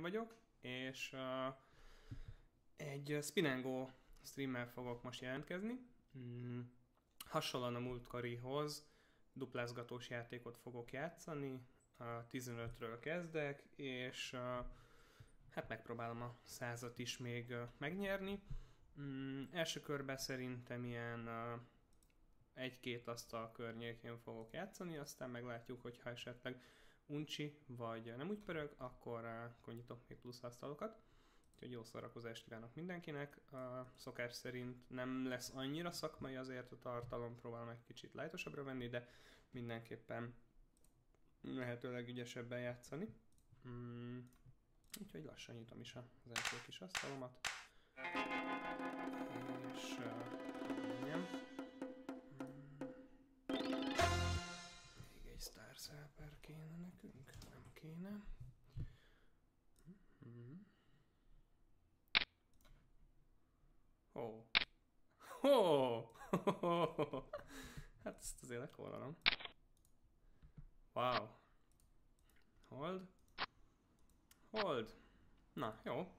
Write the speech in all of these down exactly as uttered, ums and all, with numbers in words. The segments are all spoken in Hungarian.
vagyok, és uh, egy spin and go streammel fogok most jelentkezni. Mm, hasonlóan a múltkorihoz duplázgatós játékot fogok játszani, uh, tizenötről kezdek, és uh, hát megpróbálom a százat is még uh, megnyerni. Mm, első körben szerintem ilyen uh, egy-két asztal környékén fogok játszani, aztán meglátjuk, hogyha esetleg uncsi, vagy nem úgy pörög, akkor, uh, akkor nyitok még plusz asztalokat. Úgyhogy jó szórakozást kívánok mindenkinek. Uh, szokás szerint nem lesz annyira szakmai azért a tartalom, próbálom egy kicsit lightosabbra venni, de mindenképpen lehetőleg ügyesebben játszani. Mm, úgyhogy lassan nyitom is az első kis asztalomat. És uh, nem. Még egy Star Selper kéne nekünk? Nem kéne. Mm-hmm. Ó. Oh. Oh. Hát ezt azért lekólalom. Wow. Hold. Hold. Na, jó.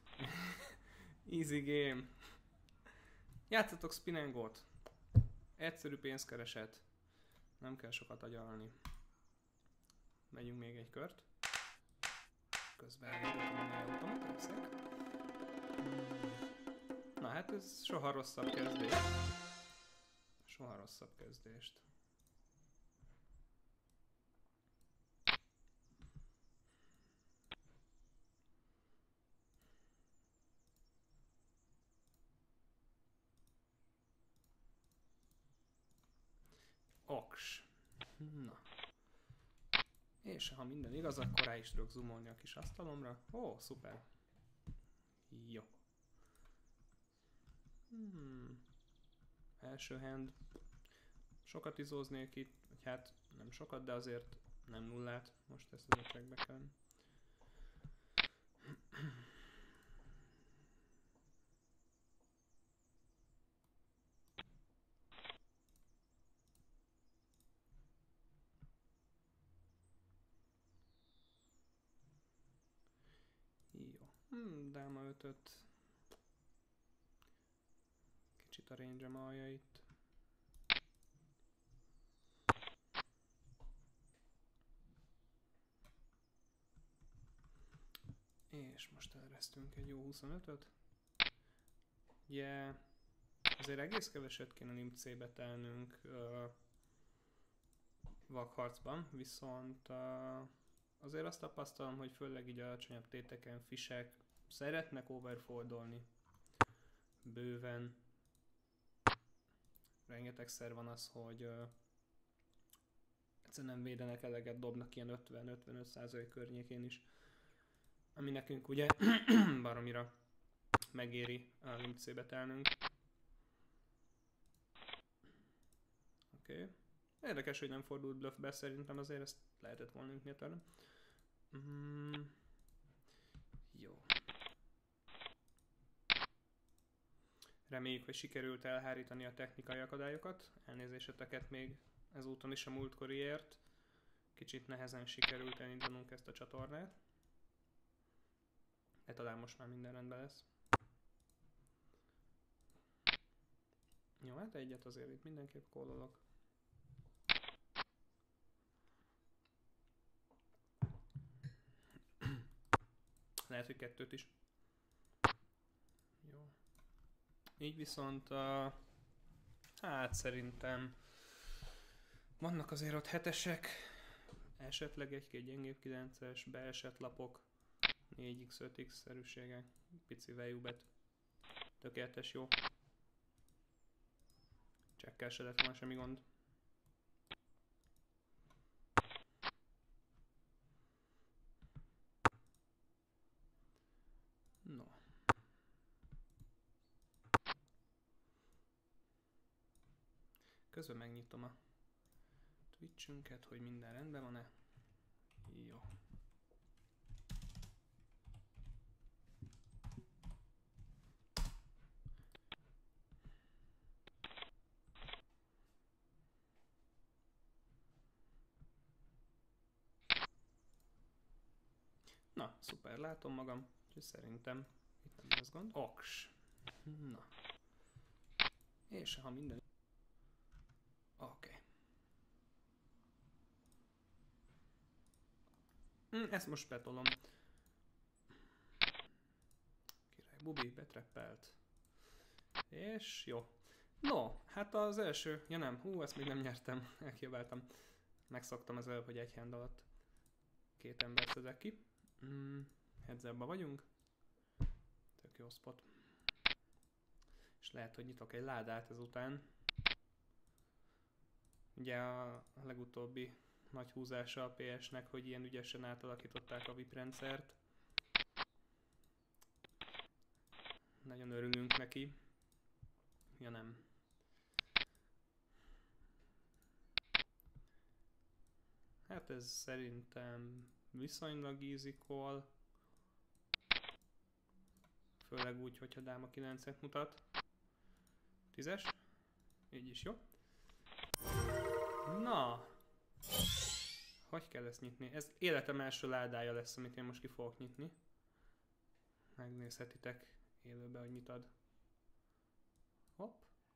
Easy game. Játszatok spin and go-t. Egyszerű pénzkereset. Nem kell sokat agyalni. Megyünk még egy kört. Közben elindítom a négyautomat, teszek. Na hát ez soha rosszabb kezdés. Soha rosszabb kezdést. Oks. Na. És ha minden igaz, akkor rá is tudok zoomolni a kis asztalomra. Ó, szuper. Jó. Hmm. Első hand. Sokat izóznék itt, vagy hát nem sokat, de azért nem nullát. Most ezt az ötlegbe kell. Jó. Hmm, dáma ötöt. Kicsit a range-em alja itt. És most elresztünk egy jó huszonötöt. Ugye yeah. Azért egész keveset kéne limcébe telnünk uh, vakharcban, viszont uh, azért azt tapasztalom, hogy főleg így alacsonyabb téteken fisek szeretnek overfoldolni. Bőven. Rengetegszer van az, hogy uh, egyszerűen nem védenek eleget, dobnak ilyen ötven-ötvenöt százalék környékén is. Ami nekünk ugye baromira megéri a limcébe telnünk. Oké. Okay. Érdekes, hogy nem fordult bluffbe, szerintem azért ezt lehetett volna ütni a törnöm. Mm. Jó. Reméljük, hogy sikerült elhárítani a technikai akadályokat. Elnézéseteket még ezúton is a múltkoriért. Kicsit nehezen sikerült elindulnunk ezt a csatornát. De talán most már minden rendben lesz. Jó, hát egyet azért itt mindenképp kólolok. Lehet, hogy kettőt is. Jó. Így viszont uh, hát szerintem vannak azért ott hetesek, esetleg egy-két gyengébb kilences, beesett lapok, négy x, öt x szerűségek, pici value bet. Tökéletes, jó. Csekkel se lett volna semmi gond. No. Közben megnyitom a Twitchünket, hogy minden rendben van-e. Jó. Na, szuper, látom magam, úgyhogy szerintem itt nem lesz gond. Oks. Na. És ha minden... Oké. Okay. Hm, ezt most betolom. Király bubi, betreppelt. És jó. No, hát az első... Ja nem, hú, ezt még nem nyertem, elkiabáltam. Megszoktam az előbb, hogy egy hand alatt két ember szedek ki. Mm, heads-upba vagyunk. Tök jó spot. És lehet, hogy nyitok egy ládát ezután. Ugye a legutóbbi nagy húzása a pé esnek, hogy ilyen ügyesen átalakították a vé i pé rendszert. Nagyon örülünk neki. Ja nem. Hát ez szerintem viszonylag easy call. Főleg úgy, hogyha dáma kilencet mutat. Tízes. Így is jó. Na! Hogy kell ezt nyitni? Ez életem első ládája lesz, amit én most ki fogok nyitni. Megnézhetitek élőben, hogy mit ad. Hopp.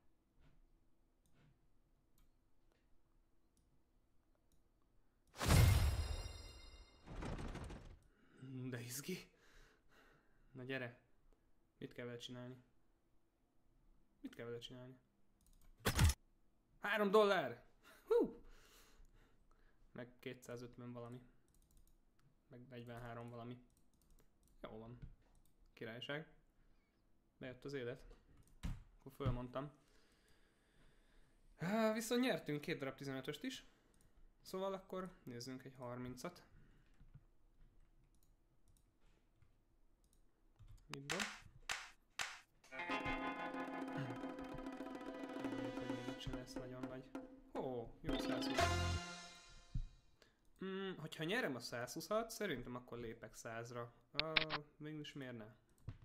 De izgi. Na gyere. Mit kell vele csinálni? Mit kell vele csinálni? Három dollár! Hú! Meg kétszázötven valami. Meg negyvenhárom valami. Jó van. Királyság. Bejött az élet. Akkor fölmondtam. Há, viszont nyertünk két darab tizenötöst is. Szóval akkor nézzünk egy harmincat. Mit dob? Mégse lesz nagyon nagy. Ó, jó százhúsz. Mm, hogyha nyerem a százhúszat, szerintem akkor lépek százra. Uh, mégis miért ne?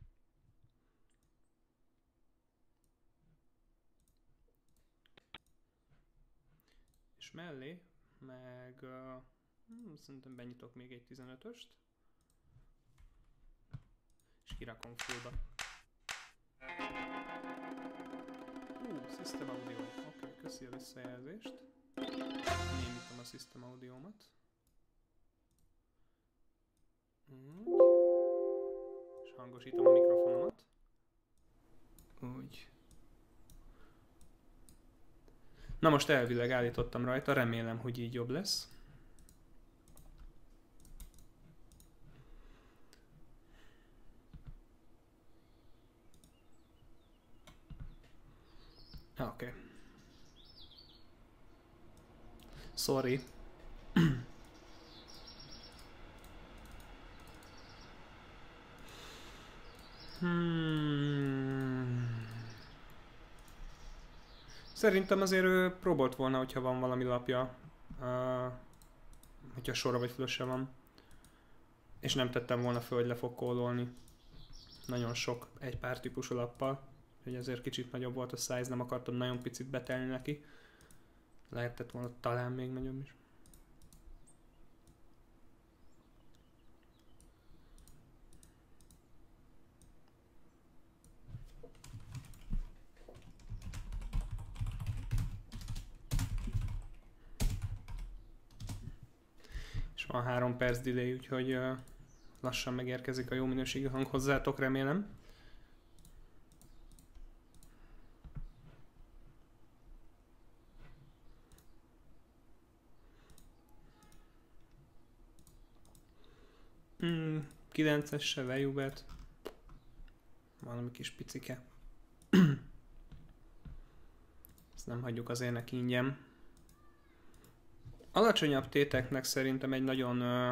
És mellé, meg uh, hmm, szerintem benyitok még egy tizenötöst. És kirakom fullba. Hú, System Audio. Oké, okay, köszi a visszajelzést. Némítom a System Audio-mat. Úgy. És hangosítom a mikrofonomat. Úgy. Na most elvileg állítottam rajta, remélem, hogy így jobb lesz. Oké. Okay. Sorry. Hmm. Szerintem azért ő próbált volna, hogyha van valami lapja, uh, hogyha sorra vagy flush-e van. És nem tettem volna föl, hogy le fog kólolni. Nagyon sok egy pár típusú lappal. Hogy azért kicsit nagyobb volt a size, nem akartam nagyon picit betelni neki. Lehetett volna talán még nagyobb is. És van három perc delay, úgyhogy uh, lassan megérkezik a jó minőségű hang hozzátok, remélem. Hmm, kilencessel value bet. Valami kis picike. Ezt nem hagyjuk azért neki ingyen. Alacsonyabb téteknek szerintem egy nagyon uh,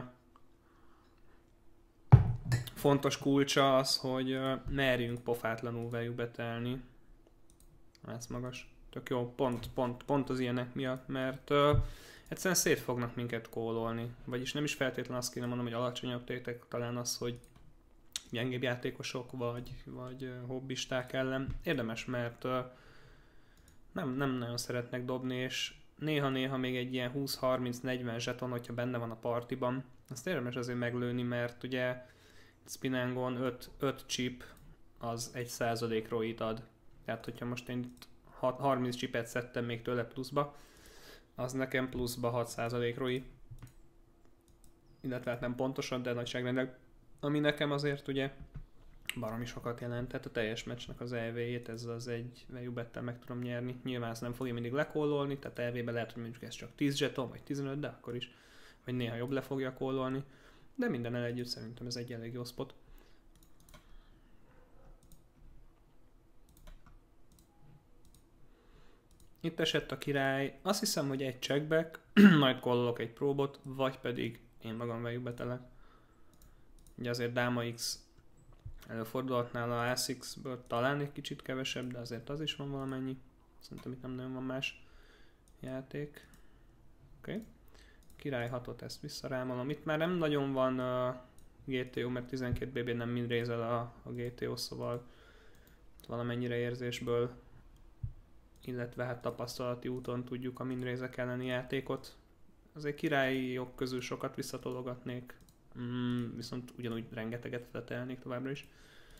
fontos kulcsa az, hogy uh, merjünk pofátlanul value betelni. Ez magas. Tök jó, pont, pont, pont az ilyenek miatt, mert uh, egyszerűen szét fognak minket kólolni. Vagyis nem is feltétlenül azt kéne mondanom, hogy alacsonyabb tétek, talán az, hogy gyengébb játékosok vagy, vagy uh, hobbisták ellen. Érdemes, mert uh, nem, nem nagyon szeretnek dobni, és néha-néha még egy ilyen húsz harminc negyven zseton, hogyha benne van a partiban, azt érdemes azért meglőni, mert ugye spin-and-go-n öt chip az egy százalék roit ad. Tehát, hogyha most én itt harminc chipet szedtem még tőle pluszba, az nekem pluszba hat százalék roi. Illetve hát nem pontosan, de nagyságrendileg. Ami nekem azért ugye baromi sokat jelent. Tehát a teljes meccsnek az é vé-jét ezzel az egy value bettel meg tudom nyerni. Nyilván ezt nem fogja mindig lekollolni, tehát é vé-ben lehet, hogy mondjuk ez csak tíz zseton, vagy tizenöt, de akkor is, vagy néha jobb le fogja kollolni. De mindennel együtt szerintem ez egy elég jó spot. Itt esett a király, azt hiszem, hogy egy checkback, majd kollolok egy próbot, vagy pedig én magam value betelek. Ugye azért dáma X előfordulhat nála, Ás X-ből talán egy kicsit kevesebb, de azért az is van valamennyi. Szerintem itt nem nagyon van más játék. Oké. Okay. Király hatot, ezt visszarámolom. Itt már nem nagyon van uh, gé té o, mert tizenkét bé bé nem mind rézel a, a gé té o, szóval valamennyire érzésből, illetve hát tapasztalati úton tudjuk a mindrézek elleni játékot. Azért királyi jog közül sokat visszatologatnék, mm, viszont ugyanúgy rengeteget fletelnék továbbra is.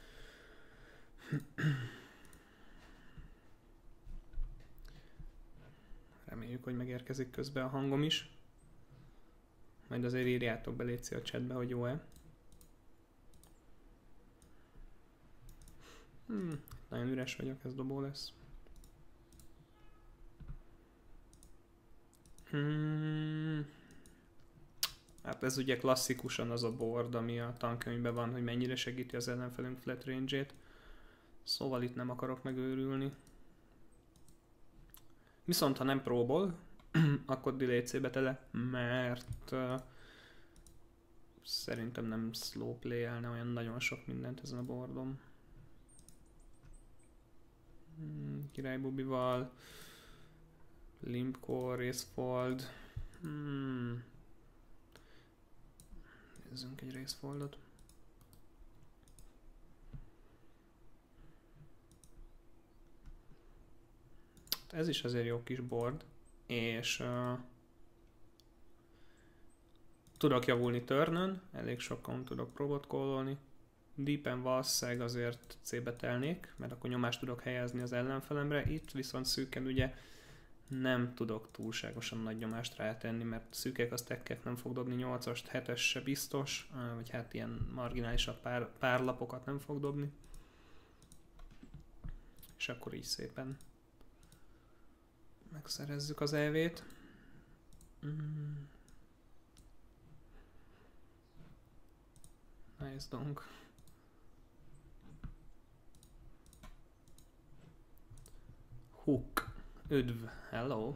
Reméljük, hogy megérkezik közben a hangom is. Majd azért írjátok be, létszi a chatbe, hogy jó-e. Hmm, nagyon üres vagyok, ez dobó lesz. Hmm. Hát ez ugye klasszikusan az a board, ami a tankönyvben van, hogy mennyire segíti az ellenfelünk flat range-ét. Szóval itt nem akarok megőrülni. Viszont ha nem próbol, akkor delay C-be tele, mert uh, szerintem nem slow play-elne olyan nagyon sok mindent ezen a boardon. Hmm, király bubival, limp core, race fold. Hmm. Nézzünk egy race foldot. Ez is azért jó kis board, és uh, tudok javulni turnön, elég sokan tudok próbot callolni. Deepen valószínűleg azért C-be telnék, mert akkor nyomást tudok helyezni az ellenfelemre. Itt viszont szűken ugye nem tudok túlságosan nagy nyomást rátenni, mert szűkek a stackek, nem fog dobni nyolcast, hetes se biztos, vagy hát ilyen marginálisabb pár, pár lapokat nem fog dobni. És akkor így szépen megszerezzük az é vét. Mm. Nice donk. Hook. Üdv. Hello.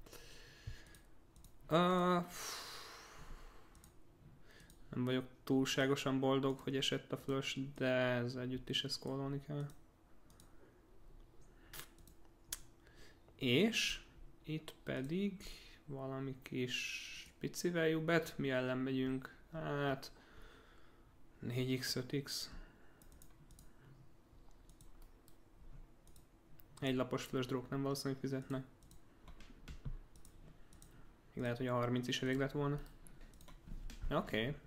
Uh, nem vagyok túlságosan boldog, hogy esett a flush, de ez együtt is ezt callolni kell. És itt pedig valami kis pici value bet, mi ellen megyünk? Hát négy x, öt x. Egy lapos flush draw nem valószínűleg fizetnek. Még lehet, hogy a harminc is elég lett volna. Oké. Okay.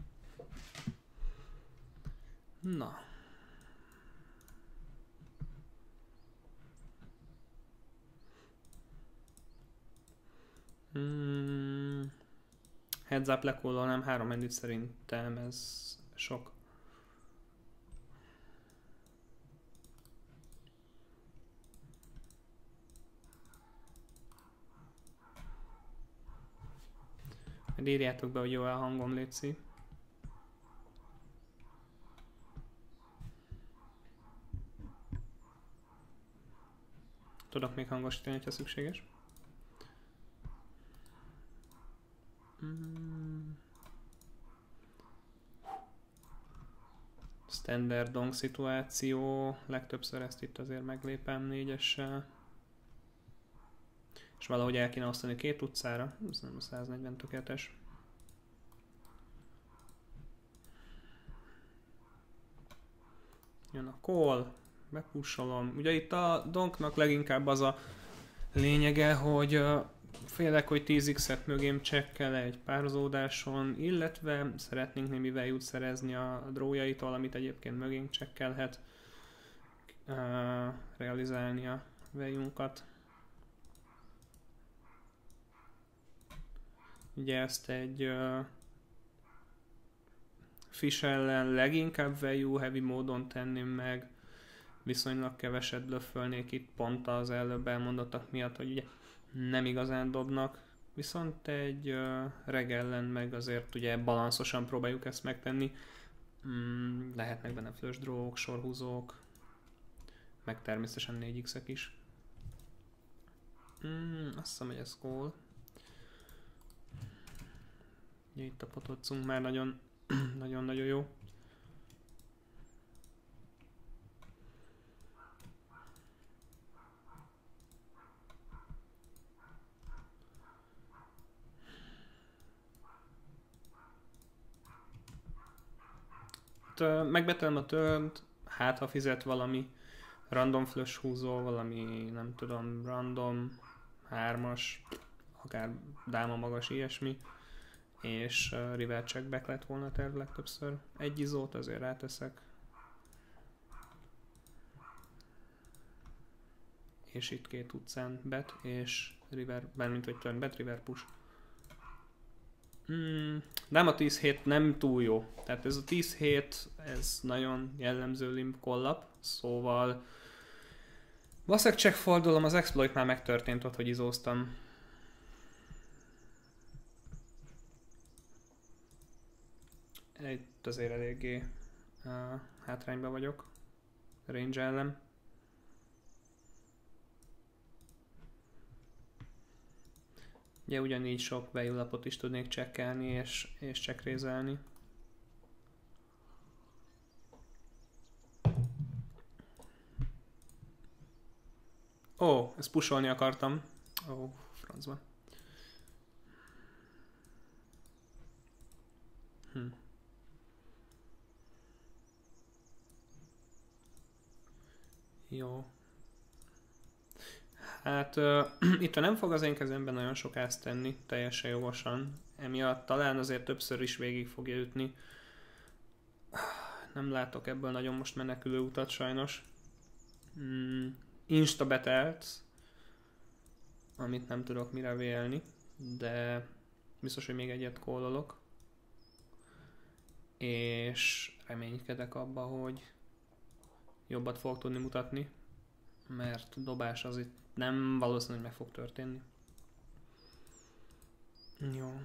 Na. Hmm. Heads up lekollolnám három endit, szerintem ez sok. Írjátok be, hogy jó a hangom, létszi. Tudok még hangosítani, ha szükséges. Mm. Standard donk szituáció. Legtöbbször ezt itt azért meglépem négyessel. És valahogy el kéne osztani két utcára. Ez nem a száznegyven tökéletes. Jön a call. Bepussolom. Ugye itt a donknak leginkább az a lényege, hogy uh, félek, hogy tíz x-et mögém csekkel egy pározódáson, illetve szeretnénk némi value-t szerezni a drawjaitól, amit egyébként mögénk csekkelhet, uh, realizálni a value-unkat. Ugye ezt egy uh, fish ellen leginkább value heavy módon tenném meg, viszonylag keveset blöffölnék itt pont az előbb elmondottak miatt, hogy ugye nem igazán dobnak, viszont egy uh, reg ellen meg azért ugye balanszosan próbáljuk ezt megtenni. Mm, lehetnek benne flush draw-ok, sorhúzók, meg természetesen négy x-ek is. Mm, azt hiszem, hogy ez call. Ugye itt a potocunk már nagyon nagyon-nagyon jó. Megbetelem a turnt, hát ha fizet valami random flush húzó, valami nem tudom, random hármas, akár dáma magas ilyesmi, és uh, river check back lett volna terv legtöbbször. Egy izót azért ráteszek. És itt két utcán bet, és river, bármint hogy turn bet, river push. Mm, nem a tíz hét nem túl jó. Tehát ez a tíz hét, ez nagyon jellemző limb collap, szóval valószínűleg check fordulom, az exploit már megtörtént ott, hogy izóztam. Itt azért eléggé uh, hátrányban vagyok, range ellen. Ugye ugyanígy sok value lapot is tudnék checkelni és, és checkrézelni. Ó, oh, ezt pusolni akartam. Ó, oh, francba. Hm. Jó. Hát uh, itt nem fog az én kezemben nagyon sok ázt tenni, teljesen jogosan. Emiatt talán azért többször is végig fogja ütni. Nem látok ebből nagyon most menekülő utat sajnos. Mm, insta betelt, amit nem tudok mire vélni, de biztos, hogy még egyet kólolok. És reménykedek abba, hogy jobbat fogok tudni mutatni, mert dobás az itt nem valószínű, hogy meg fog történni. Jó.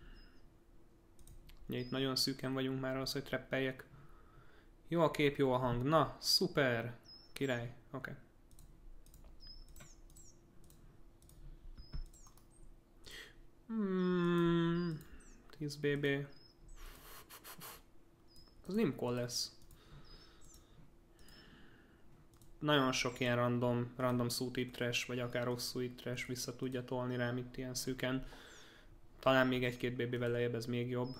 Ugye itt nagyon szűken vagyunk már az, hogy trappeljek. Jó a kép, jó a hang. Na, szuper! Király. Oké. Okay. Hmm, tíz bé bé. Az nem call lesz. Nagyon sok ilyen random, random suited trash, vagy akár rossz suited trash vissza tudja tolni rám itt ilyen szűken. Talán még egy-két bé bével lejjebb ez még jobb.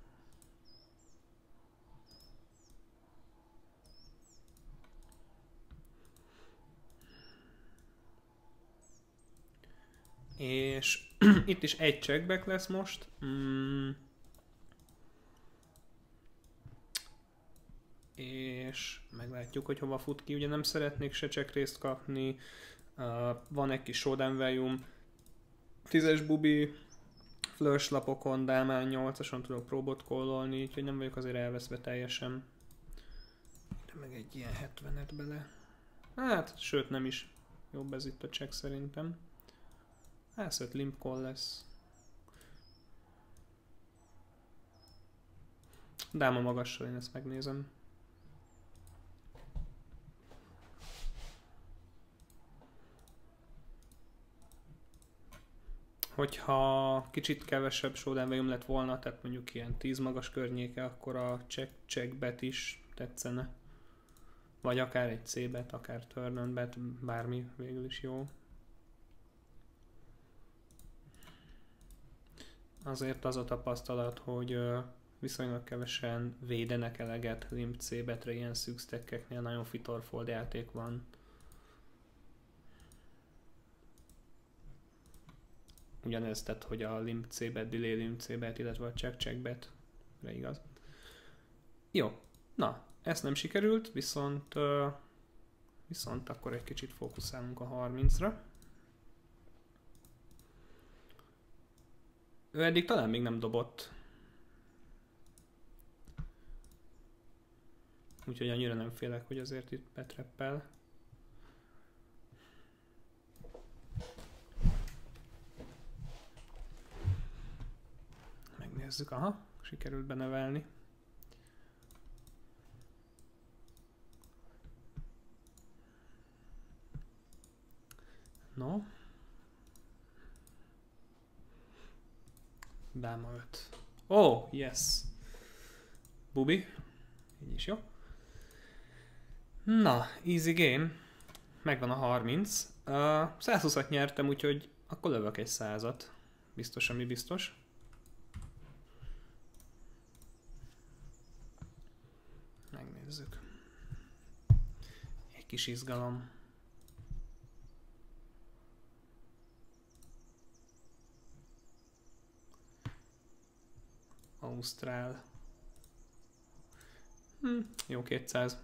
És itt is egy checkback lesz most. Mm. És meglátjuk, hogy hova fut ki. Ugye nem szeretnék se check részt kapni. Uh, van egy kis showdown value-m. tízes bubi, flush lapokon, dámán nyolcason tudok próbot callolni, úgyhogy nem vagyok azért elveszve teljesen. De meg egy ilyen hetvenet bele. Hát, sőt nem is. Jobb ez itt a check szerintem. Elszött limp call lesz. Dáma magassal én ezt megnézem. Hogyha kicsit kevesebb showdown value lett volna, tehát mondjuk ilyen tíz magas környéke, akkor a check, check bet is tetszene. Vagy akár egy C bet, akár turn bet, bármi végül is jó. Azért az a tapasztalat, hogy viszonylag kevesen védenek eleget limp C betre ilyen szűk stackeknél, nagyon fitorfold játék van. ugyanez, tehát hogy a limp c-bet, delay limp c-bet, illetve a check check bet igaz. Jó, na, ezt nem sikerült, viszont, uh, viszont akkor egy kicsit fókuszálunk a harmincra. Ő eddig talán még nem dobott. Úgyhogy annyira nem félek, hogy azért itt betreppel. Megnézzük, aha, sikerült benevelni. No. Dáma öt. Oh, yes. Bubi. Így is jó. Na, easy game. Megvan a harminc. Uh, száz húszat nyertem, úgyhogy akkor lövök egy százat. Biztos, ami biztos. Megnézzük. Egy kis izgalom. Ausztrál. Hm, jó kétszáz.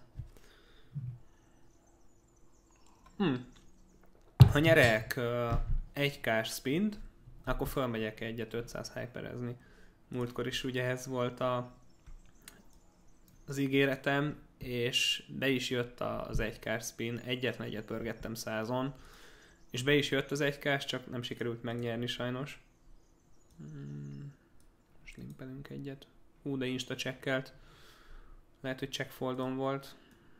Hm. Ha nyerek uh, egy kás spint, akkor fölmegyek egyet ötszáz hyperezni. Múltkor is ugye ez volt a, az ígéretem, és be is jött az egy kás spin, egyetlen egyet pörgettem százon, és be is jött az egy kás, csak nem sikerült megnyerni sajnos. Hmm. Most limpelünk egyet. Hú, de insta checkelt. Lehet, hogy check foldon volt.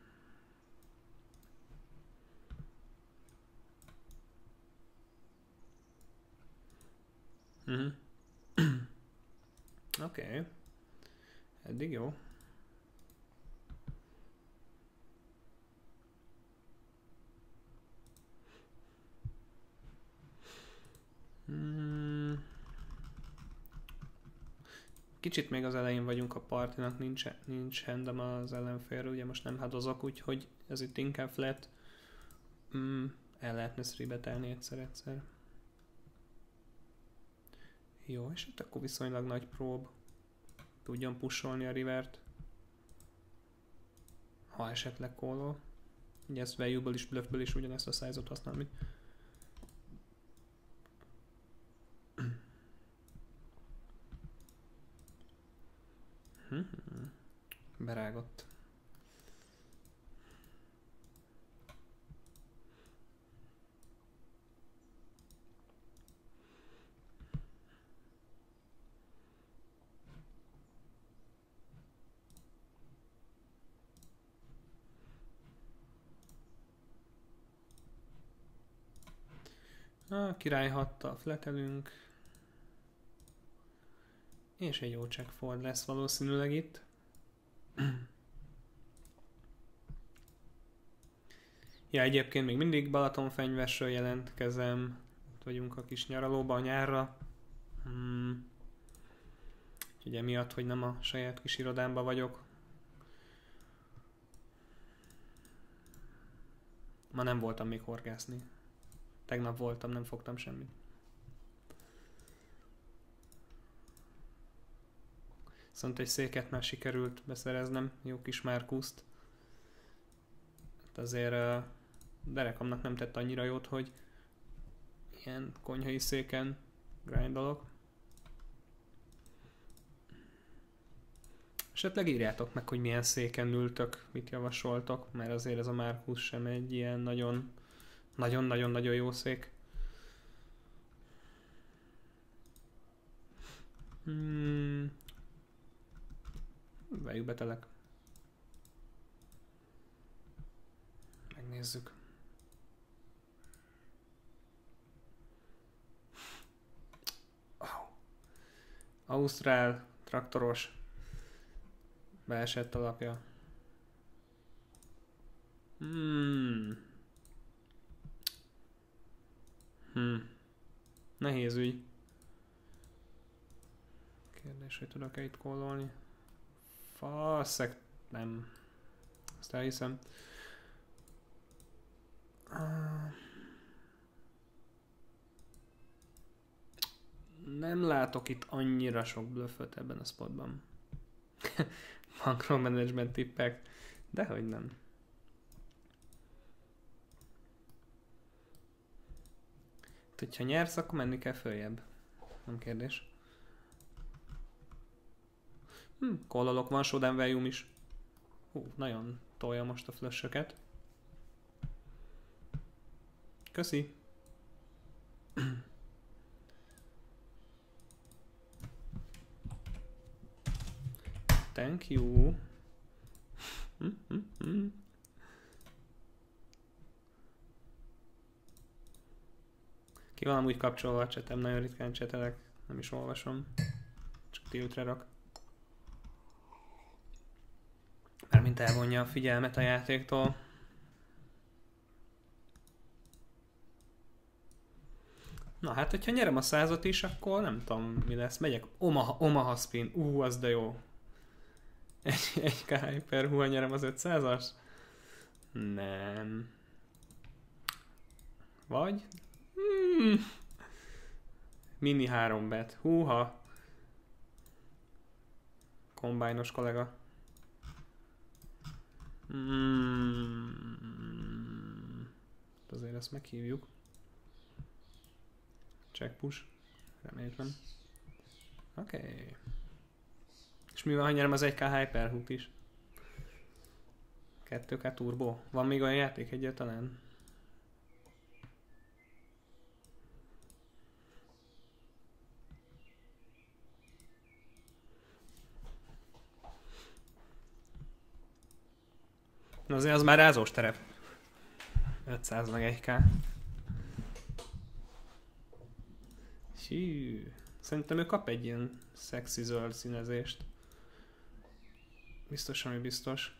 Mhm. Oké. Okay. Eddig jó. Hmm. Kicsit még az elején vagyunk a partinak, nincs, nincs handem az ellenfélről, ugye most nem hadozok, úgyhogy ez itt inkább flat. Mm, el lehetne szribetelni egyszer-egyszer. Jó, és itt akkor viszonylag nagy prób. Tudjon pusolni a rivert. Ha esetleg call-ol. Ugye ezt value-ból is, bluffből is ugyanezt a size-ot használom itt. Berágott. A király hattal fletelünk. És egy jó check fold lesz valószínűleg itt. Ja, egyébként még mindig Balatonfenyvesről jelentkezem. Itt vagyunk a kis nyaralóban nyárra. Hmm. Úgyhogy emiatt, hogy nem a saját kis irodámban vagyok. Ma nem voltam még horgászni. Tegnap voltam, nem fogtam semmit. Viszont egy széket már sikerült beszereznem, jó kis Márkuszt. Hát azért uh, derekamnak nem tett annyira jót, hogy ilyen konyhai széken grindolok. Esetleg írjátok meg, hogy milyen széken ültök, mit javasoltok, mert azért ez a Márkusz sem egy ilyen nagyon nagyon-nagyon-nagyon jó szék. Hmm. Vegyük betelek. Megnézzük. Oh. Ausztrál, traktoros. Beesett alapja. Hmm. Hmm. Nehéz ügy. Kérdés, hogy tudok-e itt callolni? Faszek, nem. Ezt elhiszem. Nem látok itt annyira sok blöfföt ebben a spotban. Makro management tippek. Dehogy nem. Hát, hogyha nyersz, akkor menni kell följebb. Nem kérdés. Hm, kollalok, van showdown value is. Hú, nagyon tolja most a flush-öket. Köszi. Thank you. Hm, hm, hm. Ki van amúgy kapcsolva a csetem, nagyon ritkán csetelek, nem is olvasom. Csak tiltre rak. Mármint elvonja a figyelmet a játéktól. Na hát, hogyha nyerem a százat is, akkor nem tudom mi lesz. Megyek Omaha, Omaha spin. Ú, uh, az de jó. Egy, egy k hyper, hú, nyerem az ötszázas? Nem. Vagy? Hmm. Mini három bet. Húha. Kombájnos kollega. Hmm. Azért ezt meghívjuk. Check push. Remélem. Oké. Okay. És mi van, ha nyerem az egy k hyperhook is? kettő k turbo. Van még olyan játék egyáltalán? Na azért az már rázós terep. ötszáz meg egy k. Hű. Szerintem ő kap egy ilyen szexi zöld színezést. Biztos, ami biztos.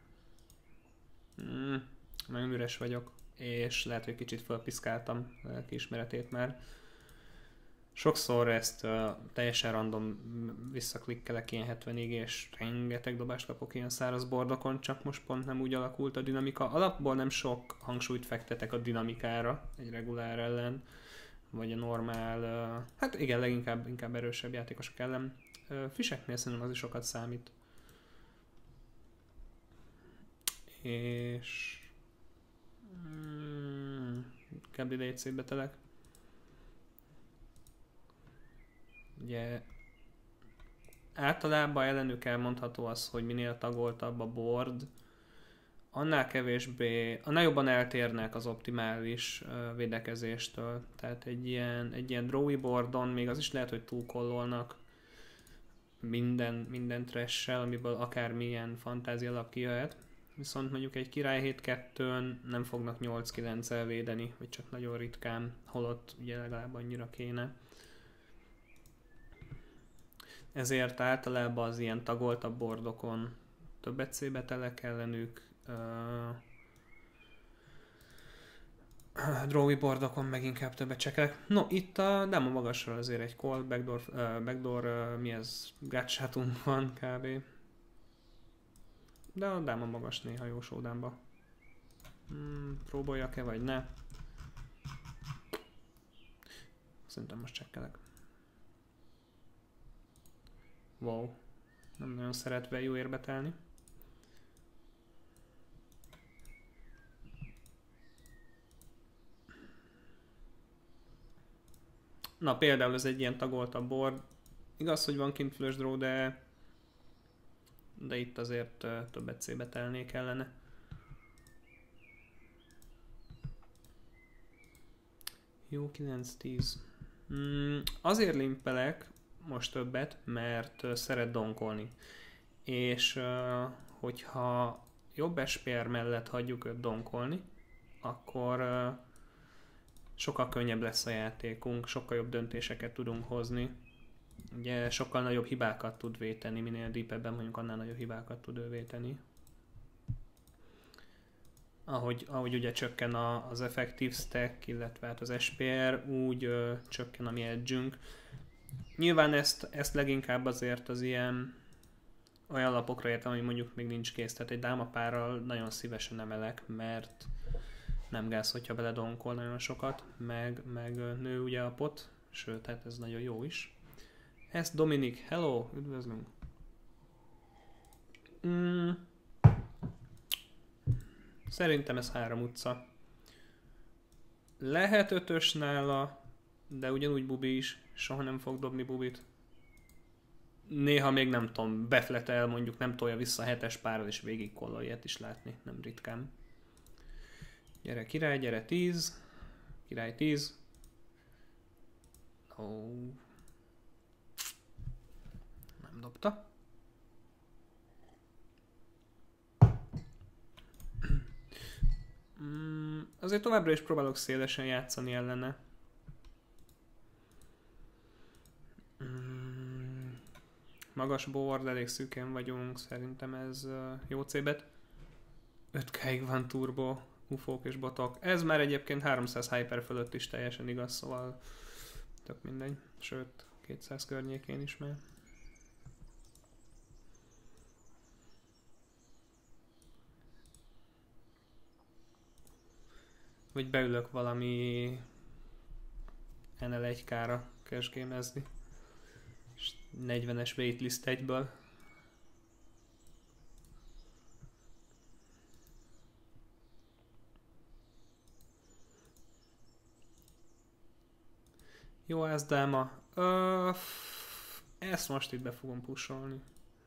Mm, nagyon üres vagyok. És lehet, hogy kicsit felpiszkáltam a lelkiismeretét már. Sokszor ezt uh, teljesen random visszaklikkelek ilyen hetvenig, és rengeteg dobást kapok ilyen száraz bordokon, csak most pont nem úgy alakult a dinamika. Alapból nem sok hangsúlyt fektetek a dinamikára egy regulár ellen, vagy a normál, uh, hát igen, leginkább inkább erősebb játékosok ellen. Uh, Fiseknél szerintem az is sokat számít. És... Mm, Kebbi létszébe telek. Ugye általában ellenük elmondható az, hogy minél tagoltabb a board, annál kevésbé, annál jobban eltérnek az optimális uh, védekezéstől. Tehát egy ilyen, egy ilyen drawy boardon még az is lehet, hogy túlkollolnak minden, minden trash-sel, amiből akármilyen fantázia alap kijöhet. Viszont mondjuk egy király hét kettőn nem fognak nyolc kilenccel védeni, vagy csak nagyon ritkán, holott ugye legalább annyira kéne. Ezért általában az ilyen tagoltabb bordokon többet szébetelek ellenük, uh, drawy bordokon meg inkább többet csekelek. No, itt a demo magasról azért egy call, backdoor, uh, backdoor uh, mi ez, gátshátunk van kb. De a demo magas néha jó showdownba. Hmm, próbáljak-e vagy ne? Szerintem most csekkelek. Wow. Nem nagyon szeret value-ért betelni. Na például ez egy ilyen tagoltabb board. Igaz, hogy van kint flush draw, de de itt azért uh, többet szébetelni kellene. Jó, kilenc tíz. Mm, azért limpelek most többet, mert uh, szeret donkolni. És uh, hogyha jobb es pé er mellett hagyjuk őt donkolni, akkor uh, sokkal könnyebb lesz a játékunk, sokkal jobb döntéseket tudunk hozni. Ugye sokkal nagyobb hibákat tud véteni, minél deepebben mondjuk annál nagyobb hibákat tud ő véteni. Ahogy, ahogy ugye csökken a, az effective stack, illetve hát az es pé er, úgy ö, csökken a mi edge-ünk. Nyilván ezt, ezt leginkább azért az ilyen olyan lapokra értem, ami mondjuk még nincs kész. Tehát egy dámapárral nagyon szívesen emelek, mert nem gáz, hogyha beledonkol nagyon sokat, meg, meg nő ugye a pot, Sőt, hát ez nagyon jó is. Ez Dominik, hello, üdvözlünk. Mm. Szerintem ez három utca. Lehet ötös nála, de ugyanúgy bubi is, soha nem fog dobni bubit. Néha még nem tudom, befletel, mondjuk nem tolja vissza a hetes párral, és végig kollol, ilyet is látni, nem ritkán. Gyere király, gyere tíz. Király tíz. Ó. Nem dobta. Mm, azért továbbra is próbálok szélesen játszani ellene. Mm, magas board, elég szűken vagyunk, szerintem ez uh, jó cébet. öt ká-ig van turbo, ufók és botok. Ez már egyébként háromszáz hyper fölött is teljesen igaz, szóval tök mindegy. Sőt, kétszáz környékén is már. Vagy beülök valami en el egy ká-ra cashgame-ezni. És negyvenes waitlist egyből. Jó ázdáma. Uh, ezt most itt be fogom pusolni.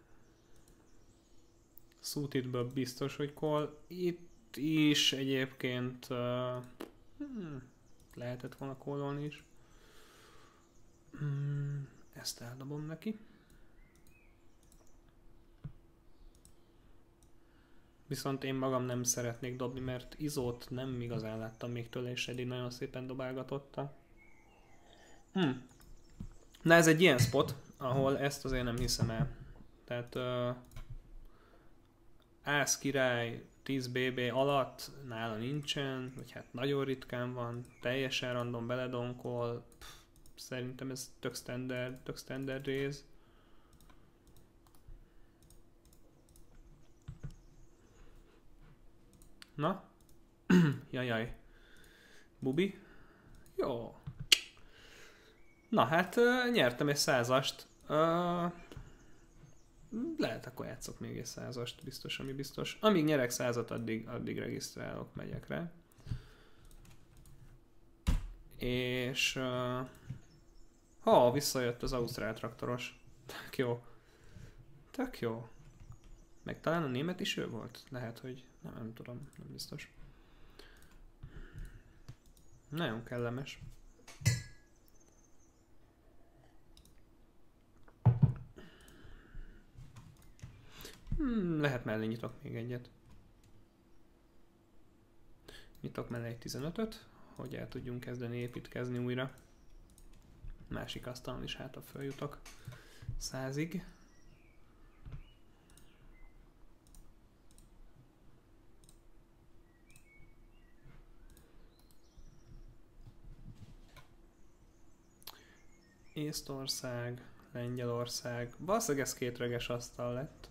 Suitedből biztos, hogy call. Itt is egyébként uh, hmm, lehetett volna callolni is. Hmm, ezt eldobom neki. Viszont én magam nem szeretnék dobni, mert izót nem igazán láttam még tőle, és eddig nagyon szépen dobálgatotta. Hmm. Na ez egy ilyen spot, ahol ezt azért nem hiszem el. Tehát uh, ász király tíz bé bé alatt nála nincsen, vagy hát nagyon ritkán van, teljesen random beledonkol. Pff, szerintem ez tök standard, tök standard rész. Na? Jajjaj. Bubi? Jó. Na hát uh, nyertem egy százast. Uh, lehet akkor játszok még egy százast, biztos, ami biztos. Amíg nyerek százat, addig, addig regisztrálok, megyek rá. És... Uh, ha, visszajött az ausztrál traktoros. Tök jó. Tök jó. Meg talán a német is ő volt? Lehet, hogy... Nem, nem tudom, nem biztos. Nagyon kellemes. Hmm, lehet mellé nyitok még egyet. Nyitok mellé egy tizenötöt, hogy el tudjunk kezdeni építkezni újra. Másik asztalon is hát a följutok százig. Észtország, Lengyelország. Valószínűleg ez kétreges asztal lett.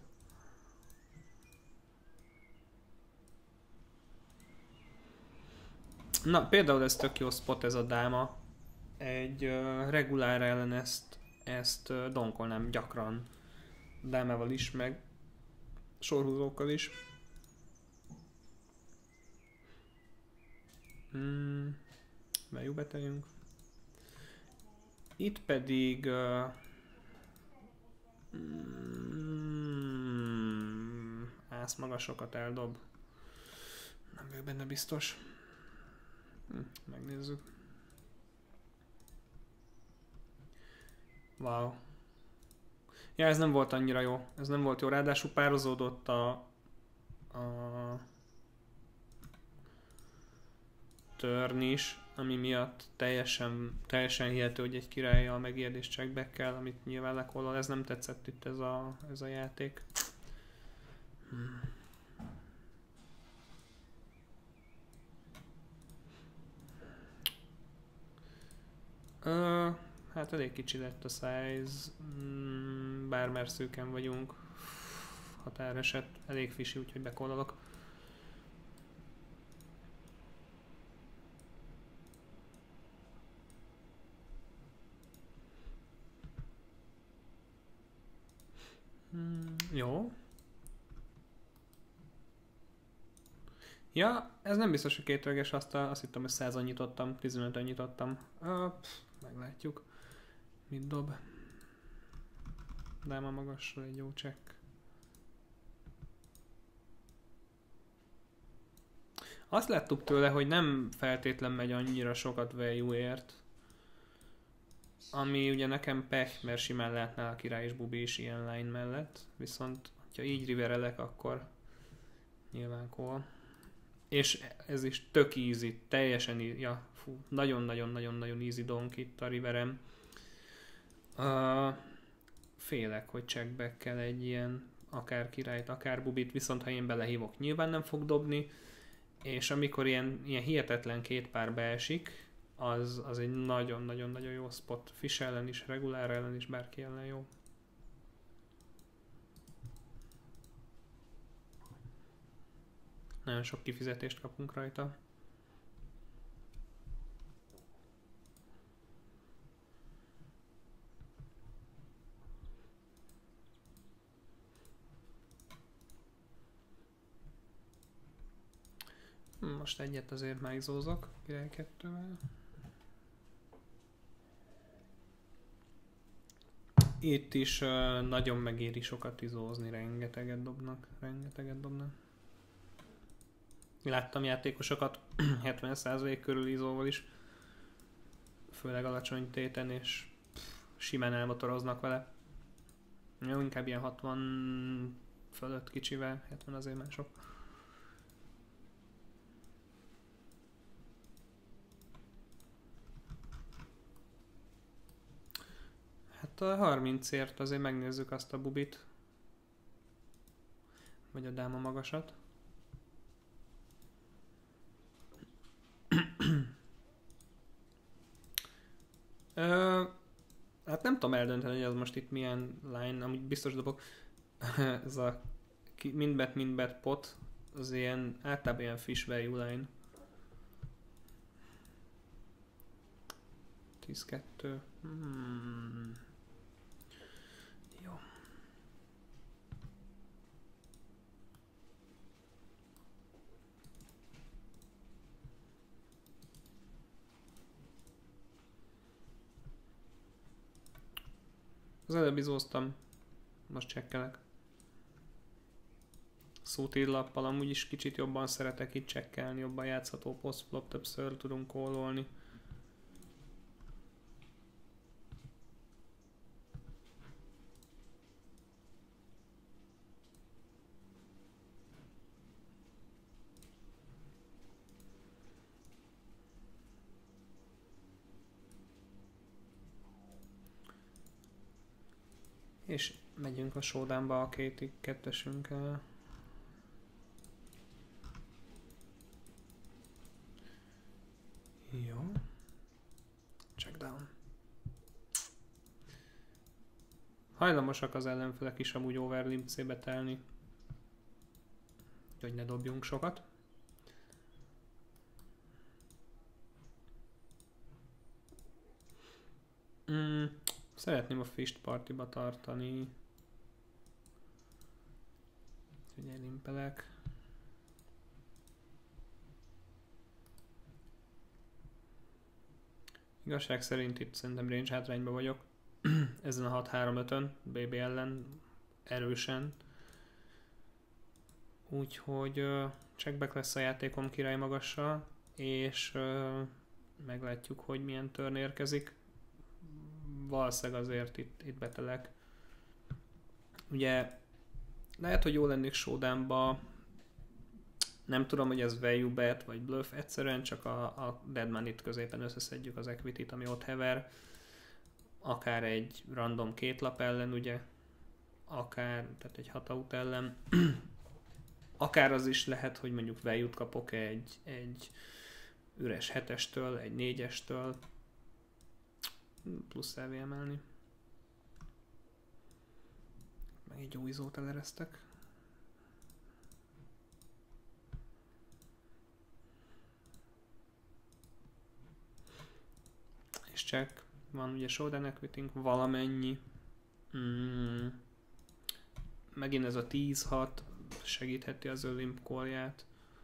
Na, például ez tök jó spot, ez a dáma. Egy uh, regulár ellen ezt, ezt uh, donkolnám gyakran. Dámával is, meg sorhúzókkal is. Hmm, bejú beteljünk. Itt pedig... Uh, mm, ász magasokat eldob. Nem vagyok benne biztos. Hm, megnézzük. Wow. Ja, ez nem volt annyira jó. Ez nem volt jó. Ráadásul pározódott a... a turn is, ami miatt teljesen, teljesen hihető, hogy egy királlyal megijed checkback-kel, amit nyilván lekollal. Ez nem tetszett itt ez a, ez a játék. Hmm. Uh, hát elég kicsi lett a size, mm, bár már szűken vagyunk. Határeset, elég fisi, úgyhogy bekollalok. Mm, jó. Ja, ez nem biztos, hogy kétveges asztal, azt hittem, hogy százon nyitottam, tizenötön nyitottam. Ah, pff, meglátjuk. Mit dob? Dáma magasról egy jó csekk. Azt láttuk tőle, hogy nem feltétlen megy annyira sokat value-ért. Ami ugye nekem pech, mert simán lehetne a király és bubi is ilyen line mellett. Viszont, ha így riverelek, akkor nyilván cool. És ez is tök easy, teljesen easy. Ja, fú, nagyon-nagyon-nagyon-nagyon easy donk itt a riverem. Uh, félek, hogy checkback-kel egy ilyen akár királyt, akár bubit, viszont ha én belehívok, nyilván nem fog dobni. És amikor ilyen, ilyen hihetetlen két pár beesik, az, az egy nagyon-nagyon-nagyon jó spot. Fish ellen is, regulár ellen is, bárki ellen jó. Nagyon sok kifizetést kapunk rajta. Most egyet azért megzózok, király kettővel. Itt is uh, nagyon megéri sokat izózni, rengeteget dobnak, rengeteget dobnak. Láttam játékosokat hetven százalék körül izóval is, főleg alacsony téten, és pff, simán elmotoroznak vele. Jó, inkább ilyen hatvan fölött kicsivel, hetven azért már sok. Hát a harmincért azért megnézzük azt a bubit. Vagy a dáma magasat. Ö, hát nem tudom eldönteni, hogy az most itt milyen line, amúgy biztos dobok. Ez a mindbet mindbet pot, az ilyen általában ilyen fish value line. tíz kettő. Hmm. Jó. Az előbb izóztam, most csekkelek. Szótír lappal amúgy is kicsit jobban szeretek itt csekkelni, jobban játszható post-flop, többször tudunk callolni. És megyünk a showdownba a két kettesünkkel. Jó. Check down. Hajlamosak az ellenfelek is amúgy overlimpcébe telni. Hogy ne dobjunk sokat. Mm. Szeretném a fisht partiba tartani. Ugye limpelek. Igazság szerint itt szerintem range hátrányban vagyok. Ezen a hat három ötön bé bé ellen erősen. Úgyhogy uh, checkback lesz a játékom király magassal, és uh, meglátjuk, hogy milyen turn érkezik. Valószínűleg azért itt, itt betelek. Ugye lehet, hogy jó lennék showdownba. Nem tudom, hogy ez value bet vagy bluff. Egyszerűen csak a, a dead money-t középen összeszedjük az equity-t, ami ott hever. Akár egy random két lap ellen, ugye. Akár, tehát egy hat out ellen. Akár az is lehet, hogy mondjuk value-t kapok egy, egy üres hetestől, egy négyestől. Plusz elvé emelni. Meg egy jó izót eleresztek. És check. Van ugye showdown equity valamennyi. Mm. megint ez a tíz hat segítheti az ő limp call-ját.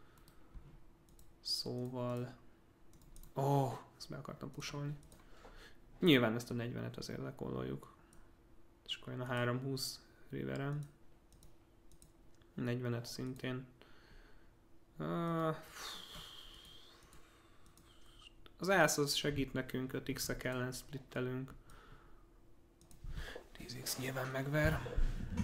Szóval... Ó, oh, ezt be akartam pusolni. Nyilván ezt a negyvenet azért lekolloljuk. És akkor jön a három húsz riverem. negyvenet szintén. Uh, az ász az segít nekünk, öt x-ek ellen splittelünk. tíz x nyilván megver.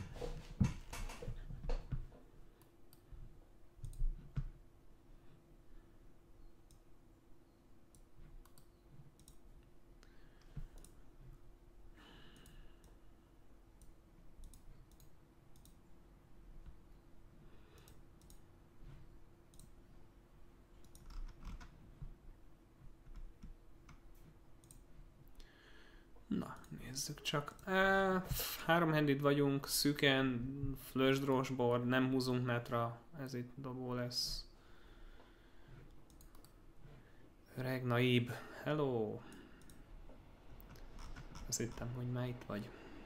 Na, nézzük csak. Uh, három handed vagyunk, szűken, flush draws board, nem húzunk netra, ez itt dobó lesz. Öreg naíb, hello! Azt hittem, hogy már itt vagy.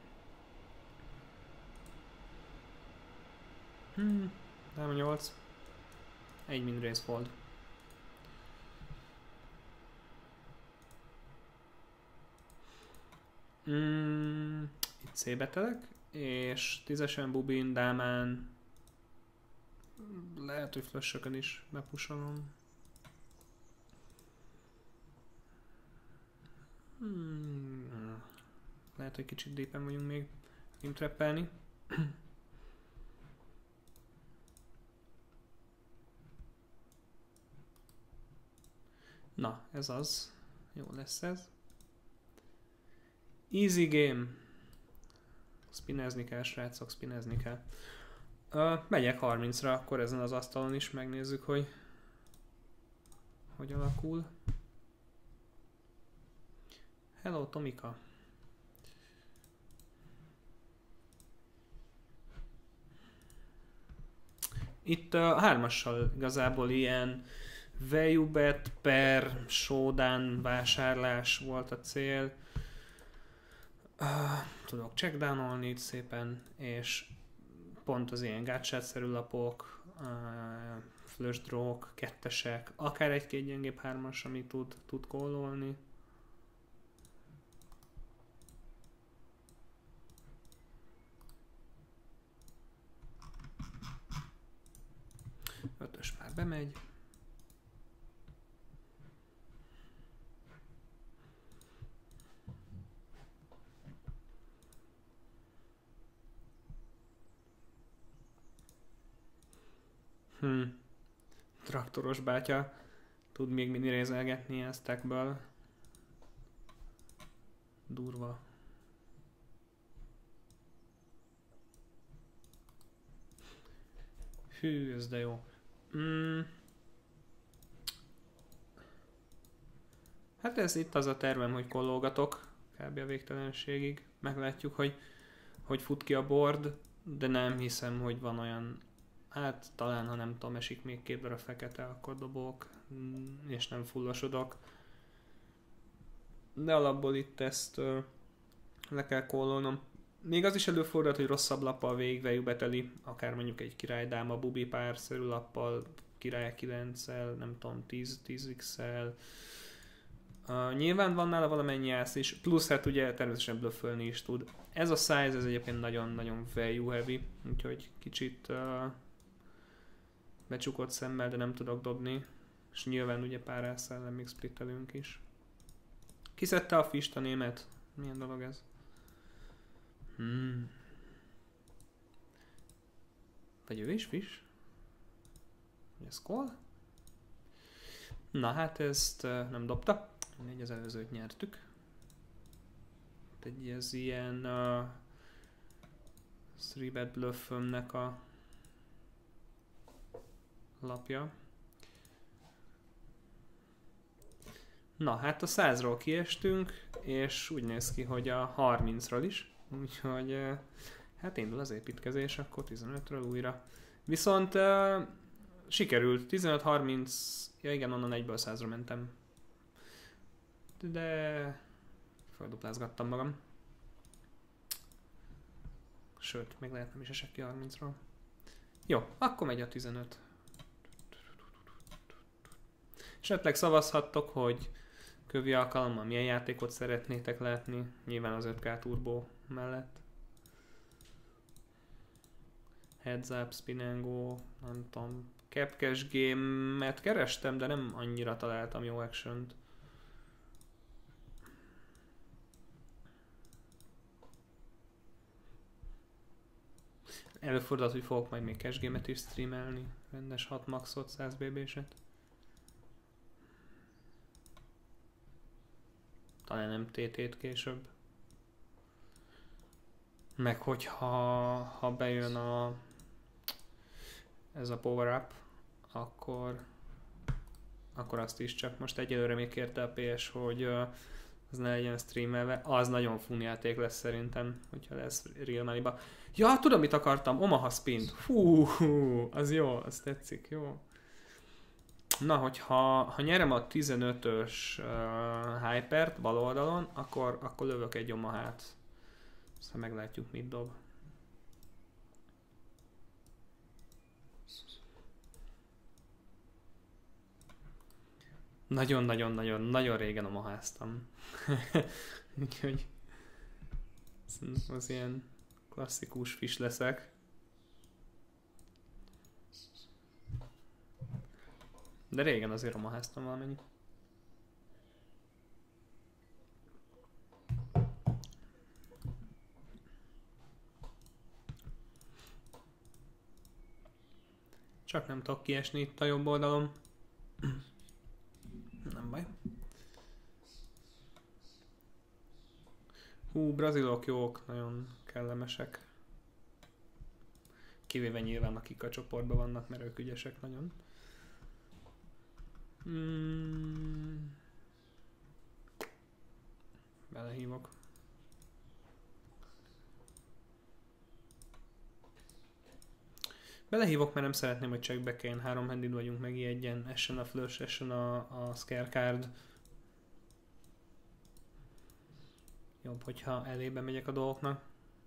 Hmm, nem a nyolc. Egy mind raise fold. Mm, itt C-be telek, és tízesen bubin, dámán, lehet, hogy flush-ökön is bepusolom. Hmm, lehet, hogy kicsit deepen vagyunk még intrappelni. Na, ez az. Jó lesz ez. Easy game. Spinezni kell, srácok, spinezni kell. Uh, megyek harmincra, akkor ezen az asztalon is megnézzük, hogy hogy alakul. Hello, Tomika. Itt a uh, hármassal igazából ilyen value bet per showdown vásárlás volt a cél. Uh, tudok checkdownolni itt szépen, és pont az ilyen gátchát-szerű lapok, uh, flush draw-k, kettesek, akár egy-két gyengébb hármas, ami tud, tud callolni. Ötös már bemegy. Hmm. Traktoros bátya tud még mini rézelgetni a stackből. Durva. Hű, ez de jó. Mm. Hát ez itt az a tervem, hogy kollógatok kb. A végtelenségig. Meglátjuk, hogy, hogy fut ki a board, de nem hiszem, hogy van olyan. Hát talán, ha nem tudom, esik még két darab fekete, akkor dobok, és nem fullosodok. De alapból itt ezt uh, le kell kólolnom. Még az is előfordult, hogy rosszabb lappal végigveljük beteli, akár mondjuk egy királydáma, bubi párszerű lappal, király kilenccel, nem tudom, tíz x-el. Uh, nyilván van nála valamennyi ász is, plusz hát ugye természetesen blöffölni is tud. Ez a size, ez egyébként nagyon-nagyon value heavy, úgyhogy kicsit uh, becsukott szemmel, de nem tudok dobni. És nyilván ugye pár ász ellen még splittelünk is. Kiszedte a fist a német? Milyen dolog ez? Hmm. Vagy ő is fish? Ez call? Na hát ezt uh, nem dobta. Még az előzőt nyertük. Egy ez ilyen uh, three bet bluffömnek a lapja. Na hát a százról kiestünk, és úgy néz ki, hogy a harmincról is. Úgyhogy uh, hát indul az építkezés, akkor tizenötről újra. Viszont uh, sikerült, tizenöt harminc, ja igen, onnan egyből százra mentem. De felduplázgattam magam. Sőt, még lehet nem is esek ki harmincról. Jó, akkor megy a tizenöt. Esetleg szavazhattok, hogy kövi alkalommal milyen játékot szeretnétek látni, nyilván az öt ká turbó mellett. Heads up, spin&go, nem tudom, Capcash game-et kerestem, de nem annyira találtam jó action-t. Előfordult, hogy fogok majd még cash game-et is streamelni, rendes hat maxot, száz bé bé-set. Talán nem té té-t később. Meg hogyha ha bejön a ez a power up, akkor akkor azt is, csak most egyelőre még kérte a pé es, hogy uh, az ne legyen streamelve. Az nagyon fun játék lesz szerintem, hogyha lesz real money-ba. Ja, tudom mit akartam, Omaha Spin. Hú, hú, az jó, az tetszik, jó. Na, hogyha ha nyerem a tizenötös uh, Hypert bal oldalon, akkor, akkor lövök egy Omahát. Aztán meglátjuk, mit dob. Nagyon-nagyon-nagyon-nagyon régen omaháztam. Úgyhogy az ilyen klasszikus fish leszek. De régen azért omaháztam valamennyit. Csak nem tudok kiesni itt a jobb oldalon. Nem baj. Hú, brazilok jók, nagyon kellemesek. Kivéve nyilván akik a csoportban vannak, mert ők ügyesek nagyon. Hmm. Belehívok. Belehívok, mert nem szeretném, hogy checkbackeljen, három handed vagyunk, megijedjen, essen a flush, essen a, a scare card. Jobb, hogyha elébe megyek a dolgoknak.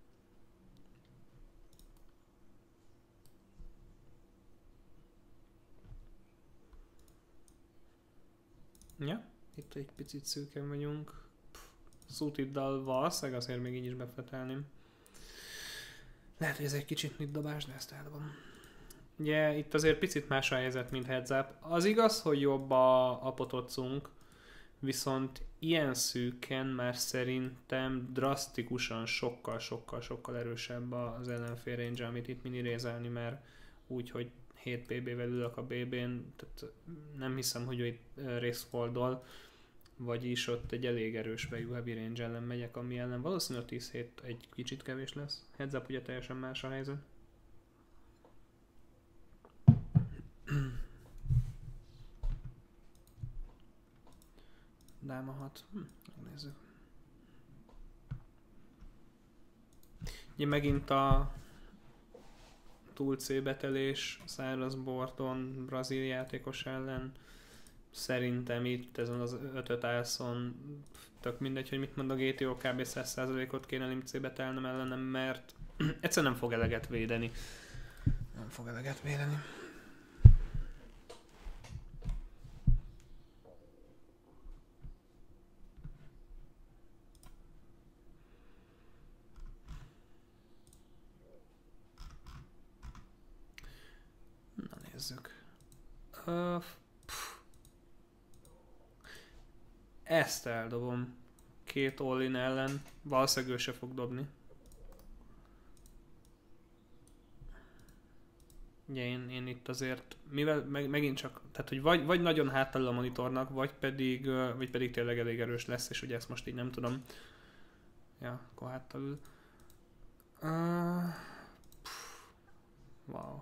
Ja, itt egy picit szűken vagyunk. Suitiddal valószínűleg azért még így is befetelném. Lehet, hogy ez egy kicsit mit dobás, de ezt eldobom. Ugye itt azért picit más a helyzet, mint heads up. Az igaz, hogy jobb a, a potocunk, viszont ilyen szűken már szerintem drasztikusan sokkal-sokkal-sokkal erősebb az ellenfél range, amit itt minirézelni, mert úgy, hogy hét bé bé-vel ülök a bé bén, tehát nem hiszem, hogy itt racefoldol, vagyis ott egy elég erős value heavy range ellen megyek, ami ellen valószínűleg tíz hét egy kicsit kevés lesz. Heads up, ugye teljesen más a helyzet. Dáma hat. Hm, megnézzük. Ugye megint a túl C betelés száraz bordon brazil játékos ellen. Szerintem itt ezen az ötöt állszon tök mindegy, hogy mit mond a gé té o, kb. száz százalékot kéne limcé betelnem ellenem, mert egyszerűen nem fog eleget védeni. Nem fog eleget védeni. Na nézzük. Uh, Ezt eldobom két all-in ellen, valószínűleg ő se fog dobni. Ugye én, én itt azért, mivel meg, megint csak, tehát hogy vagy, vagy nagyon hátalul a monitornak, vagy pedig, vagy pedig tényleg elég erős lesz, és ugye ezt most így nem tudom. Ja, akkor hátalul. Uh, wow.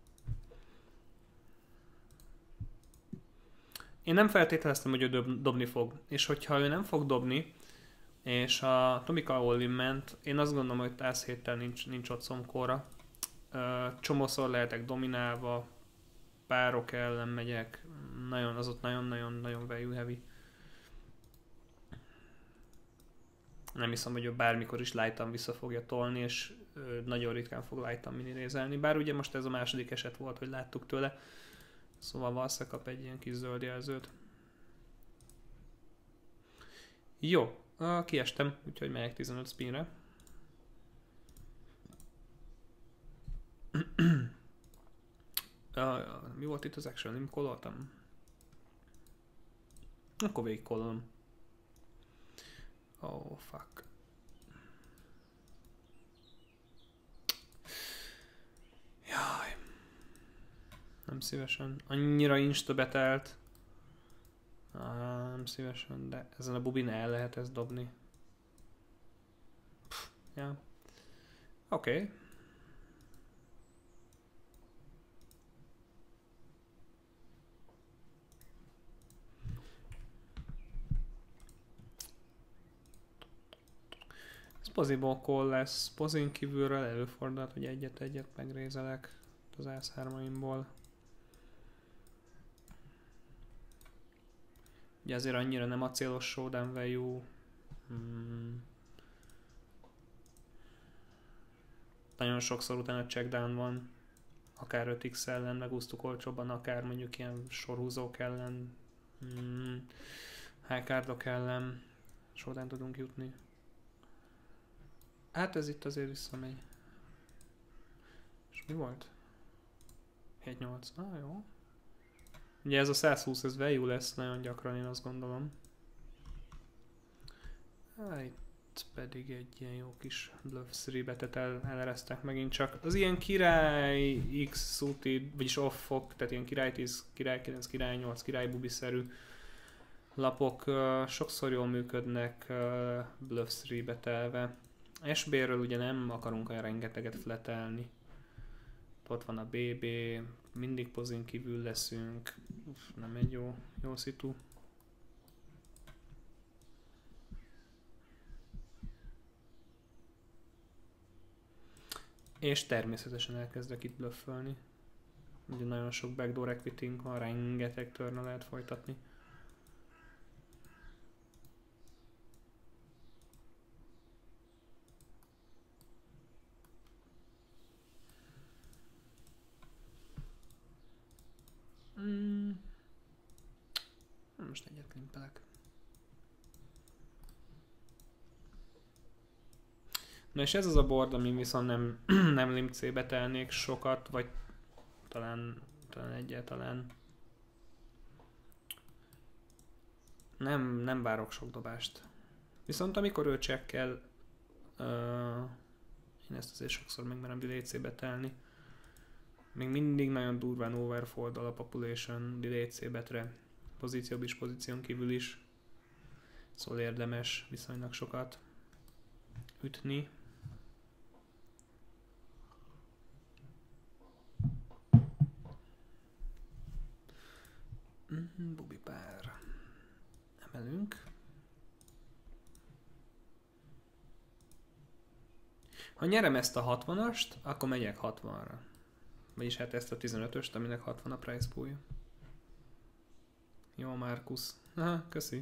Én nem feltételeztem, hogy ő dob, dobni fog, és hogyha ő nem fog dobni, és a Tomika all-in ment, én azt gondolom, hogy táz héttel nincs, nincs ott szomkóra. Csomószor lehetek dominálva, párok ellen megyek, nagyon, az ott nagyon-nagyon-nagyon value heavy. Nem hiszem, hogy ő bármikor is light-an vissza fogja tolni, és nagyon ritkán fog light-on minirézelni, bár ugye most ez a második eset volt, hogy láttuk tőle, szóval valószínűleg kap egy ilyen kis zöld jelzőt. Jó, kiestem, úgyhogy megyek tizenöt spinre. uh, mi volt itt az action? Nem kololtam? Akkor végig kololom. Oh, fuck. Jaj. Nem szívesen. Annyira insta betelt. Ah, nem szívesen, de ezen a bubin el lehet ezt dobni. Pff, ja. Oké. Okay. Ez poziból call lesz. Pozin kívülről előfordulhat, hogy egyet-egyet megrézelek az ász hármaimból. Ugye azért annyira nem acélos showdown value. Hmm. Nagyon sokszor utána checkdown van. Akár öt x ellen, megúsztuk olcsóbban, akár mondjuk ilyen sorhúzók ellen. Hmm. High cardok ellen. Showdown tudunk jutni. Hát ez itt azért visszamegy. És mi volt? hét nyolc. Ah, jó. Ugye ez a száz húsz, ez value lesz nagyon gyakran, én azt gondolom. Há, itt pedig egy ilyen jó kis bluff three betet el, eleresztek megint csak. Az ilyen király X suited, vagyis off-ok, tehát ilyen király tíz, király kilenc, király nyolc, király bubi-szerű lapok uh, sokszor jól működnek uh, bluff three betelve. es bé-ről ugye nem akarunk olyan rengeteget fletelni. Ott van a bé bé, mindig pozin kívül leszünk. Uf, nem egy jó, jó szitu. És természetesen elkezdek itt bluffolni. Ugye nagyon sok backdoor equityünk van, rengeteg turn-a lehet folytatni. Mm. Most egyet klimpelek. Na és ez az a board, amin viszont nem, nem limp C-be telnék sokat, vagy talán, talán egyáltalán. Nem, nem várok sok dobást. Viszont amikor ő csekkel, uh, én ezt azért sokszor megmerem delay C-be telni. Még mindig nagyon durván overfold a population delay C-betre, pozícióbb is, pozíción kívül is. Szóval érdemes viszonylag sokat ütni. Mm-hmm, bubi pár. Emelünk. Ha nyerem ezt a hatvanast, akkor megyek hatvanra. Vagyis hát ezt a tizenötöst, aminek hatvan a price poolja. Jó, Márkusz. Aha, köszi.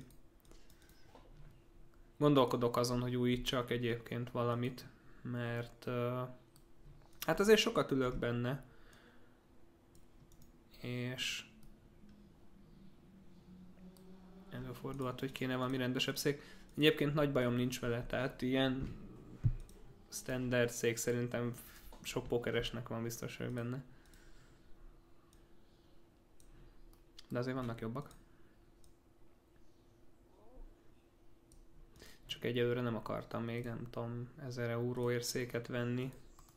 Gondolkodok azon, hogy újítsak egyébként valamit, mert uh, hát azért sokat ülök benne. És előfordulhat, hogy kéne valami rendesebb szék. Egyébként nagy bajom nincs vele, tehát ilyen standard szék szerintem sok pókeresnek van, biztos vagyok benne. De azért vannak jobbak. Csak egyelőre nem akartam még, nem tudom, ezer euróért széket venni.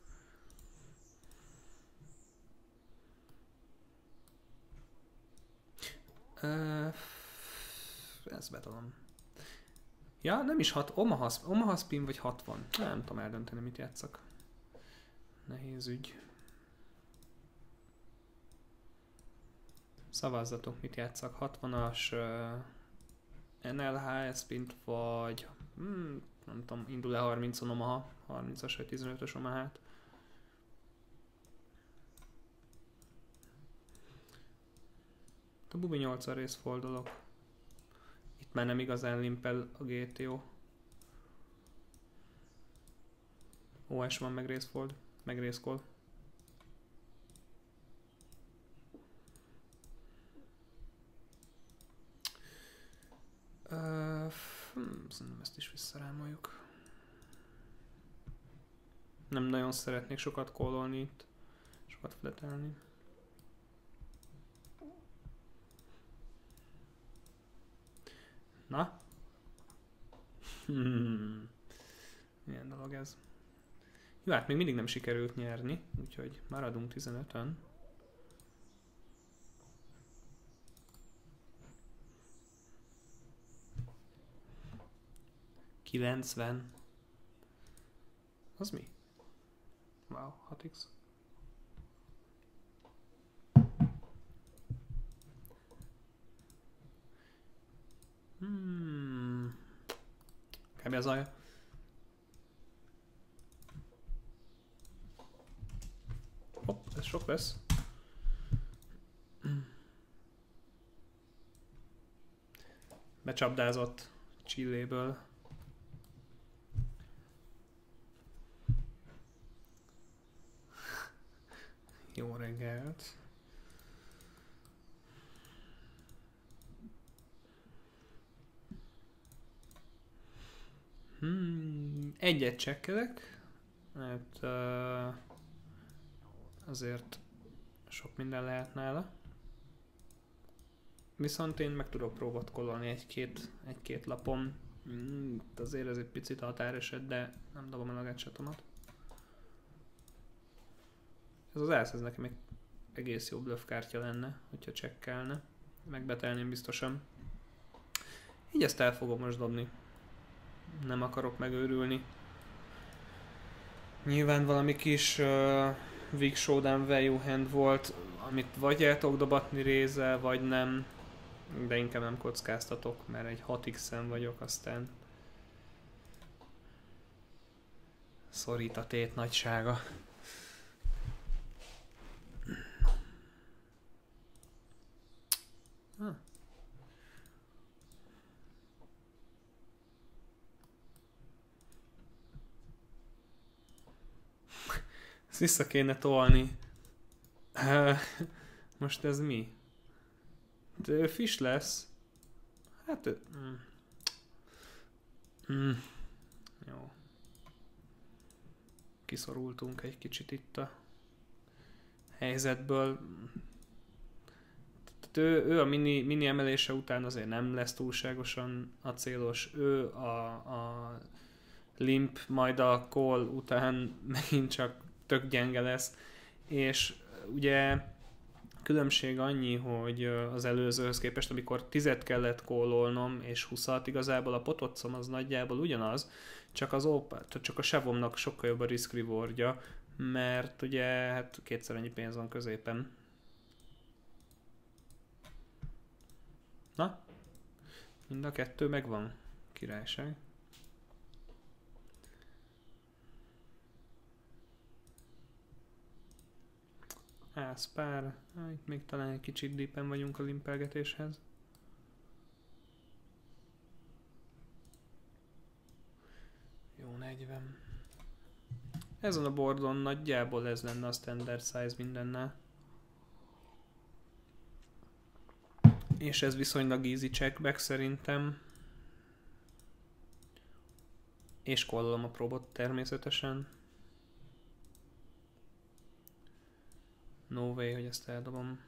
Uh, ezt betolom. Ja, nem is hat, Omaha, Omaha spin vagy hatvan. Nem tudom eldönteni, mit játszak. Nehéz ügy. Szavazzatok, mit játszak. hatvanas uh, en el há spint vagy hmm, nem tudom, indul-e harmincon Omaha, harmincas vagy tizenötös Omahát. A bubi nyolcas rész fordulok. Itt már nem igazán limpel a gé té o. o es van, meg racefold, meg racecall. Uh, hmm, szerintem ezt is visszarámoljuk. Nem nagyon szeretnék sokat callolni itt, sokat fletelni. Na? Hmm. Milyen dolog ez? Jó, hát még mindig nem sikerült nyerni, úgyhogy maradunk tizenötön. kilencven. Az mi? Wow, hat x. Hmm. Kb. Az alja. Hopp, ez sok lesz. Becsapdázott Chilléből. Jó reggelt. Hmm, egyet csekkelek, mert uh, azért sok minden lehet nála. Viszont én meg tudok próbatkololni egy-két, egy-két lapon. Mm, azért ez egy picit határeset, de nem dobom el a gátsatomat. Ez az ász, ez nekem egy egész jó bluff kártya lenne, hogyha csekkelne. Megbetelném biztosan. Így ezt el fogom most dobni. Nem akarok megőrülni. Nyilván valami kis uh, weak showdown value hand volt, amit vagy el tudok dobatni rézzel, vagy nem. De inkább nem kockáztatok, mert egy hat x-en vagyok, aztán szorít a tét nagysága. Ah. Ezt vissza kéne tolni. Most ez mi? De ő fish lesz. Hát ő... Mm. Mm. Jó. Kiszorultunk egy kicsit itt a helyzetből. Ő, ő a mini, mini emelése után azért nem lesz túlságosan acélos. Ő a, a limp, majd a call után megint csak tök gyenge lesz. És ugye különbség annyi, hogy az előzőhöz képest, amikor tízet kellett callolnom és huszat, igazából a potocom az nagyjából ugyanaz, csak az opa, csak a sevomnak sokkal jobb a risk rewardja, mert ugye hát kétszer annyi pénz van középen. Na? Mind a kettő megvan. Királyság. Ász pár. Itt még talán egy kicsit deepen vagyunk a limpelgetéshez. Jó, negyven. Ezen a boardon nagyjából ez lenne a standard size mindennel. És ez viszonylag easy checkback szerintem. És callolom a próbot természetesen. No way, hogy ezt eldobom.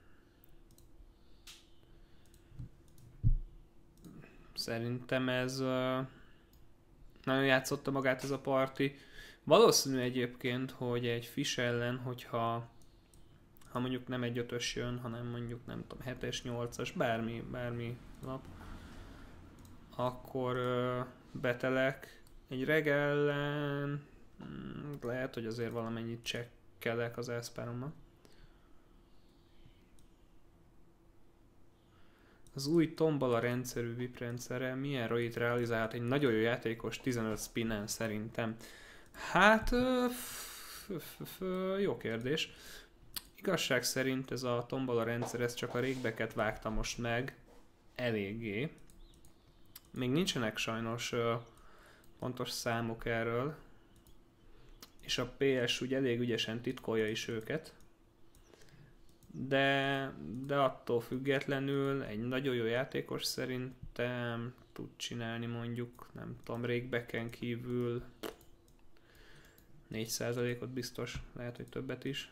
Szerintem ez uh, nagyon játszotta magát ez a parti. Valószínű egyébként, hogy egy fish ellen, hogyha ha mondjuk nem egy ötös jön, hanem mondjuk nem tudom, hetes, nyolcas, bármi, bármi lap, akkor uh, betelek. Egy reg ellen mm, lehet, hogy azért valamennyit csekkelek az eszpárommal. Az új tombala rendszerű vip rendszerrel milyen roit realizálhat egy nagyon jó játékos tizenöt spinnen szerintem? Hát, jó kérdés. Igazság szerint ez a tombala rendszer, ez csak a régbeket vágta most meg eléggé. Még nincsenek sajnos pontos számok erről. és a pé es úgy elég ügyesen titkolja is őket. De, de attól függetlenül egy nagyon jó játékos szerintem tud csinálni mondjuk, nem tudom, Requiem kívül négy százalékot biztos, lehet, hogy többet is.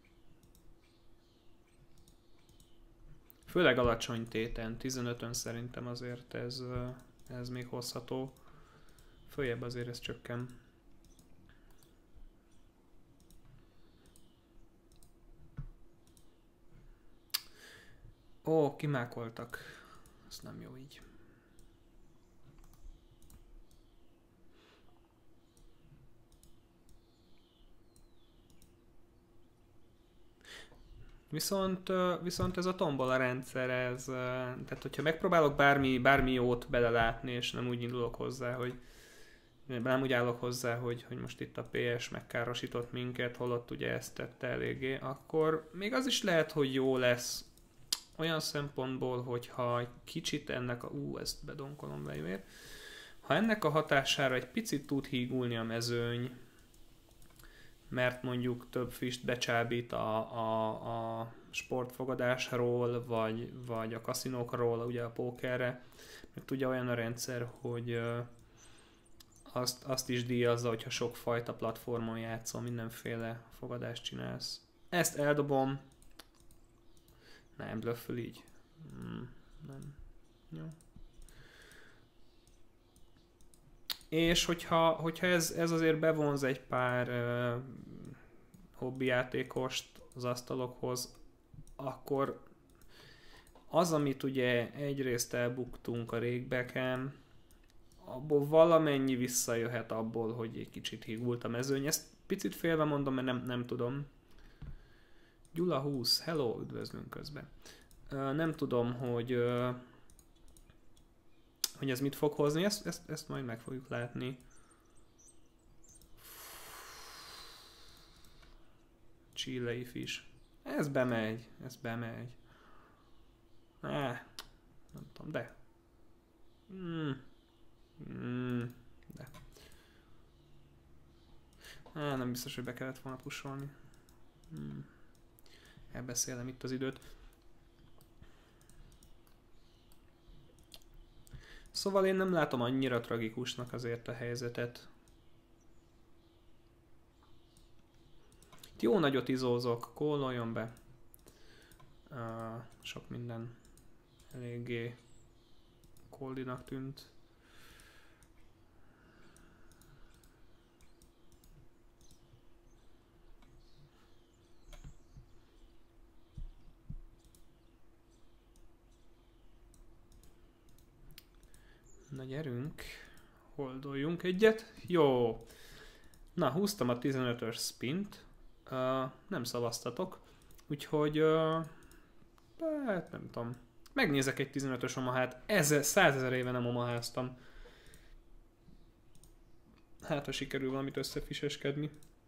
Főleg alacsony téten, tizenötön szerintem azért ez, ez még hozható. Följebb azért ez csökken. Ó, kimákoltak. Ez nem jó így. Viszont, viszont ez a tombola rendszer, ez, tehát hogyha megpróbálok bármi, bármi jót belelátni, és nem úgy indulok hozzá, hogy nem úgy állok hozzá, hogy, hogy most itt a pé es megkárosított minket, holott ugye ezt tette eléggé, akkor még az is lehet, hogy jó lesz olyan szempontból, hogyha egy kicsit ennek a... Ú, ezt bedonkolom vejvér. Ha ennek a hatására egy picit tud hígulni a mezőny, mert mondjuk több füst becsábít a, a, a sportfogadásról, vagy, vagy a kaszinókról, ugye a pókerre, mert ugye olyan a rendszer, hogy azt, azt is díjazza, hogyha sokfajta platformon játszol, mindenféle fogadást csinálsz. Ezt eldobom. Nem, blöfföl így. Mm, nem. Jó. És hogyha, hogyha ez, ez azért bevonz egy pár uh, hobbijátékost az asztalokhoz, akkor az, amit ugye egyrészt elbuktunk a régbeken, abból valamennyi visszajöhet abból, hogy egy kicsit hígult a mezőny. Ezt picit félve mondom, mert nem, nem tudom. Gyula húsz, hello, üdvözlünk közben. Uh, nem tudom, hogy, uh, hogy ez mit fog hozni, ezt, ezt, ezt majd meg fogjuk látni. Chilei fish. Ez bemegy, ez bemegy. Ah, nem tudom, de. Mm. Mm, de. Ah, nem biztos, hogy be kellett volna pusolni. Mm. Elbeszélem itt az időt. Szóval én nem látom annyira tragikusnak azért a helyzetet. Jó nagyot izózok, kóloljon be. Uh, sok minden eléggé koldinak tűnt. Na gyerünk, holdoljunk egyet. Jó. Na, húztam a tizenötös spint. Uh, nem szavaztatok. Úgyhogy, uh, hát nem tudom. Megnézek egy tizenötös omahát. Ezer, százezer éve nem omaháztam. Hát, ha sikerül valamit összefiseskedni.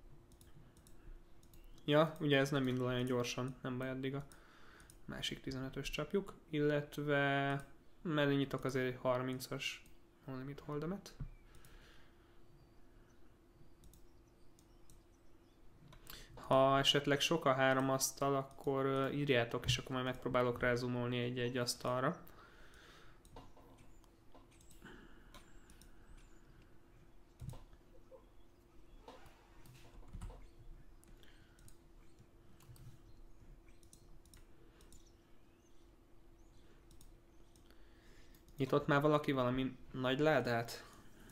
Ja, ugye ez nem indul olyan gyorsan. Nem baj, addig a másik tizenötös csapjuk. Illetve mellé nyitok azért egy harmincas no limit holdemet. Ha esetleg sok a három asztal, akkor írjátok, és akkor majd megpróbálok rázumolni egy-egy asztalra. Nyitott már valaki valami nagy ládát?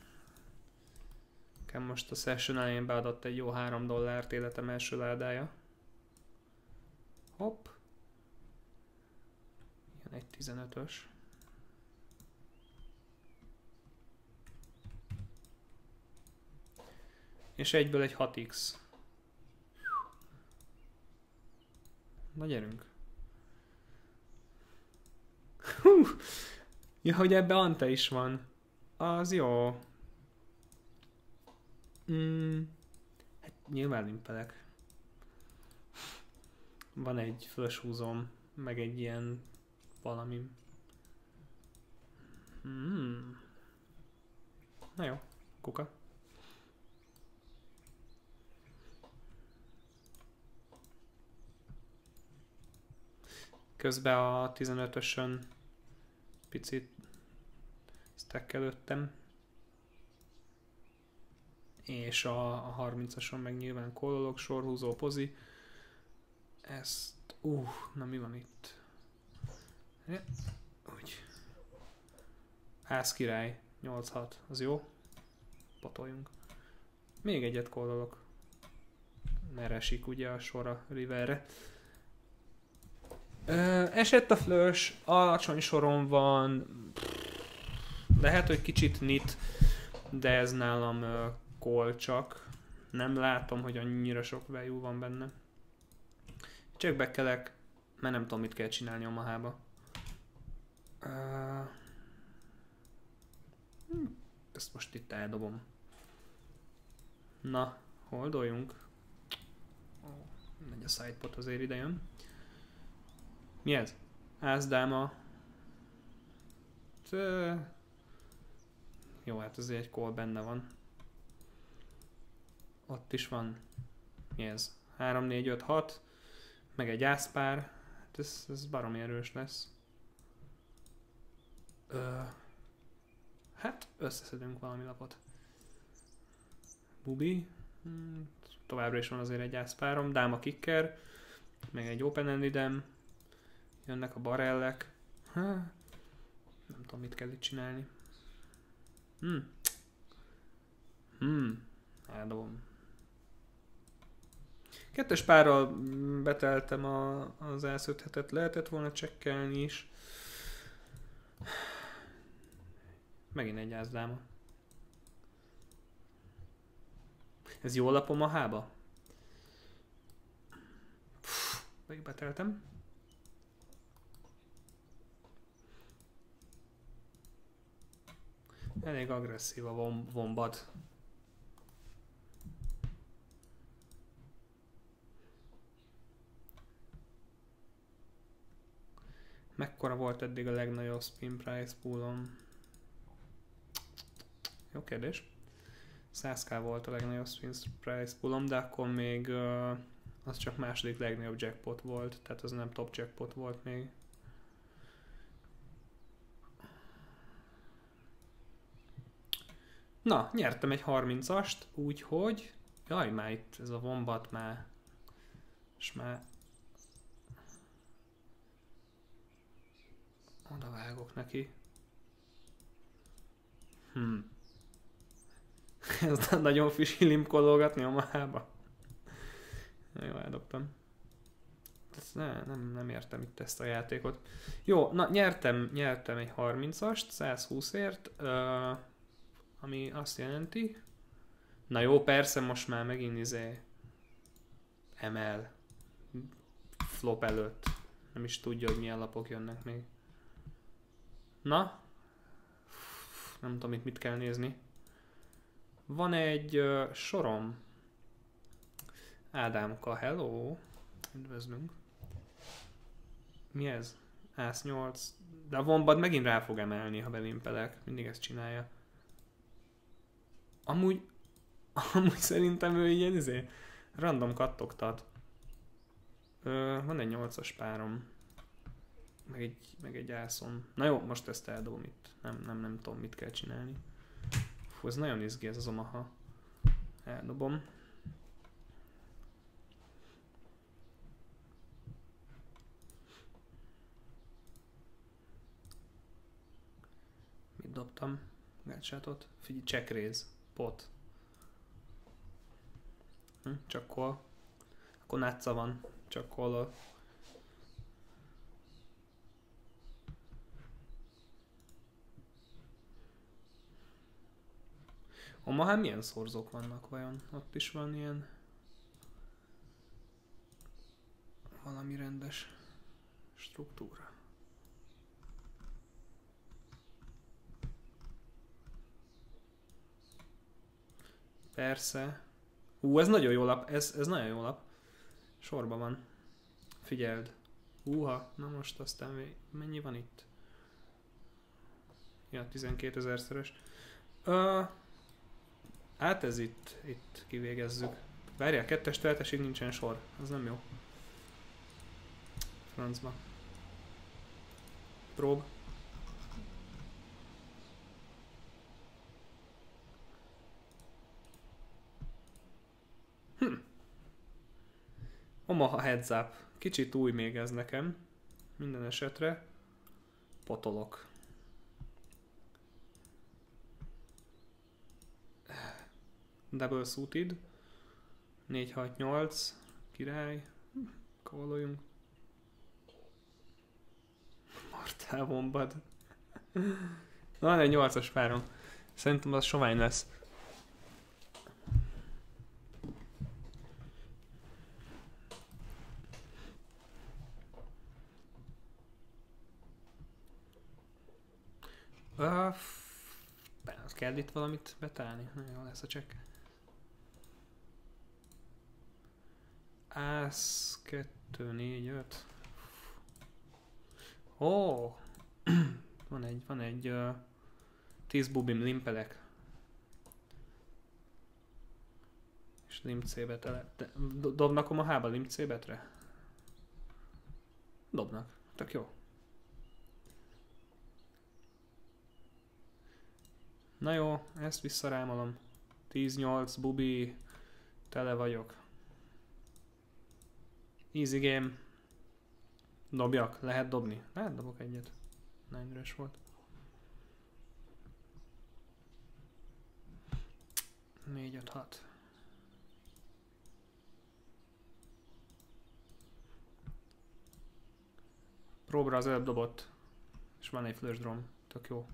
Nekem most a session elején beadott egy jó három dollárt életem első ládája. Hopp. Jön egy tizenötös. És egyből egy hat x. Na gyerünk. Hú! Ja, hogy ebbe ante is van. Az jó. Mm, hát nyilván limpelek. Van egy flush-húzom, meg egy ilyen valami. Mm. Na jó, kuka. Közben a tizenötösön picit stackelődtem. És a, a harmincason meg nyilván kollolok, sorhúzó pozi. Ezt... Uh, na mi van itt? Úgy. Ász király, nyolc hat, az jó? Patoljunk. Még egyet kollolok. Mert esik ugye a sor a riverre. Ö, esett a flush, alacsony soron van. Lehet, hogy kicsit nit, de ez nálam uh, call csak. Nem látom, hogy annyira sok value van benne. Csak bekelek, mert nem tudom, mit kell csinálni a mahába. Uh, ezt most itt eldobom. Na, holdoljunk. Oh, megy a sidepot, azért ide jön. Mi ez? Ászdáma. Tö... Jó, hát azért egy call benne van. Ott is van. Mi ez? három, négy, öt, hat. Meg egy ászpár. Hát ez, ez baromi erős lesz. Ö... Hát összeszedünk valami lapot. Bubi. Hmm, továbbra is van azért egy ászpárom. Dáma kicker. Meg egy open-endedem. Jönnek a barellek. Ha. Nem tudom, mit kell itt csinálni. Hmm. Hmm. Eldobom. Kettes párral beteltem a, az ász öt hetet. Lehetett volna csekkelni is. Megint egy ászdáma. Ez jó lapom a hába? Még beteltem. Elég agresszív a vom vombad. Mekkora volt eddig a legnagyobb spin price poolom? Jó kérdés. száz k volt a legnagyobb spin price poolom, de akkor még uh, az csak második legnagyobb jackpot volt, tehát az nem top jackpot volt még. Na, nyertem egy harmincast, úgyhogy... Jaj, már itt ez a vombat már... És már... Oda vágok neki. Hm. Ez nagyon fisilim kollogatni a mahába. Jó, eldobtam. Ezt ne, nem, nem értem itt ezt a játékot. Jó, na nyertem, nyertem egy harmincast, száz húszért. Uh, ami azt jelenti... Na jó, persze most már megint izé... emel. Flop előtt. Nem is tudja, hogy milyen lapok jönnek még. Na? Nem tudom itt mit kell nézni. Van egy uh, sorom. Ádámka, hello. Üdvözlünk. Mi ez? ász nyolc. De a vombad megint rá fog emelni, ha belimpelek. Mindig ezt csinálja. Amúgy... Amúgy szerintem ő ilyen izé... Random kattogtat. Ö, van egy nyolcas párom. Meg egy, meg egy ászom. Na jó, most ezt eldobom itt. Nem, nem, nem tudom, mit kell csinálni. Fú, ez nagyon izgi ez az Omaha. Eldobom. Mit dobtam? Gácsátot? Figyelj, check raise. Pot. Hm, csak call. Akkor nátsza van. Csak call. Omahán milyen szorzók vannak vajon? Ott is van ilyen... valami rendes struktúra. Persze. Ú, ez nagyon jó lap. Ez, ez nagyon jó lap. Sorban van. Figyeld. Húha, na most aztán mennyi van itt? Ja, tizenkétezer-szeres. Uh, hát ez itt, itt kivégezzük. Várjál, kettes teltesig nincsen sor. Az nem jó. Francba. Prób. Hm. Omaha heads up. Kicsit új még ez nekem. Minden esetre. Potolok. Double suited. négy hat nyolc. Király. Kóloljunk. Mortál bombad. Van egy nyolcas párom. Szerintem az sovány lesz. Uh, kell itt valamit betálni? Nagyon jó lesz a check. Ász kettő, négy, öt. Ó! Oh. van egy, van egy uh, tíz bubim, limpelek. És limpcébet tele... Dobnak a hába limpcébetre? Dobnak. Tök jó. Na jó, ezt visszarámolom. tíz nyolc, bubi, tele vagyok. Easy game. Dobjak, lehet dobni. Lehet dobok egyet. Nagyon üres volt. négy öt hat. Próbra az előbb dobott. És van egy flush drum. Tök jó.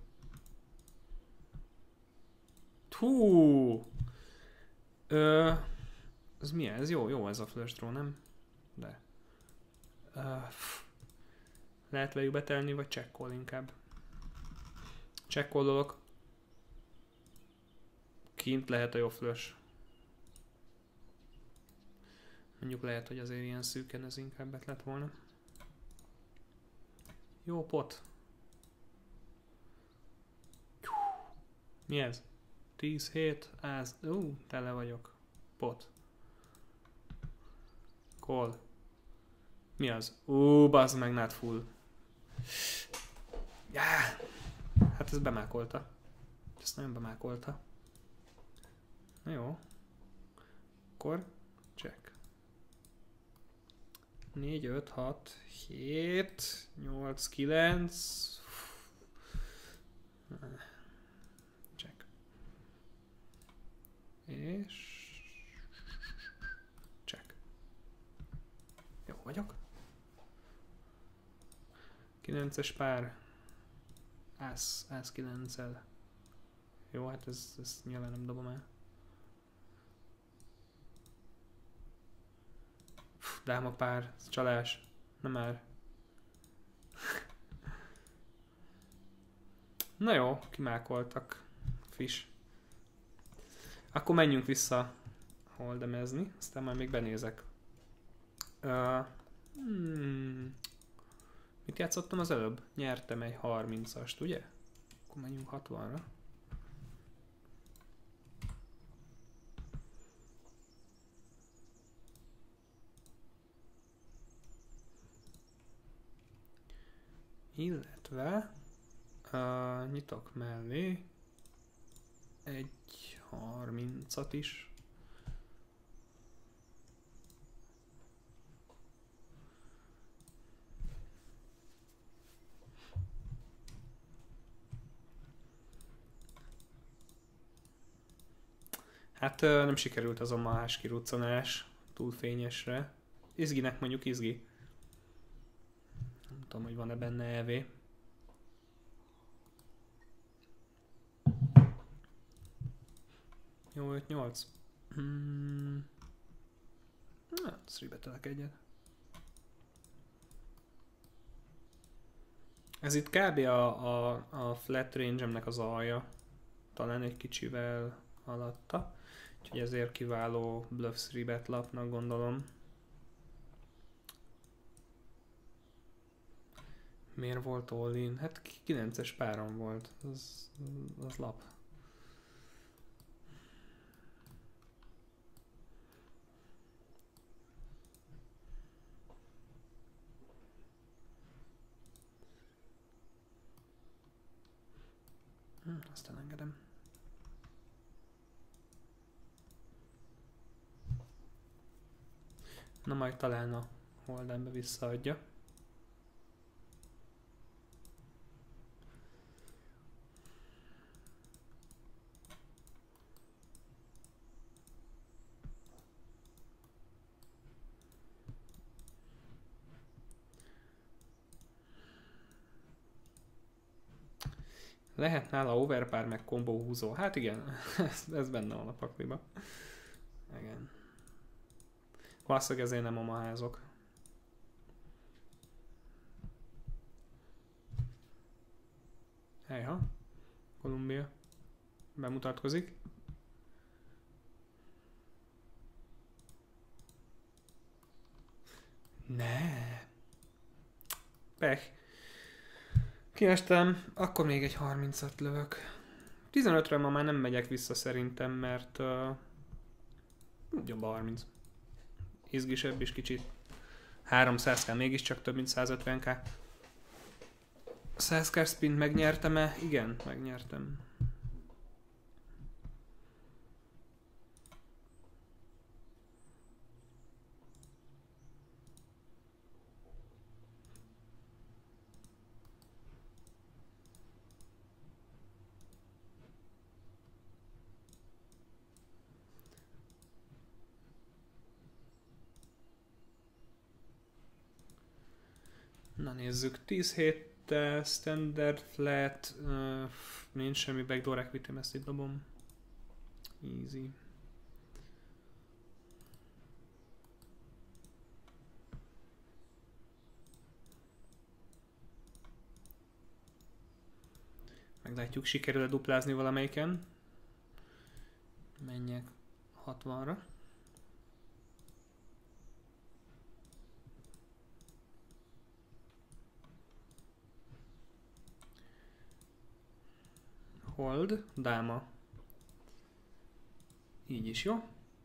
Hú! Ö, ez mi ez? Jó, jó ez a flush draw, nem? De. Uh, lehet velük betelni, vagy checkol inkább. Checkololok. Kint lehet a jó flush. Mondjuk lehet, hogy azért ilyen szűken ez inkább lett volna. Jó pot. Mi ez? tíz hét, áz, ú, uh, tele vagyok. Pot. Call. Mi az? Ú, uh, bazd meg, not full. Yeah. Hát ez bemákolta. Ezt nagyon bemákolta. Na jó. Akkor check. négy, öt, hat, hét, nyolc, kilenc. Check. És... check. Jó vagyok. kilences pár. Ász, ász kilenccel. Jó, hát ez, ez nyilván nem dobom el. Dáma pár, csalás. Nem már. Na jó, kimákoltak. Fish. Akkor menjünk vissza holdemezni, aztán majd még benézek. Uh, hmm. Mit játszottam az előbb? Nyertem egy harmincast, ugye? Akkor menjünk hatvanra. Illetve uh, nyitok mellé egy harmincat is. Hát uh, nem sikerült az a mahás kiruccanás túl fényesre. Izginek mondjuk izgi. Nem tudom, hogy van-e benne é vé. Jó, öt nyolc. Hmm. Na, szribetelek egyet. Ez itt kb. a, a, a flat range-emnek az alja. Talán egy kicsivel alatta. Úgyhogy ezért kiváló bluff three-bet lapnak gondolom. Miért volt all-in? Hát kilences páron volt. Az, az lap. Hm, aztán engedem. Na majd talán a holdenbe visszaadja. Lehet nála overpár meg combo húzó. Hát igen, ez, ez benne van a pakliba. Igen. Valószínűleg ezért nem omaházok. Helyha. Kolumbia. Bemutatkozik. Ne. Pech. Kiestem, akkor még egy harmincat lövök. tizenötre ma már nem megyek vissza szerintem, mert uh, jobb a harminc. Izgisebb is kicsit. háromszáz ká mégiscsak több mint száz ötven ká. száz ká spint megnyertem-e? Igen, megnyertem. Na nézzük, tíz héttel, standard flat, uh, nincs semmi backdoor equity, ezt itt dobom. Easy. Meglátjuk, sikerül-e duplázni valamelyiken. Menjek hatvanra. Hold, dáma. Így is jó.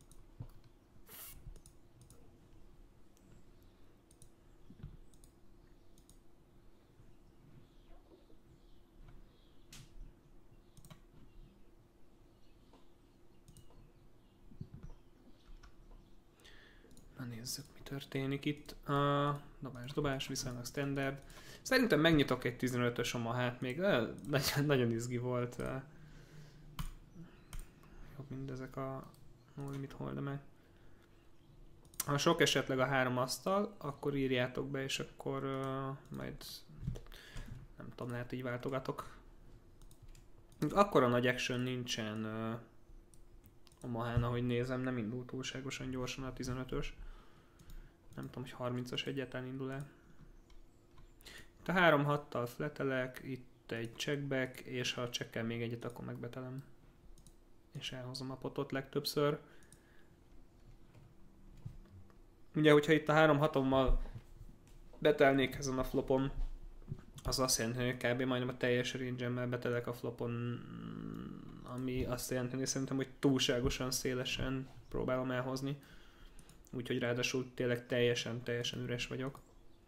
Na nézzük, mi történik itt. Uh, dobás, dobás, viszonylag standard. Szerintem megnyitok egy tizenötös omahát még. Uh, nagyon, nagyon izgi volt. Uh, jobb mindezek a no limit holdemek. Ha sok esetleg a három asztal, akkor írjátok be, és akkor uh, majd nem tudom, lehet így váltogatok. Akkora nagy action nincsen uh, omahán, ahogy nézem, nem indul túlságosan gyorsan a tizenötös. Nem tudom, hogy harmincas egyáltalán indul el. Itt a három hattal fletelek, itt egy checkback, és ha checkkel még egyet, akkor megbetelem. És elhozom a potot legtöbbször. Ugye, hogyha itt a három hatommal betelnék ezen a flopon, az azt jelenti, hogy kb. Majdnem a teljes range-emmel betelek a flopon, ami azt jelenti, hogy szerintem, hogy túlságosan szélesen próbálom elhozni. Úgyhogy ráadásul tényleg teljesen, teljesen üres vagyok.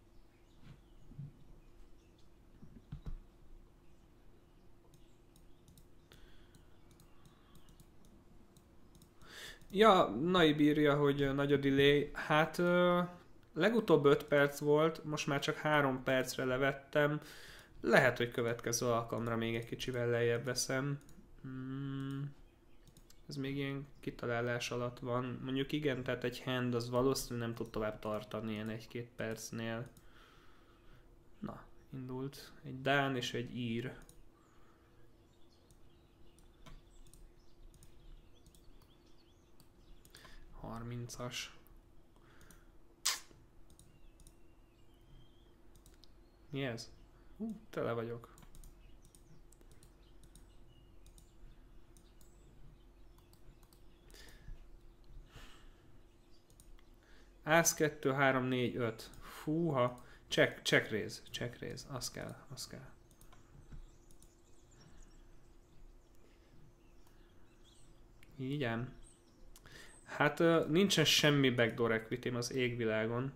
Ja, Naib írja, hogy nagy a delay. Hát uh, legutóbb öt perc volt, most már csak három percre levettem. Lehet, hogy következő alkalomra még egy kicsivel lejjebb veszem. Hmm. Ez még ilyen kitalálás alatt van. Mondjuk igen, tehát egy hand az valószínűleg nem tud tovább tartani ilyen egy-két percnél. Na, indult. Egy dán és egy ír. harmincas. Mi ez? Hú, tele vagyok. Ász kettő, három, négy, öt. Fúha. Check, check raise, check raise. Az kell, az kell. Így ám. Hát uh, nincsen semmi backdoor equity az égvilágon.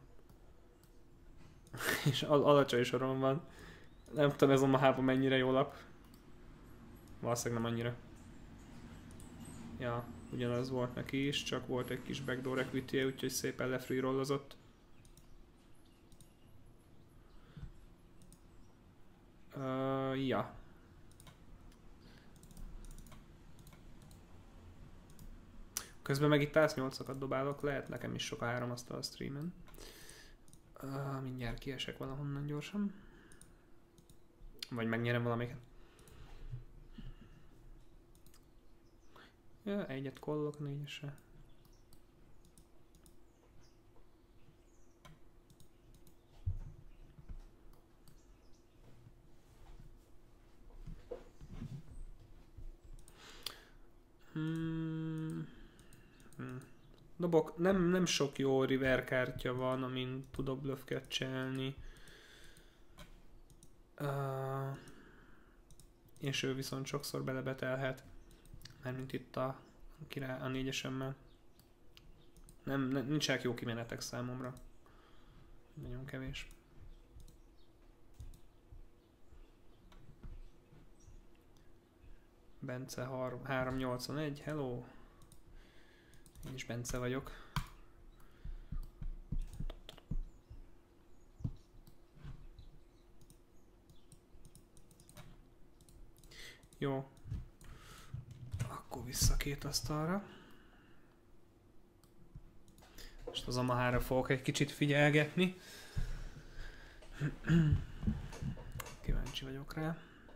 És al alacsony soron van. Nem tudom, ez a mahában mennyire jó lap. valószínűleg nem annyira. Ja, ugyanaz volt neki is, csak volt egy kis backdoor equity-je, úgyhogy szépen lefree-rollozott. Uh, ja. Közben meg itt ász nyolcakat dobálok, lehet nekem is sok a három asztal a streamen. Uh, mindjárt kiesek valahonnan gyorsan. Vagy megnyerem valamiket. Ja, egyet kollok, négyesre. Hmm. Hmm. Dobok, nem, nem sok jó river kártya van, amin tudok bluff catchelni. Uh, és ő viszont sokszor belebetelhet. Mármint itt a, király, a négyesemmel. Nem, nem, nincsenek jó kimenetek számomra. Nagyon kevés. Bence három nyolcvanegy, hello! Én is Bence vagyok. Jó. Akkor vissza két asztalra. Most az Omahára fogok egy kicsit figyelgetni. Kíváncsi vagyok rá.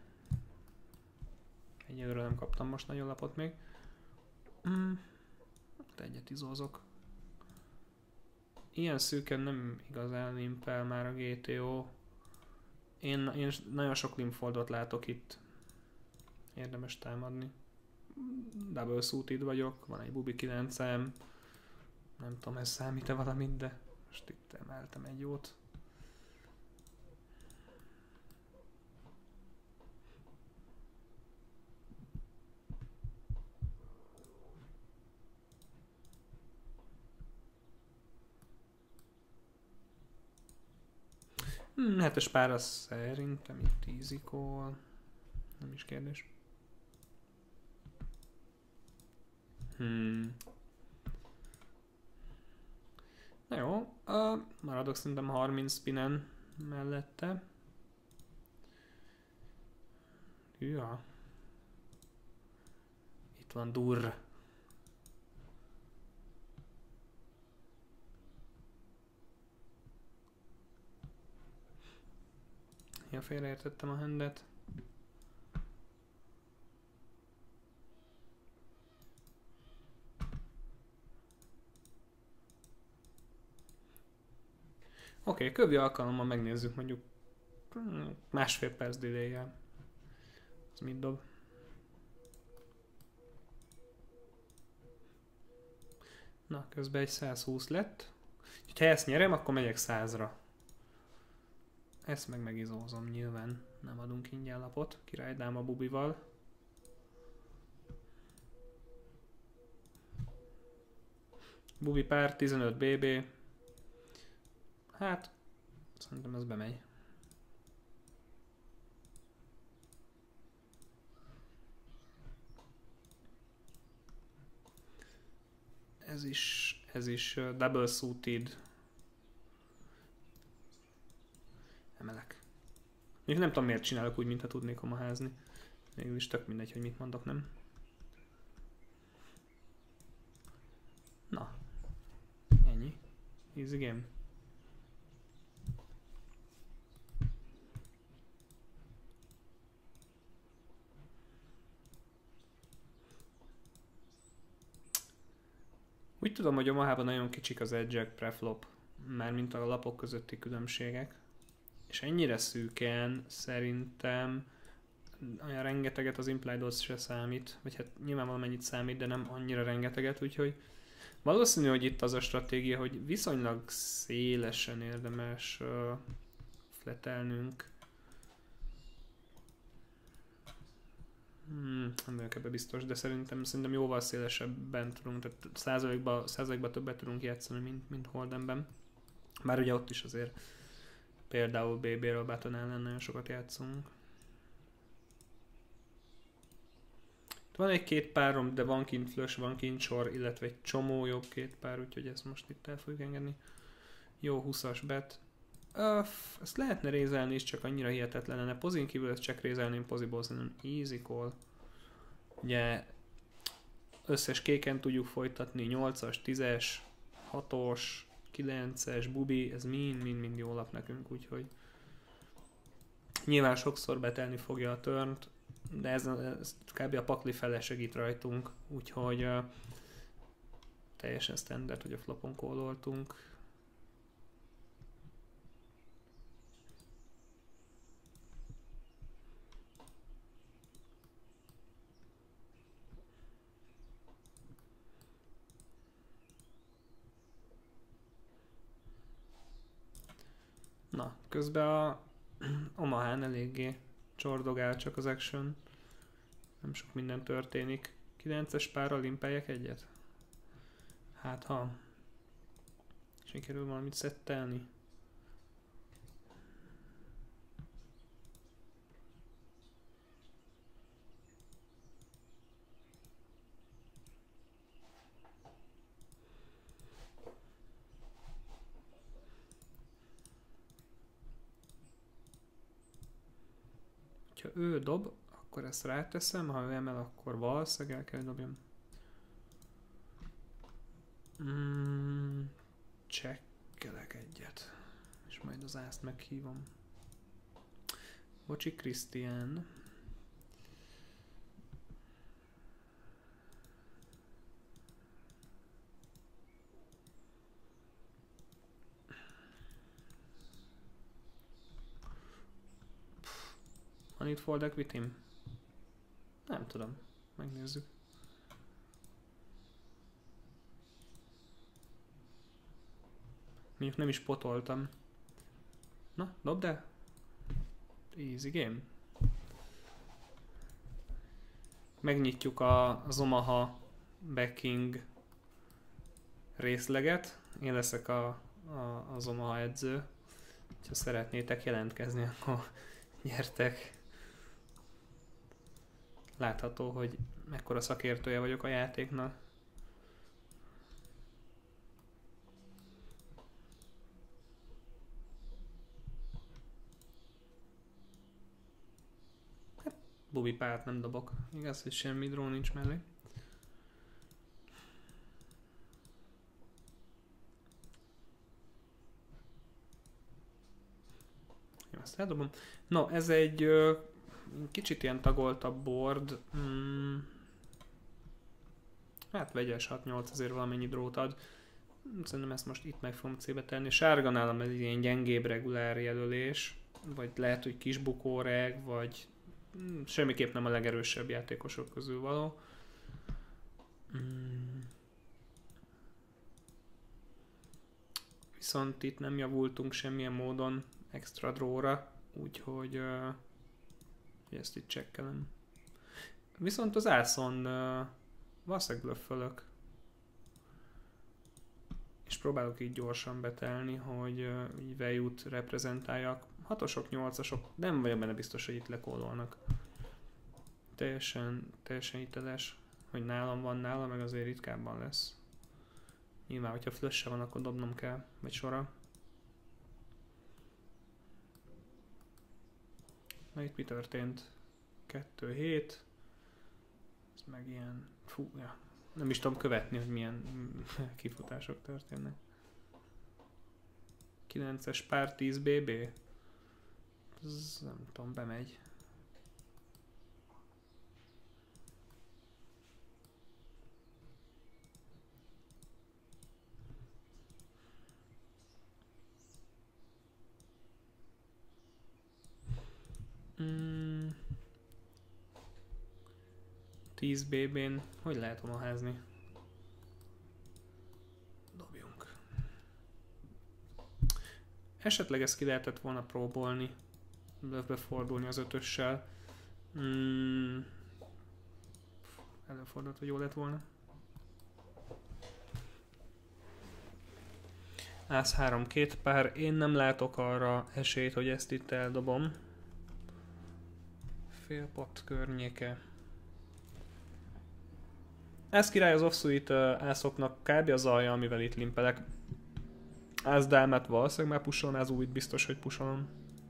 Egyelőre nem kaptam most nagyon lapot még. Mm. Egyet izózok. Ilyen szűken nem igazán limpel már a gé té o. Én, én nagyon sok limpfoldot látok itt. Érdemes támadni. Double suited vagyok, van egy bubi kilencem. Nem tudom, ez számít-e valamit, de most itt emeltem egy jót. Hmm, hetes pár az szerintem itt tízikol. Nem is kérdés. Hmm. Na jó, uh, maradok szerintem harminc spinen mellette. Hűha. Itt van durr. Ja, félreértettem a handet. Oké, okay, kövi alkalommal megnézzük mondjuk másfél perc delay-jel. Ez mit dob? Na, közben egy százhúsz lett. Ha ezt nyerem, akkor megyek százra. Ezt meg megizózom nyilván. Nem adunk ingyen lapot. Királydám a bubival. Bubi pár, tizenöt bé bé. Hát, szerintem ez bemegy. Ez is, ez is uh, double suited. Emelek. Még nem tudom miért csinálok úgy, mintha tudnék omaházni. Mégis tök mindegy, hogy mit mondok, nem? Na. Ennyi. Easy game. Úgy tudom, hogy Omahában nagyon kicsik az edge-ek preflop, mármint a lapok közötti különbségek. És ennyire szűken szerintem olyan rengeteget az implied odds se számít, vagy hát nyilván valamennyit számít, de nem annyira rengeteget, úgyhogy valószínű, hogy itt az a stratégia, hogy viszonylag szélesen érdemes uh, fletelnünk. Hmm, nem vagyok ebbe biztos, de szerintem, szerintem jóval szélesebben tudunk, tehát százalékba, százalékba többet tudunk játszani, mint, mint Holdenben. Bár ugye ott is azért például bé bé-ről button ellen nagyon sokat játszunk. Van egy két párom, de van kint flush, van kint sor, illetve egy csomó jobb két pár, úgyhogy ezt most itt el fogjuk engedni. Jó húszas bet. Öff, ezt lehetne rézelni is, csak annyira hihetetlen lenne. Pozin kívül ezt csak rézelném, poziból szerintem easy call. Ugye összes kéken tudjuk folytatni, nyolcas, tízes, hatos, kilences, bubi, ez mind-mind-mind jó lap nekünk, úgyhogy nyilván sokszor betelni fogja a turnt, de ez, ez kb. A pakli fele segít rajtunk, úgyhogy uh, teljesen standard, hogy a flopon calloltunk. Na, közben a Omahán eléggé csordogál csak az action. Nem sok minden történik. kilences párral limpeljek egyet? Hát ha sikerül valamit szettelni. Ha ő dob, akkor ezt ráteszem, ha ő emel, akkor valószínűleg el kell dobjam. Mm, csekkelek egyet, és majd az ászt meghívom. Bocsi, Krisztián. Van itt fold equity-m? Nem tudom. Megnézzük. Mondjuk nem is potoltam. Na, dobd el! Easy game. Megnyitjuk a, az Omaha backing részleget. Én leszek a, a, az Omaha edző. Ha szeretnétek jelentkezni, akkor gyertek. Látható, hogy mekkora szakértője vagyok a játéknak. Hát, bubi párt nem dobok. Igaz, hogy semmi drón nincs mellé. Jó, ezt eldobom. No, ez egy ö, kicsit ilyen tagoltabb board. Hmm. Hát vegyes hat nyolc azért valamennyi drót ad. Szerintem ezt most itt meg fogom C-be tenni. Sárga nálam ez ilyen gyengébb regulár jelölés. Vagy lehet, hogy kis bukóreg, vagy semmiképp nem a legerősebb játékosok közül való. Hmm. Viszont itt nem javultunk semmilyen módon extra dróra, úgyhogy uh, ezt itt csekkelem. Viszont az ászon uh, valószínűleg blöffölök. És próbálok így gyorsan betelni, hogy uh, így value-t reprezentáljak. Hatosok, nyolcasok, nem vagyok benne biztos, hogy itt lekólolnak. Teljesen, teljesen hiteles, hogy nálam van, nálam meg azért ritkábban lesz. Nyilván, hogyha flush-e van, akkor dobnom kell, vagy sora. Na itt mi történt? kettő hét. Ez meg ilyen... Fú, ja. Nem is tudom követni, hogy milyen kifutások történnek. kilences pár tíz bé bé. Ez nem tudom, bemegy. Mm. tíz bé bén hogy lehet omaházni? Dobjunk. Esetleg ezt ki lehetett volna próbálni. Bluffbe fordulni az ötössel. Mm. Előfordult, hogy jó lett volna. Ász három két pár. Én nem látok arra esélyt, hogy ezt itt eldobom. Fél pot környéke. Ez király az offsuit uh, ászoknak kb. Az alja, amivel itt limpelek. Ez dámát valószínűleg már pusolom, ez újt biztos, hogy pusolom.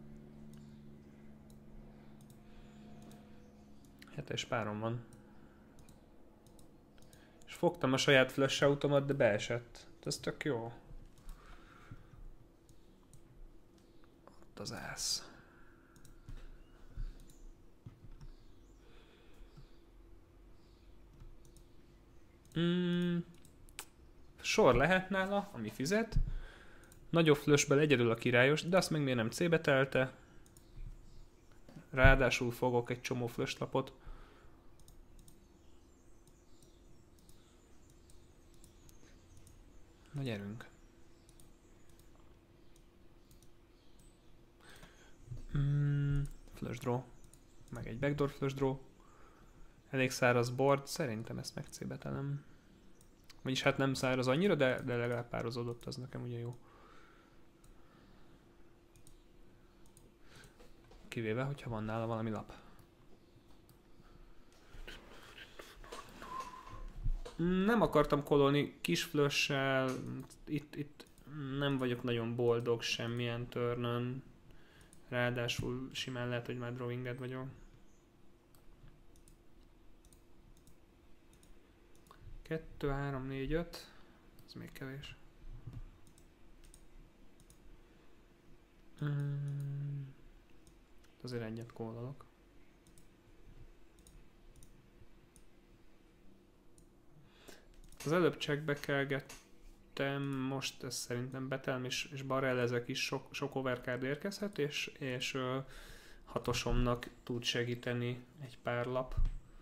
Hetes párom van. És fogtam a saját flush automat, de beesett. Ez tök jó. Ott az ász. Mm. Sor lehet nála, ami fizet. Nagyobb flashből egyedül a királyos, de azt meg miért nem C-be telte. Ráadásul fogok egy csomó flush lapot. Na gyerünk. Mm, flush draw. Meg egy backdoor flush draw. Elég száraz board, szerintem ezt meg C-be telem. Vagyis hát nem száraz annyira, de, de legalább pározódott, az nekem ugye jó. Kivéve, hogyha van nála valami lap. Nem akartam kololni kis flush-sel, itt, itt nem vagyok nagyon boldog semmilyen turnön. Ráadásul simán lehet, hogy már drawinged vagyok. Kettő, három, négy, öt. Ez még kevés. Hmm. Azért egyet kódolok. Az előbb checkbackelgettem, most ezt szerintem betelm és, és barrelezek is, sok, sok overcard érkezhet, és, és ö, hatosomnak tud segíteni egy pár lap.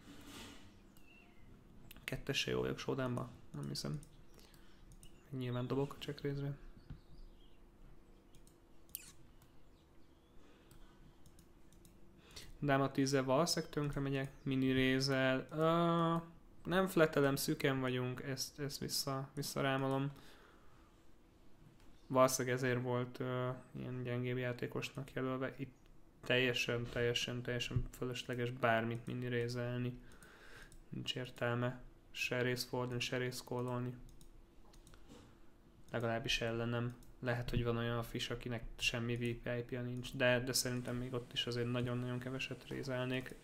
Kettese jó vagyok showdownba? Nem hiszem. Nyilván dobok a check részre. Dáma tízzel valószínűleg tönkre megyek, mini rézzel. Uh, nem fletelem, szüken vagyunk, ezt, ezt vissza, visszarámolom. Valószínűleg ezért volt uh, ilyen gyengébb játékosnak jelölve. Itt teljesen, teljesen, teljesen fölösleges bármit mini rézelni. Nincs értelme. Se race fordulni, se race callolni. Legalábbis ellenem. Lehet, hogy van olyan fish, akinek semmi vé pé i pé-ja nincs, de, de szerintem még ott is azért nagyon-nagyon keveset rézelnék.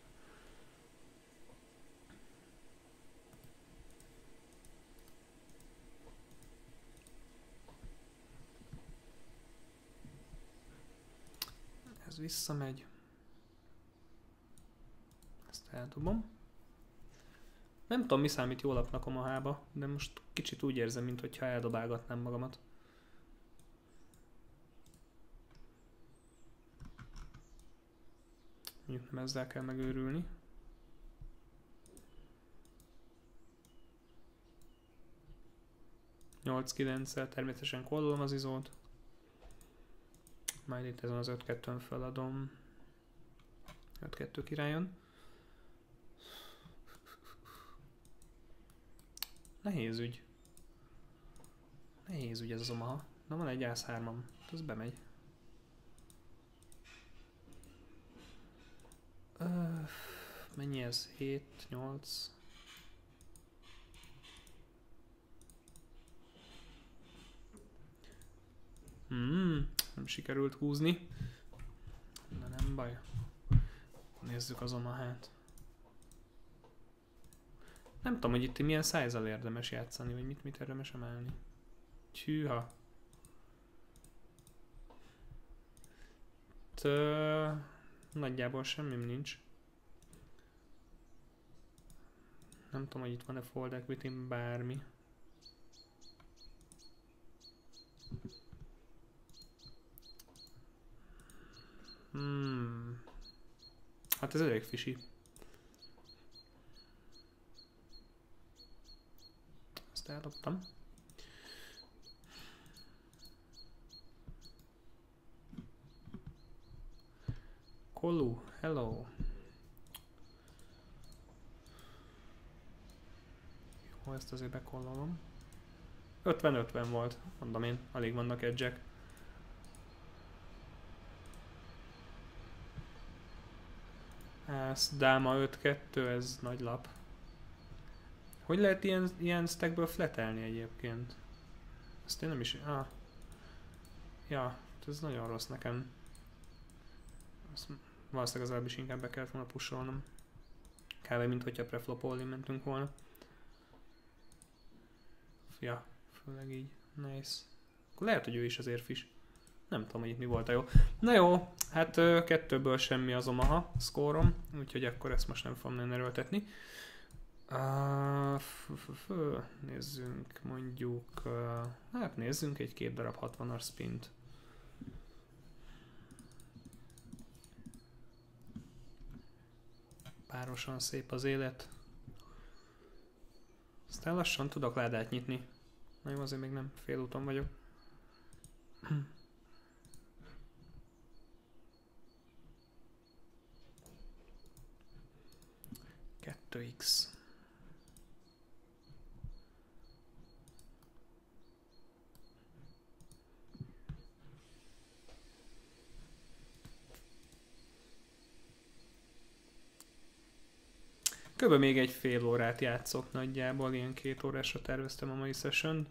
Ez visszamegy. Ezt eldobom. Nem tudom, mi számít jó lapnak a mahába, de most kicsit úgy érzem, mintha eldobálgatnám magamat. Mondjuk nem ezzel kell megőrülni. nyolc kilenccel természetesen kollolom az izót. Majd itt ezen az öt kettőn feladom. öt kettő királyon. Nehéz ügy. Nehéz ügy ez az omaha. Na van egy ász hármam. Az bemegy. Öff, mennyi ez? hét, nyolc. Hmm, nem sikerült húzni. De nem baj. Nézzük az omahát. Nem tudom, hogy itt milyen size-al érdemes játszani, vagy mit, mit érdemes emelni. Hűha. Tö... Nagyjából semmim nincs. Nem tudom, hogy itt van-e fold equity, bármi. Hmm. Hát ez elég fishy. Ezt eldobtam. Kolu, hello. Jó, ezt azért bekollolom. ötven ötven volt, mondom én, alig vannak edge-ek. Ez dáma öt kettő, ez nagy lap. Hogy lehet ilyen, ilyen stackből fletelni egyébként? Ezt én nem is... Ah. Ja, ez nagyon rossz nekem. Azt valószínűleg az előbb is inkább be kellett volna pusolnom. Kb. Mint hogyha preflopolni mentünk volna. Ja, főleg így. Nice. Akkor lehet, hogy ő is az érfis. Nem tudom, hogy itt mi volt a jó. Na jó, hát kettőből semmi az Omaha szkórom, úgyhogy akkor ezt most nem fogom nagyon erőltetni. Uh, nézzünk mondjuk, uh, hát nézzünk egy-két darab hatvanas spint. Párosan szép az élet. Aztán lassan tudok ládát nyitni. Na jó, azért még nem félúton vagyok. kettő x. Kb. Még egy fél órát játszok nagyjából, ilyen két órásra terveztem a mai session.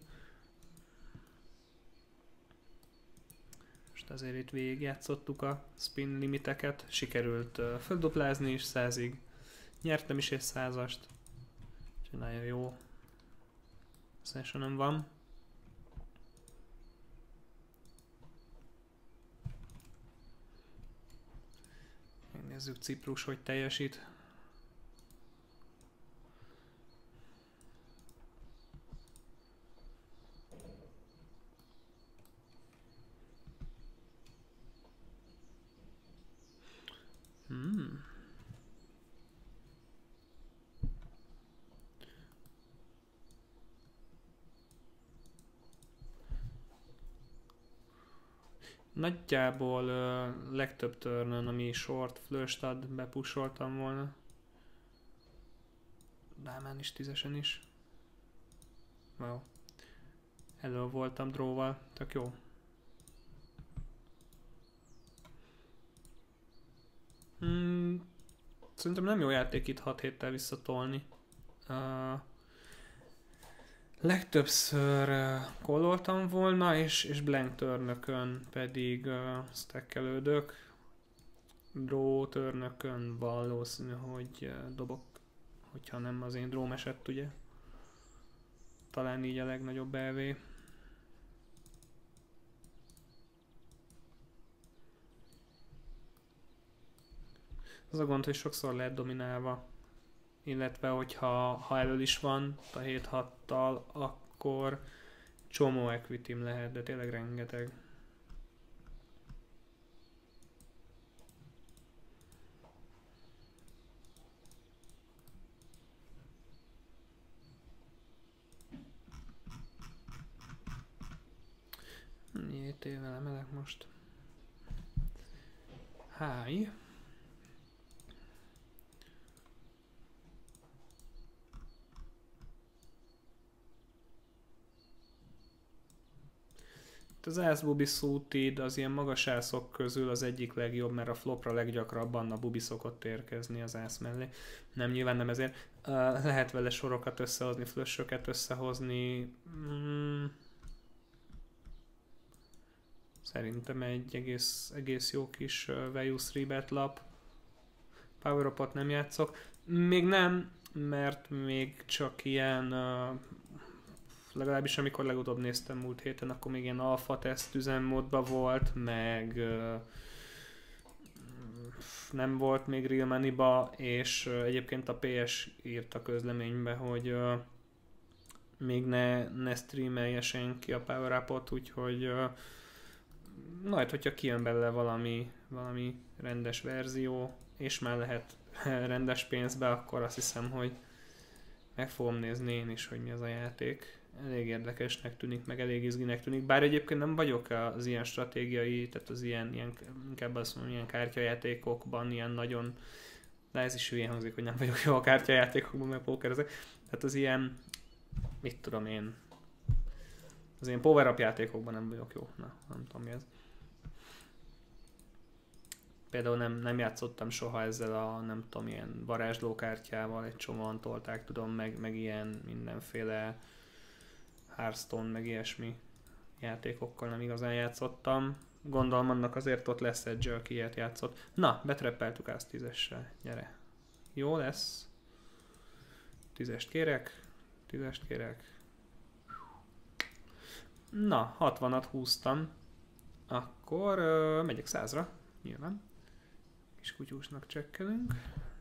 Most azért itt végigjátszottuk a spin limiteket, sikerült uh, földuplázni is százig, nyertem is egy százast, úgyhogy nagyon jó sessionom van. Megnézzük Ciprus, hogy teljesít. Hmm. Nagyjából uh, legtöbb turnön, ami short flush-t ad, bepusoltam volna. Dámán is, tízesen is. Wow. Elő voltam drawval, tök jó. Hmm, szerintem nem jó játék itt hat héttel visszatolni. Uh, legtöbbször uh, calloltam volna, és, és blank turnökön pedig uh, stackelődök. Draw turnökön valószínű, hogy uh, dobok, hogyha nem az én draw esett, ugye. Talán így a legnagyobb elvé. Az a gond, hogy sokszor lehet dominálva, illetve hogyha ha elől is van a hét hattal, akkor csomó equitym lehet, de tényleg rengeteg. jé té-vel emelek most. Hi. Az Ace Bubi suited az ilyen magas ászok közül az egyik legjobb, mert a flopra leggyakrabban a bubi szokott érkezni az ász mellé. Nem, nyilván nem ezért. Uh, lehet vele sorokat összehozni, flushöket összehozni. Mm. Szerintem egy egész, egész jó kis uh, value three bet lap. Power upot nem játszok. Még nem, mert még csak ilyen... Uh, legalábbis amikor legutóbb néztem múlt héten, akkor még ilyen alfa teszt üzemmódban volt, meg uh, nem volt még real money-ba, és uh, egyébként a pé es írt a közleménybe, hogy uh, még ne, ne streamelje senki a Power Up-ot, úgyhogy uh, majd, hogyha kijön belőle valami, valami rendes verzió, és már lehet rendes pénzbe, akkor azt hiszem, hogy meg fogom nézni én is, hogy mi az a játék. Elég érdekesnek tűnik, meg elég izginek tűnik, bár egyébként nem vagyok az ilyen stratégiai, tehát az ilyen, ilyen inkább azt mondom, ilyen kártyajátékokban, ilyen nagyon, de ez is hülyén hangzik, hogy nem vagyok jó a kártyajátékokban, meg pókerezek, tehát az ilyen, mit tudom én, az ilyen power up játékokban nem vagyok jó, na, nem tudom mi ez. Például nem, nem játszottam soha ezzel a, nem tudom, ilyen varázslókártyával, egy csomóan tolták, tudom, meg, meg ilyen mindenféle Hearthstone, meg ilyesmi játékokkal nem igazán játszottam. Gondolom annak azért ott lesz egy, aki ilyet játszott. Na, betreppeltük azt tízessel, gyere. Jó lesz. Tízest kérek, tízest kérek. Na, hatvanat húztam. Akkor uh, megyek százra, nyilván. Kis kutyúsnak csekkelünk.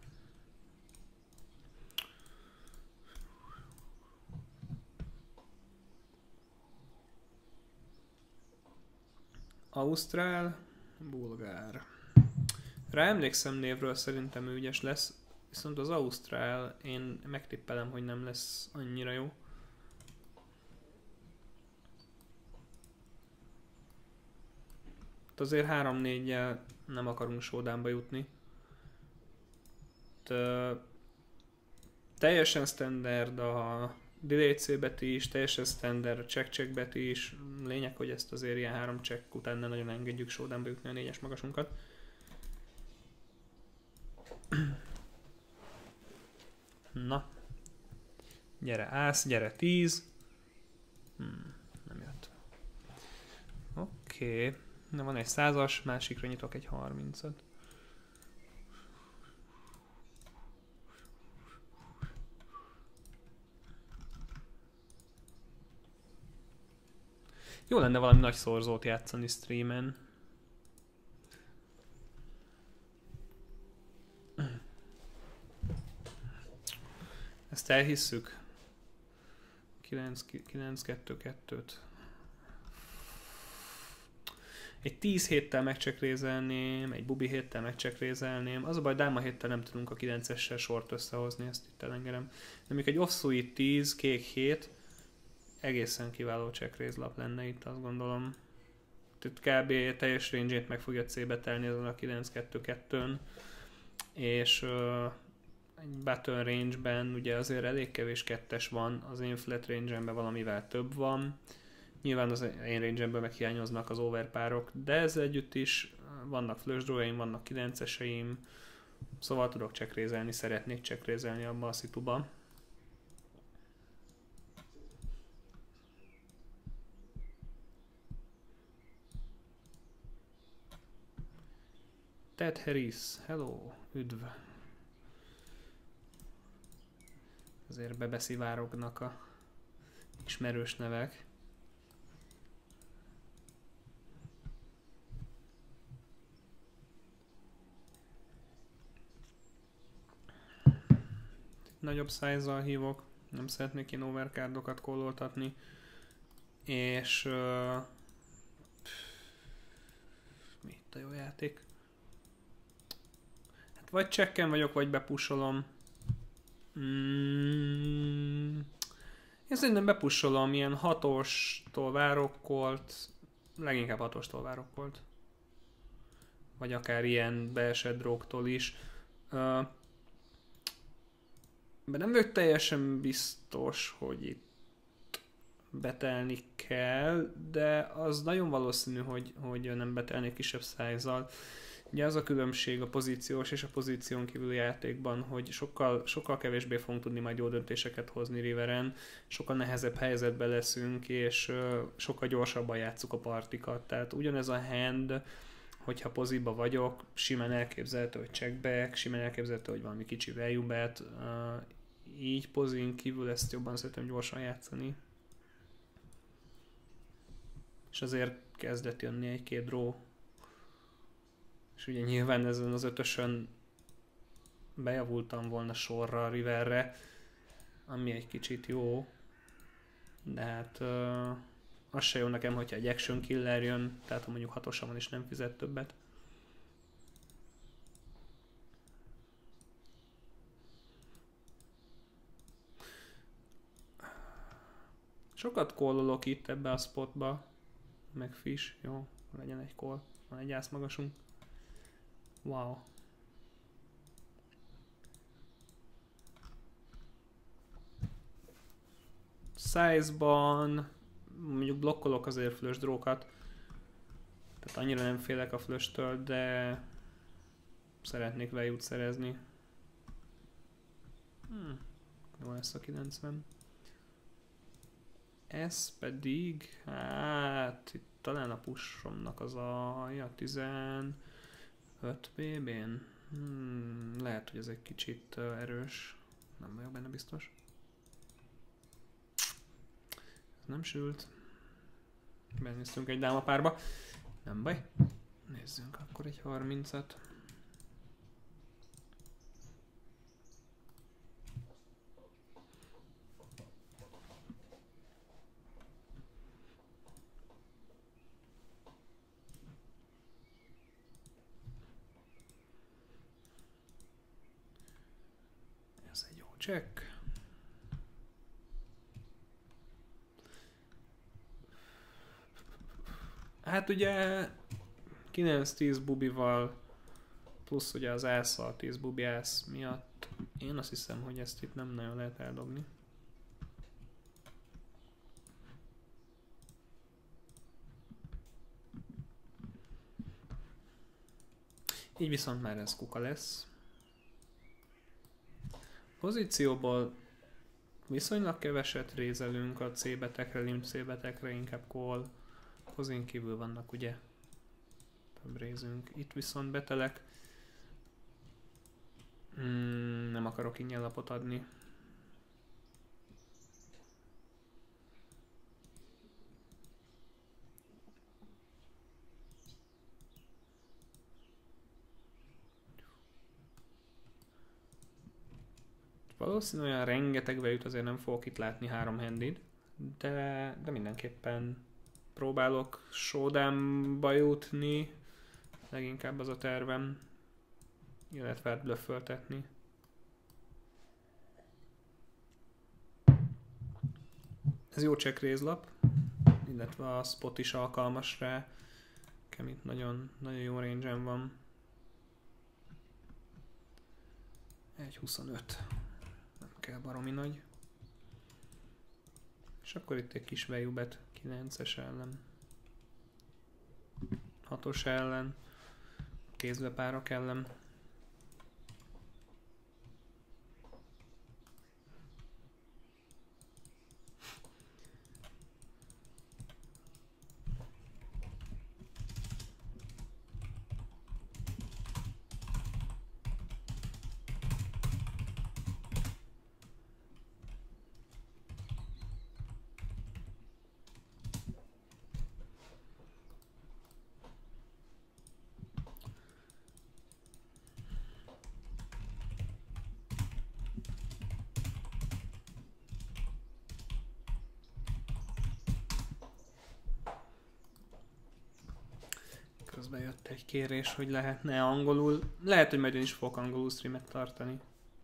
Ausztrál, bulgár. Rá emlékszem névről, szerintem ő ügyes lesz, viszont az ausztrál, én megtippelem, hogy nem lesz annyira jó. Azért három-négyel nem akarunk showdownba jutni. Te, teljesen standard a delay C betű is, teljesen standard a check-check betű is. Lényeg, hogy ezt azért ilyen három check után ne nagyon engedjük showdownba jutni a négyes magasunkat. Na. Gyere ász, gyere tíz. Hmm, nem jött. Oké. Okay. Na, van egy százas, másikra nyitok egy harmincat. Jó lenne valami nagy szorzót játszani streamen. Ezt elhisszük. kilenc kettő kettőt. Egy tíz héttel megcsekrézelném, egy bubi héttel megcsekrézelném. Az a baj, dáma héttel nem tudunk a kilencessel sort összehozni, ezt itt elengedem. De még egy offsuit tíz, kék hét, egészen kiváló csekrézlap lenne itt, azt gondolom. Tehát kb. Teljes range-ét meg fogja C-be telni ezen a kilenc kettő kettőn. És uh, egy button range-ben ugye azért elég kevés kettes van, az én flat range-emben valamivel több van. Nyilván az én range-emből meg hiányoznak az overpárok, de ezzel együtt is vannak flush draw-jaim, vannak kilenceseim, szóval tudok csekrézelni, szeretnék csekrézelni abba a szituba. Ted Harris, hello, üdv! Azért bebeszivárognak a ismerős nevek. Nagyobb size-zal hívok, nem szeretnék én overcardokat calloltatni, és uh, mi itt a jó játék? Hát vagy checken vagyok, vagy bepusholom. Mm, én szerintem bepusholom, ilyen hatostól várokkolt, leginkább hatostól várokkolt. Vagy akár ilyen beesett drógtól is. Uh, De nem vagyok teljesen biztos, hogy itt betelni kell, de az nagyon valószínű, hogy, hogy nem betelni kisebb size-zal. Ugye az a különbség a pozíciós és a pozíción kívüli játékban, hogy sokkal, sokkal kevésbé fogunk tudni majd jó döntéseket hozni riveren, sokkal nehezebb helyzetben leszünk, és uh, sokkal gyorsabban játsszuk a partikat. Tehát ugyanez a hand, hogyha poziba vagyok, simán elképzelhető, hogy checkback, simán elképzelhető, hogy valami kicsi value bet, uh, így pozin kívül ezt jobban szeretem gyorsan játszani. És azért kezdett jönni egy-két draw. És ugye nyilván ezen az ötösön bejavultam volna sorra a riverre, ami egy kicsit jó. De hát uh, az se jó nekem, hogyha egy action killer jön, tehát ha mondjuk hatosan van és nem fizet többet. Sokat callolok itt ebbe a spotba, meg fish, jó, legyen egy call, van egy ász magasunk. Wow. Size-ban mondjuk blokkolok azért flush draw-kat, tehát annyira nem félek a flush-től, de szeretnék value-t szerezni. Hmm. Jó lesz a kilencven. Ez pedig, hát itt talán a pushomnak az alja tizenöt bé bén. Hmm, lehet, hogy ez egy kicsit uh, erős. Nem vagyok benne biztos. Ez nem sült. Benéztünk egy dámapárba. Nem baj. Nézzünk akkor egy harmincat. Ez egy jó check. Hát ugye kilenc-tíz bubival plusz ugye az ásszal tíz bubi ász miatt én azt hiszem, hogy ezt itt nem nagyon lehet eldobni. Így viszont már ez kuka lesz. Pozícióból viszonylag keveset rézelünk a C-betekre, limp C-betekre, inkább call. Pozin kívül vannak ugye több rézünk. Itt viszont betelek. Hmm, nem akarok ingyen lapot adni. Valószínűleg olyan rengeteg vejút azért nem fogok itt látni három handid, de, de mindenképpen próbálok showdownba jutni, leginkább az a tervem, illetve hát blöfföltetni. Ez jó check rézlap, illetve a spot is alkalmas rá, nekem itt nagyon, nagyon jó range-en van. egy huszonöt. Nem kell baromi nagy. És akkor itt egy kis value bet kilences ellen. hatos ellen. Kézbepárok ellen. Közben jött egy kérés, hogy lehetne angolul. Lehet, hogy majd én is fogok angolul streamet tartani.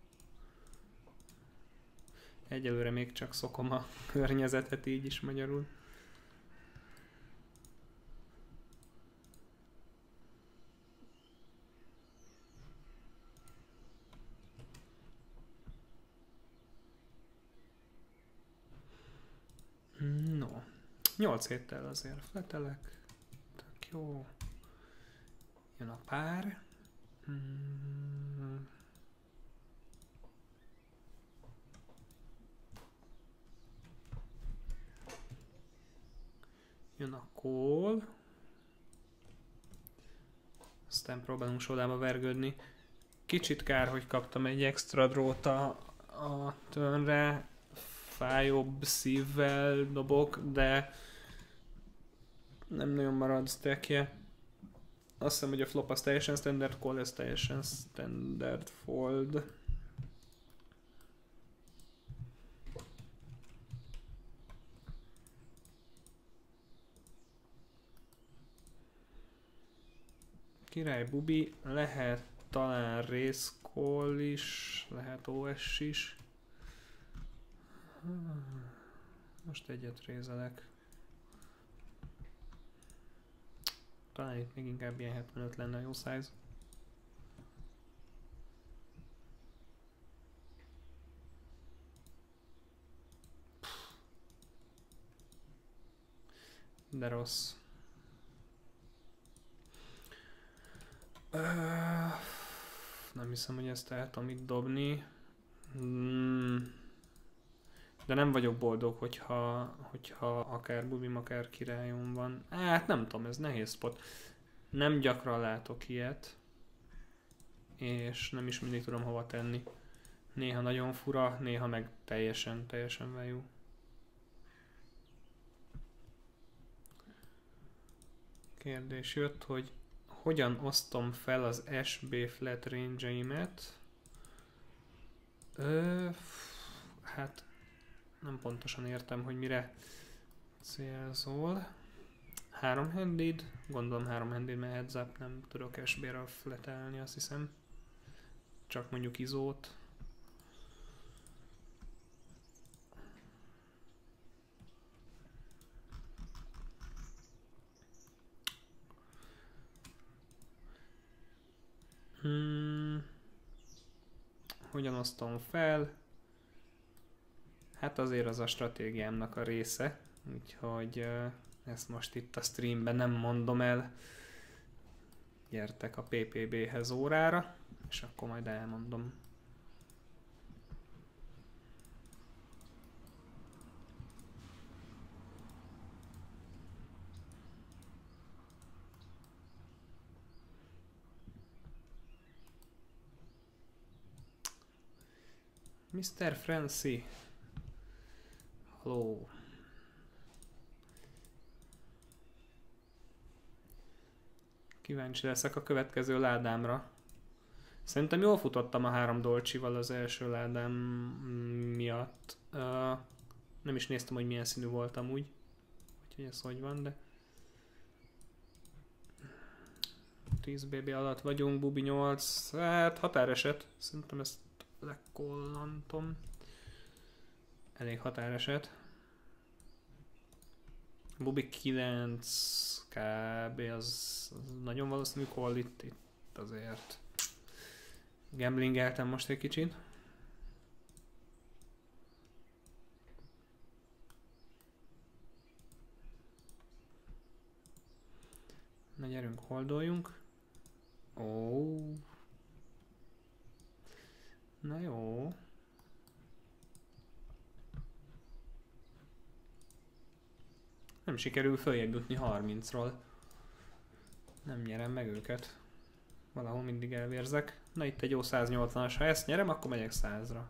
Egyelőre még csak szokom a környezetet így is magyarul. No. nyolc héttel azért fletelek. Tök jó. Jön a pár. Hmm. Jön a call. Aztán próbálunk sodába vergődni. Kicsit kár, hogy kaptam egy extra drót a, a turnre. Fájóbb szívvel dobok, de nem nagyon marad stackje. Azt hiszem, hogy a flop az teljesen standard call, ez teljesen standard fold. Király bubi, lehet talán race call is, lehet o es is. Most egyet rézelek. Talán itt még inkább ilyen hetvenöt lenne a jó size. De rossz. Uh, nem hiszem, hogy ezt el tudom itt dobni. Hmm. De nem vagyok boldog, hogyha, hogyha akár bubim, akár királyom van. Hát nem tudom, ez nehéz spot. Nem gyakran látok ilyet. És nem is mindig tudom hova tenni. Néha nagyon fura, néha meg teljesen, teljesen value. Kérdés jött, hogy hogyan osztom fel az es bé flat range-eimet. Ö, hát nem pontosan értem, hogy mire célzol. Három-handed, gondolom három-handed, mert heads up, nem tudok es bé-ről fletelni, azt hiszem. Csak mondjuk izót. Hmm. Hogyan osztom fel? Hát azért az a stratégiámnak a része, úgyhogy uh, ezt most itt a streamben nem mondom el. Gyertek a pé pé bé-hez órára, és akkor majd elmondom. miszter Franci. Hello. Kíváncsi leszek a következő ládámra. Szerintem jól futottam a három dolcsival az első ládám miatt. Uh, nem is néztem, hogy milyen színű voltam úgy. Úgyhogy ez hogy van, de... tíz bé bé alatt vagyunk, bubi nyolc. Hát határeset. Szerintem ezt lekollantom. Elég határeset. Bubi kilenc kb. Az, az nagyon valószínű call itt, itt azért. Gamblingeltem most egy kicsit. Na gyerünk, holdoljunk. Ó. Na jó. Nem sikerül följebb jutni harmincról. Nem nyerem meg őket. Valahol mindig elvérzek. Na itt egy jó száznyolcvanas. Ha ezt nyerem, akkor megyek százra.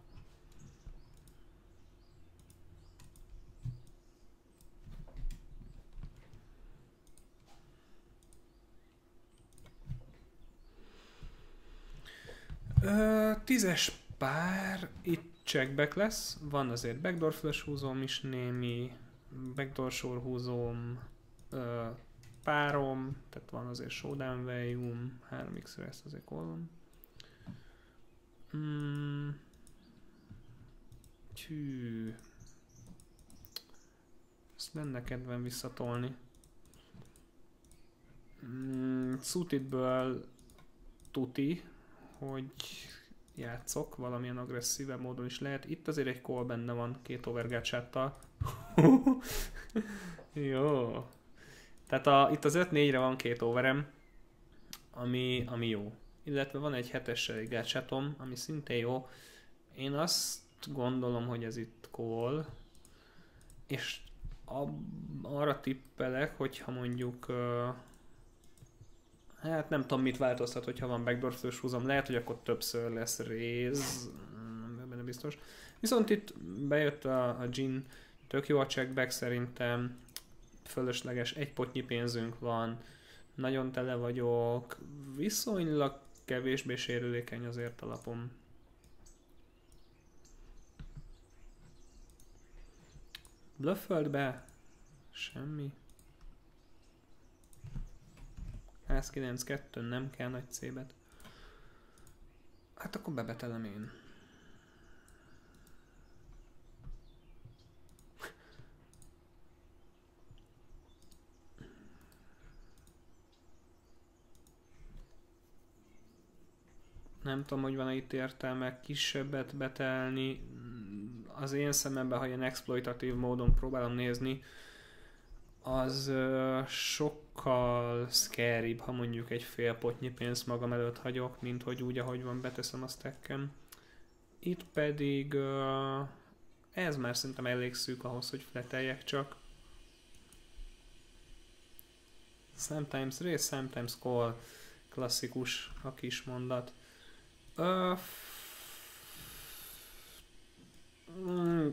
Ö, tízes pár. Itt checkback lesz. Van azért backdoor flush húzom is némi. Backdoor sor húzom. Ö, párom. Tehát van azért showdown value-um. három x-re ezt azért kollom. Mm. Tű. Ezt lenne kedvem visszatolni. Mm, Suitedből tuti, hogy játszok, valamilyen agresszívebb módon is lehet. Itt azért egy call benne van, két overgácsáttal. Jó. Tehát a, itt az öt négyre van két overem, ami, ami jó. Illetve van egy hetessel egy gácsátom, ami szintén jó. Én azt gondolom, hogy ez itt call. És a, arra tippelek, hogyha mondjuk... Uh, hát nem tudom, mit változtat, hogyha van backdoor flush húzom. Lehet, hogy akkor többször lesz raise. Nem benne biztos. Viszont itt bejött a, a gin. Tök jó a checkback szerintem. Fölösleges, egy potnyi pénzünk van. Nagyon tele vagyok. Viszonylag kevésbé sérülékeny azért alapom. Blufföld be. Semmi. száz kilencvenkettő nem kell nagy cébet. Hát akkor bebetelem én. Nem tudom, hogy van-e itt értelme kisebbet betelni. Az én szememben, ha ilyen exploitatív módon próbálom nézni, az ö, sokkal scaribb, ha mondjuk egy fél potnyi pénzt magam előtt hagyok, mint hogy úgy, ahogy van, beteszem a stacken. Itt pedig ö, ez már szerintem elég szűk ahhoz, hogy fleteljek csak. Sometimes raise, sometimes call. Klasszikus a kis mondat. Ö, mm,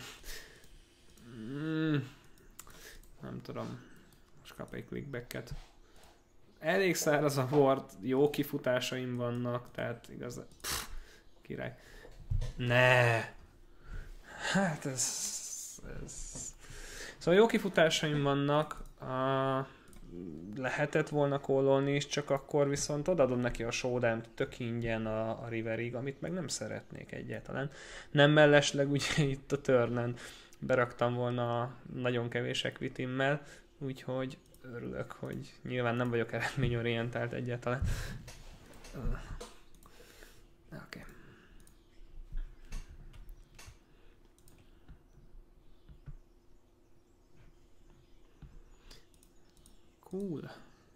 mm, nem tudom. Most kap egy clickbacket. Elég száraz a board, jó kifutásaim vannak, tehát igaz, pff, király. Ne! Hát ez, ez... Szóval jó kifutásaim vannak, uh, lehetett volna kólolni is, csak akkor viszont odaadom neki a showdown-t tök ingyen a, a riverig, amit meg nem szeretnék egyáltalán. Nem mellesleg ugye itt a turnen beraktam volna nagyon kevés equitimmel, úgyhogy örülök, hogy nyilván nem vagyok eredményorientált egyáltalán. Uh. Oké. Okay. Cool.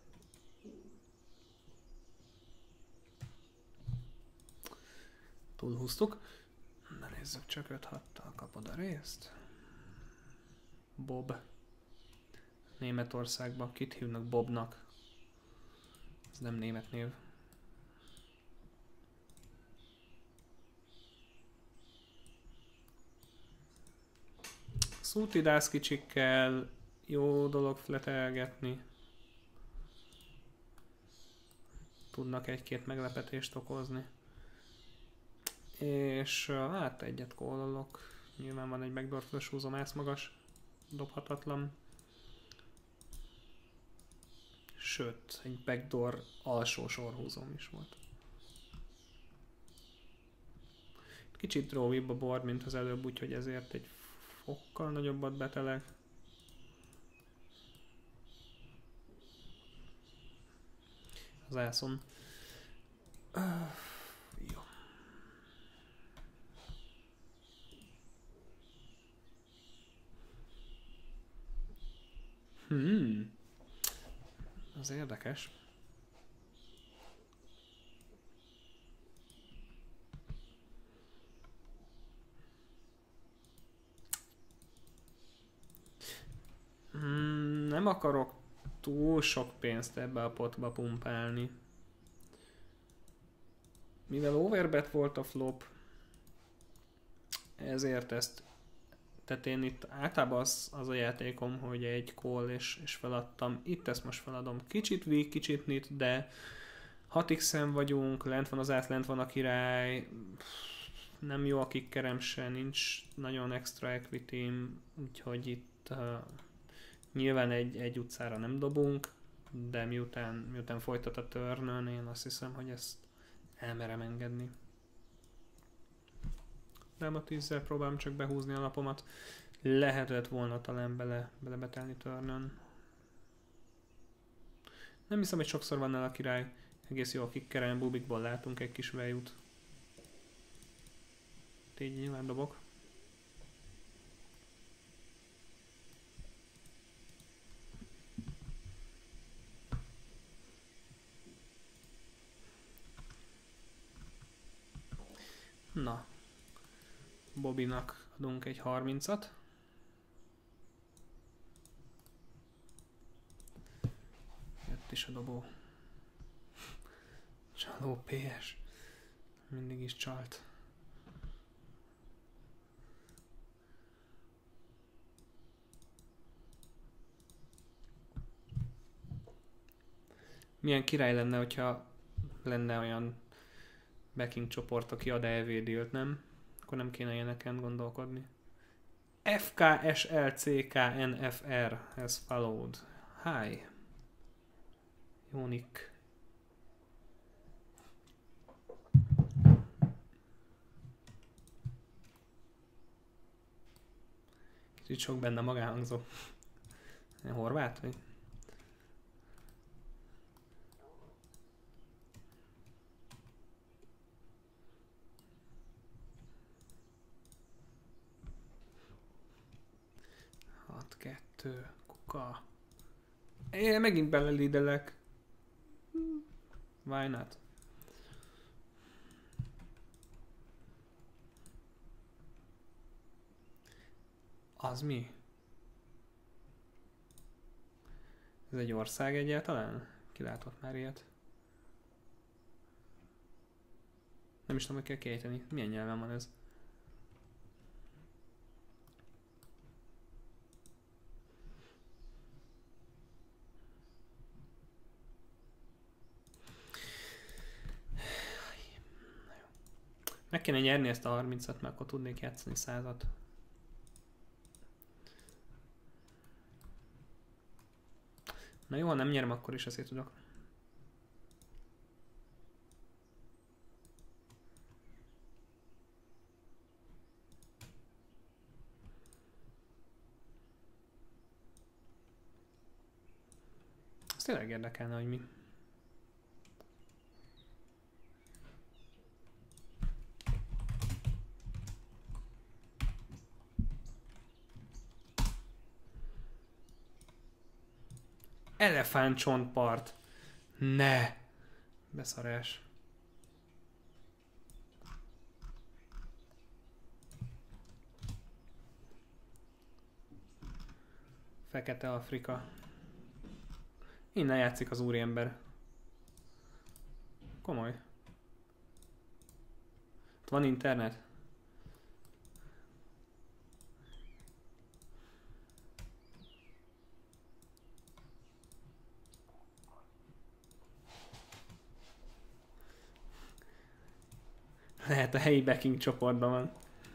Túlhúztuk. Na nézzük, csak öt hattal kapod a részt. Bob. Németországban kit hívnak Bobnak? Ez nem német név. Szútidász kicsikkel jó dolog fletelgetni. Tudnak egy-két meglepetést okozni. És hát egyet kólolok. Nyilván van egy backdoor flush húzom, ász magas. Dobhatatlan. Sőt, egy backdoor alsó sorhúzom is volt. Kicsit drawibb a board, mint az előbb, úgyhogy ezért egy fokkal nagyobbat betelek. Az ászon. Uh, jó. Hmm. Az érdekes. Hmm, nem akarok túl sok pénzt ebbe a potba pumpálni. Mivel overbet volt a flop, ezért ezt, tehát én itt általában az, az a játékom, hogy egy call és, és feladtam. Itt ezt most feladom. Kicsit weak, kicsit nit, de hat x-en vagyunk, lent van az át, lent van a király, nem jó a kickerem se, nincs nagyon extra equitym, úgyhogy itt uh, nyilván egy, egy utcára nem dobunk, de miután, miután folytat a turnön, én azt hiszem, hogy ezt elmerem engedni. Nem a tízzel próbálom csak behúzni a lapomat. Lehetett volna talán bele, belebetelni turnön. Nem hiszem, hogy sokszor van nála a király. Egész jó a kickerem, bubikból látunk egy kis value-t. Így nyilván dobok. Na. Bobinak adunk egy harmincat. Jött is a dobó. Csaló pé es. Mindig is csalt. Milyen király lenne, hogyha lenne olyan backing csoport, aki ad é vé dílt, nem? Akkor nem kéne ilyeneken gondolkodni. ef ká es el cé ká en ef er has followed. Hi. Jó nick. Kicsit sok benne magánhangzó. Horvát vagy? hat kettő, Ka. Én megint belelidelek. Why not? Az mi? Ez egy ország egyáltalán? Ki látott már ilyet? Nem is tudom, hogy kell kiejteni. Milyen nyelven van ez? Meg kéne nyerni ezt a harmincat, mert akkor tudnék játszani százat. Na jó, ha nem nyerem, akkor is azért tudok. Ez tényleg érdekelne, hogy mi. Elefántcsontpart. Ne! Beszarás. Fekete Afrika. Innen játszik az úriember. Komoly. Ott van internet? Lehet a helyi backing csoportban van.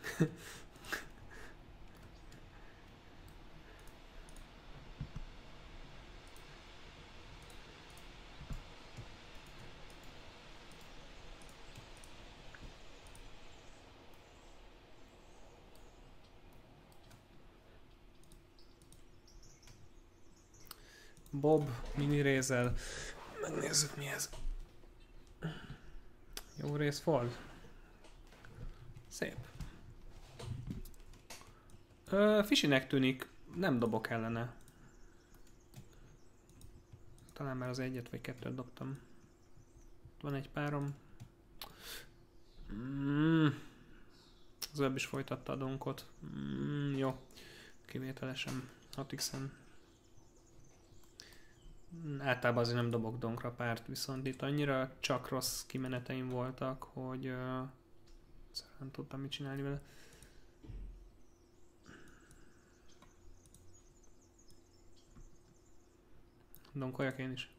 Bob, mini rézel. Megnézzük mi ez. Jó rész fold. Szép. Ö, Fisinek tűnik, nem dobok ellene. Talán már az egyet vagy kettőt dobtam. Van egy párom. Mm. Az előbb is folytatta a donkot. Mm, jó. Kivételesen. hat x-en. Általában azért nem dobok donkra párt, viszont itt annyira csak rossz kimeneteim voltak, hogy uh, nem tudtam mit csinálni vele. Donkoljak én is.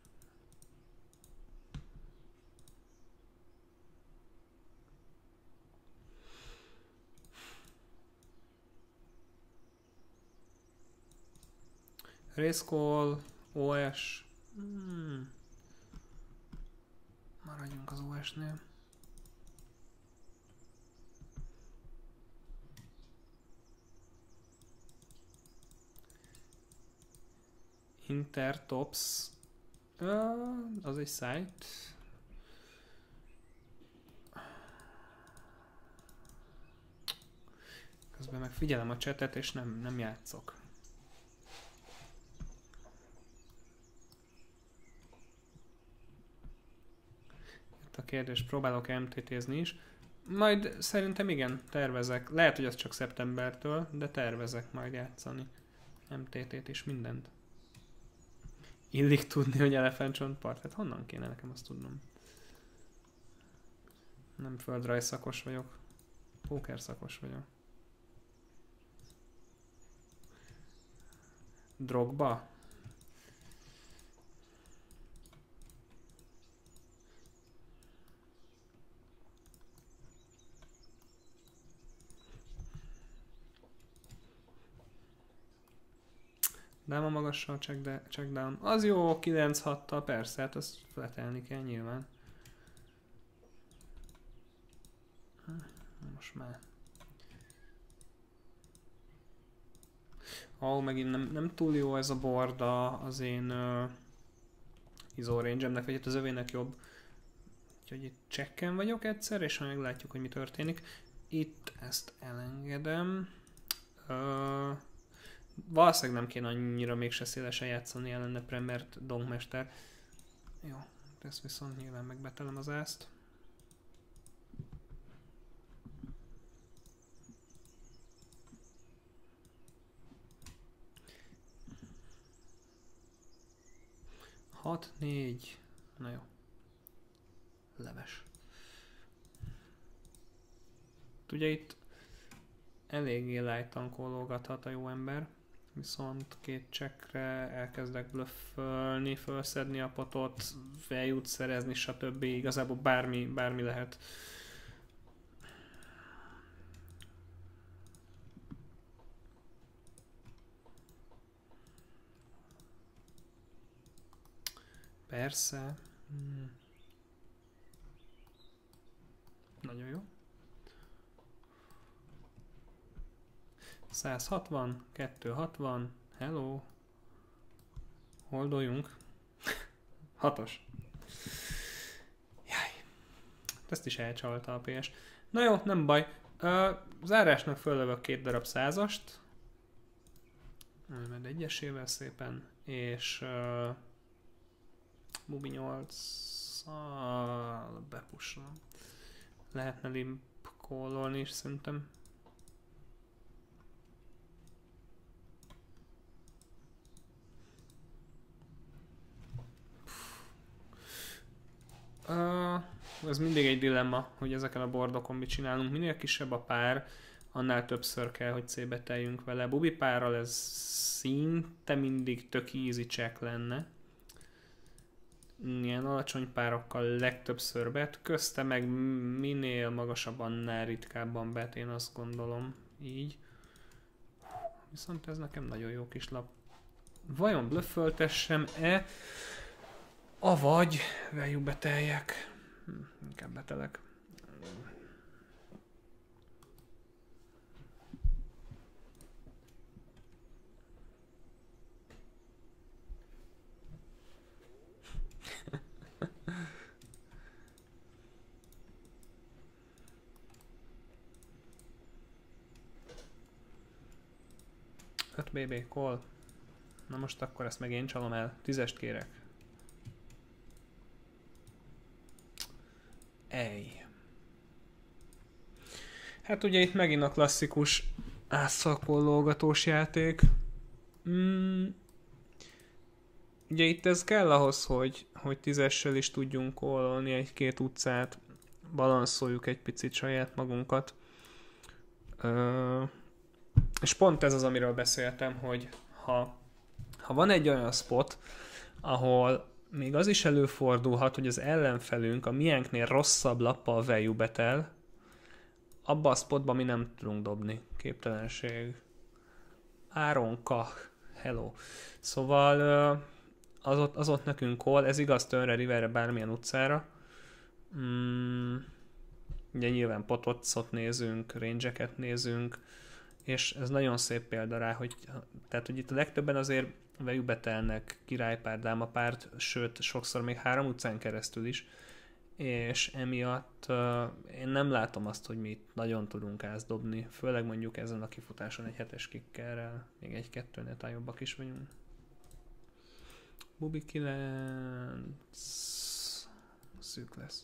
Race call, o es. Hmm. Maradjunk az o es-nél. Intertops. Uh, az egy site. Közben meg figyelem a chatet és nem, nem játszok. Itt a kérdés, próbálok em té té-zni is. Majd szerintem igen, tervezek. Lehet, hogy az csak szeptembertől, de tervezek majd játszani. em té té-t is, mindent. Illik tudni, hogy elefántcsontpart. Hát honnan kéne nekem azt tudnom? Nem földrajz szakos vagyok. Póker szakos vagyok. Drogba? Dáma magassal, check, de, check down. Az jó, kilenc hattal, persze, hát azt fletelni kell nyilván. Most már. Ó, oh, megint nem, nem túl jó ez a borda az én uh, izó range-emnek, vagy itt az övének jobb. Úgyhogy itt checken vagyok egyszer, és meglátjuk, hogy mi történik. Itt ezt elengedem. Uh, valószínűleg nem kéne annyira mégse szélesen játszani ellene pre, mert dongmester. Jó, ezt viszont nyilván megbetelem az ászt. hat, négy, na jó. Leves. Ugye itt eléggé lájtankológathat a jó ember, viszont két csekkre elkezdek blöffölni, felszedni a potot, feljut szerezni, stb. Igazából bármi, bármi lehet. Persze. Hmm. Nagyon jó. száz hatvan, kétszázhatvan, hello. Holdoljunk. Hatos. Jaj. Ezt is elcsalta a pé es. Na jó, nem baj. Uh, zárásnak föllövök két darab százast. Majd egyesével szépen. És uh, Bubi nyolccal bepusolom. Lehetne limp call-olni is szerintem. Uh, ez mindig egy dilemma, hogy ezeken a bordokon mit csinálunk. Minél kisebb a pár, annál többször kell, hogy C-beteljünk vele. Bubi párral ez szinte mindig tök easy check lenne. Ilyen alacsony párokkal legtöbbször bet, közte meg minél magasabb, annál ritkábban bet, én azt gondolom így. Viszont ez nekem nagyon jó kis lap. Vajon blöfföltessem-e, avagy value beteljek? Hm, inkább betelek. öt bé bé, call. Na most akkor ezt meg én csalom el. Tízest kérek. Ej. Hát ugye itt megint a klasszikus ásszakollógatós játék. Mm. Ugye itt ez kell ahhoz, hogy, hogy tízessel is tudjunk callolni egy-két utcát. Balanszoljuk egy picit saját magunkat. Ö... És pont ez az, amiről beszéltem, hogy ha, ha van egy olyan spot, ahol még az is előfordulhat, hogy az ellenfelünk a miénknél rosszabb lappal value betel, abba a spotba mi nem tudunk dobni. Képtelenség. Áron Kach. Hello. Szóval az ott, az ott nekünk call, ez igaz turnre, riverre, bármilyen utcára. Mm, ugye nyilván pototszot nézünk, range-eket nézünk, és ez nagyon szép példa rá, hogy, tehát, hogy itt a legtöbben azért value betelnek királypárt, dámapárt, sőt, sokszor még három utcán keresztül is, és emiatt uh, én nem látom azt, hogy mi itt nagyon tudunk ászdobni, főleg mondjuk ezen a kifutáson egy hetes kickerrel, még egy-kettőnél talán jobbak is vagyunk. Bubi kilenc szűk lesz.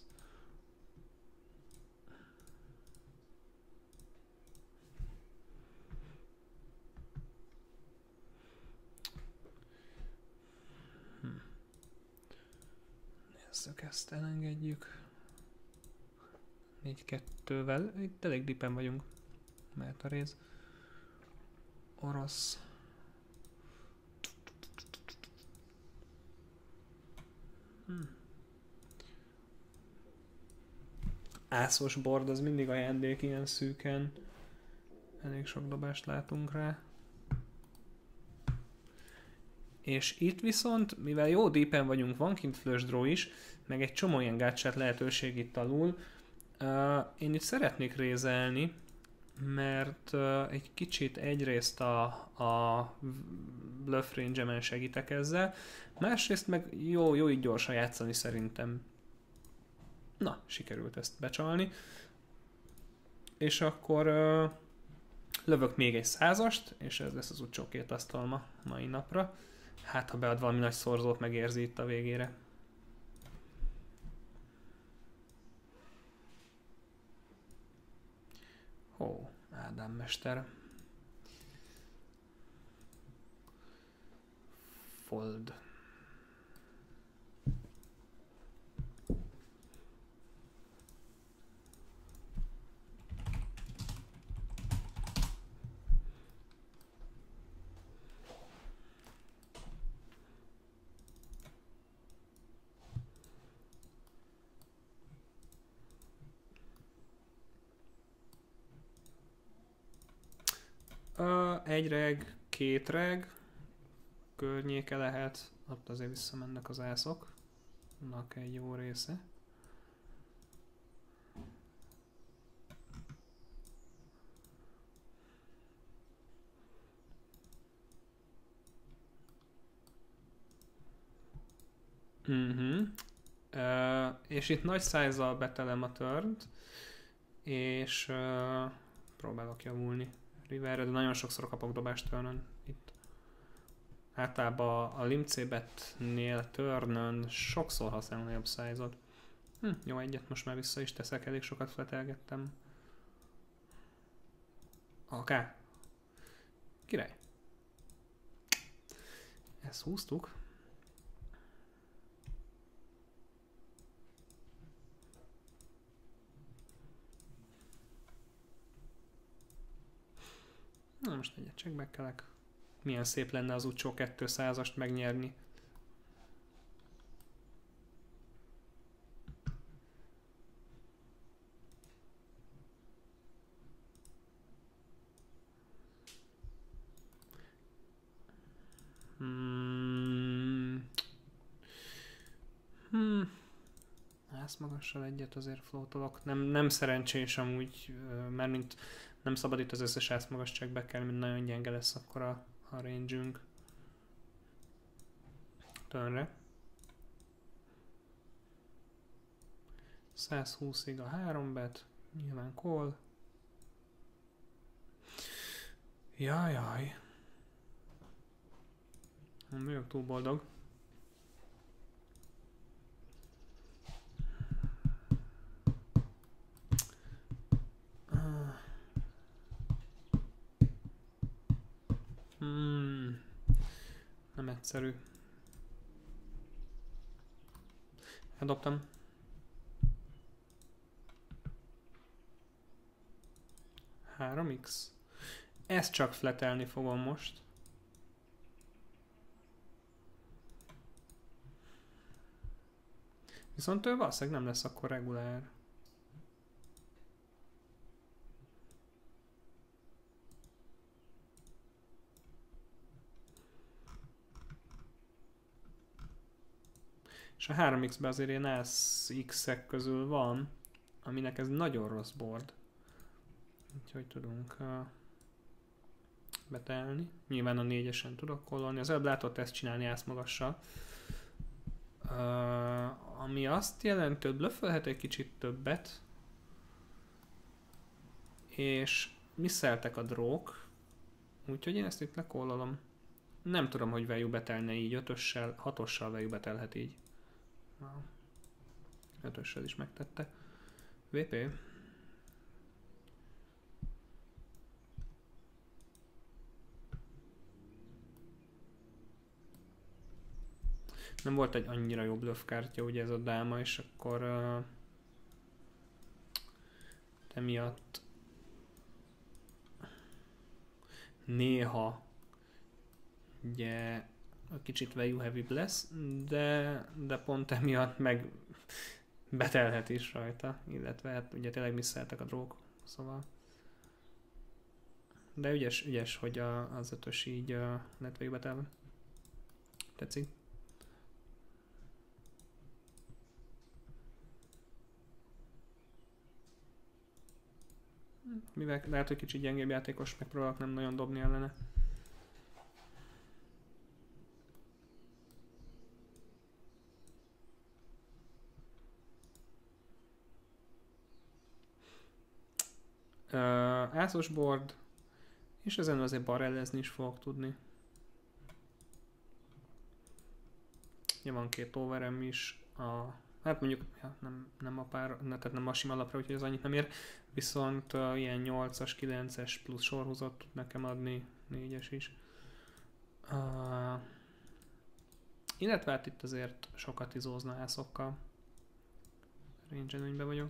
Nézzük, ezt elengedjük. négy kettővel. Itt elég dipen vagyunk. Mert a rész. Orosz. Hmm. Ászos bord, az mindig ajándék ilyen szűken. Elég sok dobást látunk rá. És itt viszont, mivel jó deepen vagyunk, van kint flush draw is, meg egy csomó ilyen gátchát lehetőség itt alul, uh, én itt szeretnék rézelni, mert uh, egy kicsit egyrészt a, a bluff range-emen segítek ezzel, másrészt meg jó, jó így gyorsan játszani szerintem. Na, sikerült ezt becsalni. És akkor uh, Lövök még egy százast, és ez lesz az utcsó két asztalma mai napra. Hát, ha bead valami nagy szorzót, megérzi itt a végére. Ó, Ádám mester. Fold. Uh, egy reg, két reg környéke lehet, ott azért visszamennek az ászok. Annak egy jó része. Uh-huh. Uh, és itt nagy size-zal betelem a turnt, és uh, próbálok javulni riverre, de nagyon sokszor kapok dobást turnön itt. Általában a limcébetnél turnön sokszor használom nagyobb size-ot. Hm, jó, egyet most már vissza is teszek, elég sokat fletelgettem. Oké. Okay. Király. Ezt húztuk. Na most egyet checkbackelek. Milyen szép lenne az utcsó kétszázast megnyerni. Hmm. Hmm. Ezt magassal egyet azért floatolok. Nem, nem szerencsés amúgy, mert mint nem szabad itt az összes ász magas checkbackelni, mint nagyon gyenge lesz akkor a, a range-ünk. Turnre. százhúszig a három bet, nyilván call. Jajjaj. Nem vagyok túl boldog. Hmm. Nem egyszerű. Eldobtam. három x. Ezt csak fletelni fogom most. Viszont ő valószínűleg nem lesz akkor regulár. És a három x-ben azért ilyen ász x-ek közül van, aminek ez nagyon rossz board. Úgyhogy tudunk uh, betelni. Nyilván a négyesen tudok kollolni. Az előbb látott ezt csinálni ászmagassal. Uh, ami azt jelenti, hogy blöffölhet egy kicsit többet. És misszeltek a drók. Úgyhogy én ezt itt lekollolom. Nem tudom, hogy value betelne így. ötössel, hatossal value betelhet így. Wow. ötössel is megtette. vé pé. Nem volt egy annyira jó bluff kártya, ugye ez a dáma, és akkor uh, emiatt néha ugye kicsit value heavy lesz, de, de pont emiatt meg betelhet is rajta, illetve hát ugye tényleg misszeltek a drók, szóval. De ügyes, ügyes hogy a, az ötös így uh, lett végig betelve. Tetszik? Mivel lehet, hogy kicsit gyengébb játékos, megpróbálok nem nagyon dobni ellene. Uh, ászos board, És ezen azért barrellezni is fogok tudni. Ja, van két overem is. A, hát mondjuk ja, nem, nem a pár, ne, tehát nem a sima lapra, úgyhogy az annyit nem ér. Viszont uh, ilyen nyolcas, kilences plusz sorhúzat tud nekem adni, négyes is. Uh, illetve hát itt azért sokat izózna ászokkal. Range előnybe vagyok.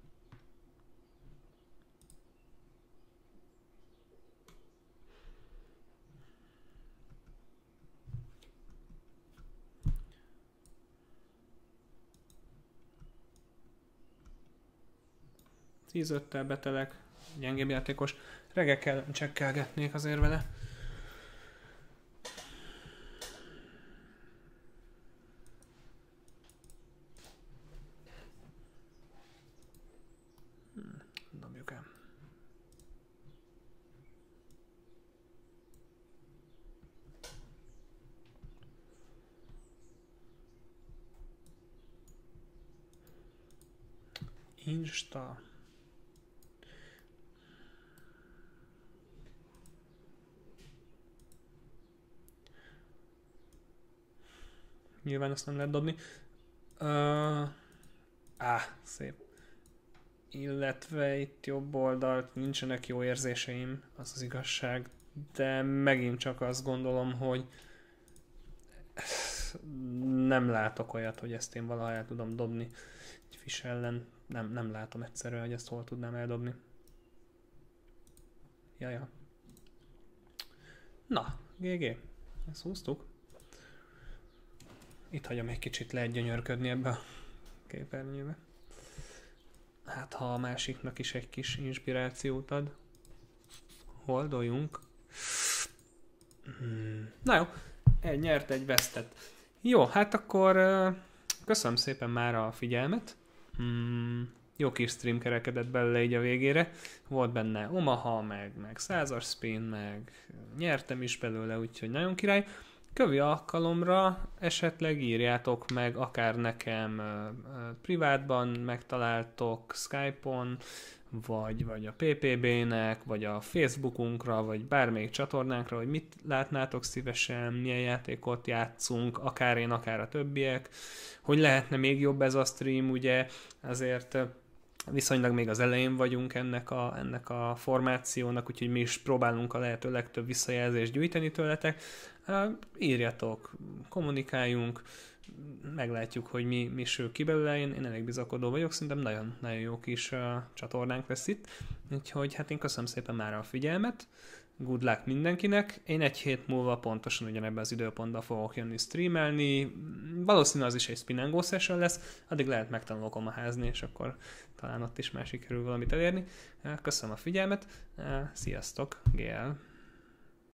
tíz öttel betelek, gyengébb játékos. Regekkel csekkelgetnék azért vele. Hmm, dobjuk el. Insta. Nyilván azt nem lehet dobni. Uh, á, szép. Illetve itt jobb oldalt nincsenek jó érzéseim, az az igazság, de megint csak azt gondolom, hogy nem látok olyat, hogy ezt én valaha el tudom dobni egy fish ellen. Nem, nem látom egyszerűen, hogy ezt hol tudnám eldobni. Jaja. Na, gé gé. Ezt húztuk. Itt hagyom egy kicsit lehet gyönyörködni ebbe a képernyőbe. Hát ha a másiknak is egy kis inspirációt ad. Holdoljunk. Hmm. Na jó, egy nyert, egy vesztett. Jó, hát akkor uh, köszönöm szépen már a figyelmet. Hmm. Jó kis stream kerekedett belőle így a végére. Volt benne Omaha, meg, meg százas spin, meg nyertem is belőle, úgyhogy nagyon király. Kövi alkalomra esetleg írjátok meg, akár nekem uh, uh, privátban megtaláltok Skype-on, vagy, vagy a pé pé bé-nek, vagy a Facebookunkra, vagy bármelyik csatornánkra, hogy mit látnátok szívesen, milyen játékot játszunk, akár én, akár a többiek, hogy lehetne még jobb ez a stream, ugye, azért viszonylag még az elején vagyunk ennek a, ennek a formációnak, úgyhogy mi is próbálunk a lehető legtöbb visszajelzést gyűjteni tőletek. Írjatok, kommunikáljunk, meglátjuk, hogy mi, mi sül ki belőle. Én, én elég bizakodó vagyok, szerintem nagyon, nagyon jó kis uh, csatornánk lesz itt. Úgyhogy hát én köszönöm szépen már a figyelmet. Good luck mindenkinek. Én egy hét múlva pontosan ugyanebben az időpontban fogok jönni streamelni. Valószínűleg az is egy spin and go session lesz. Addig lehet megtanulok omaházni, és akkor talán ott is már sikerül valamit elérni. Köszönöm a figyelmet. Sziasztok, gé el!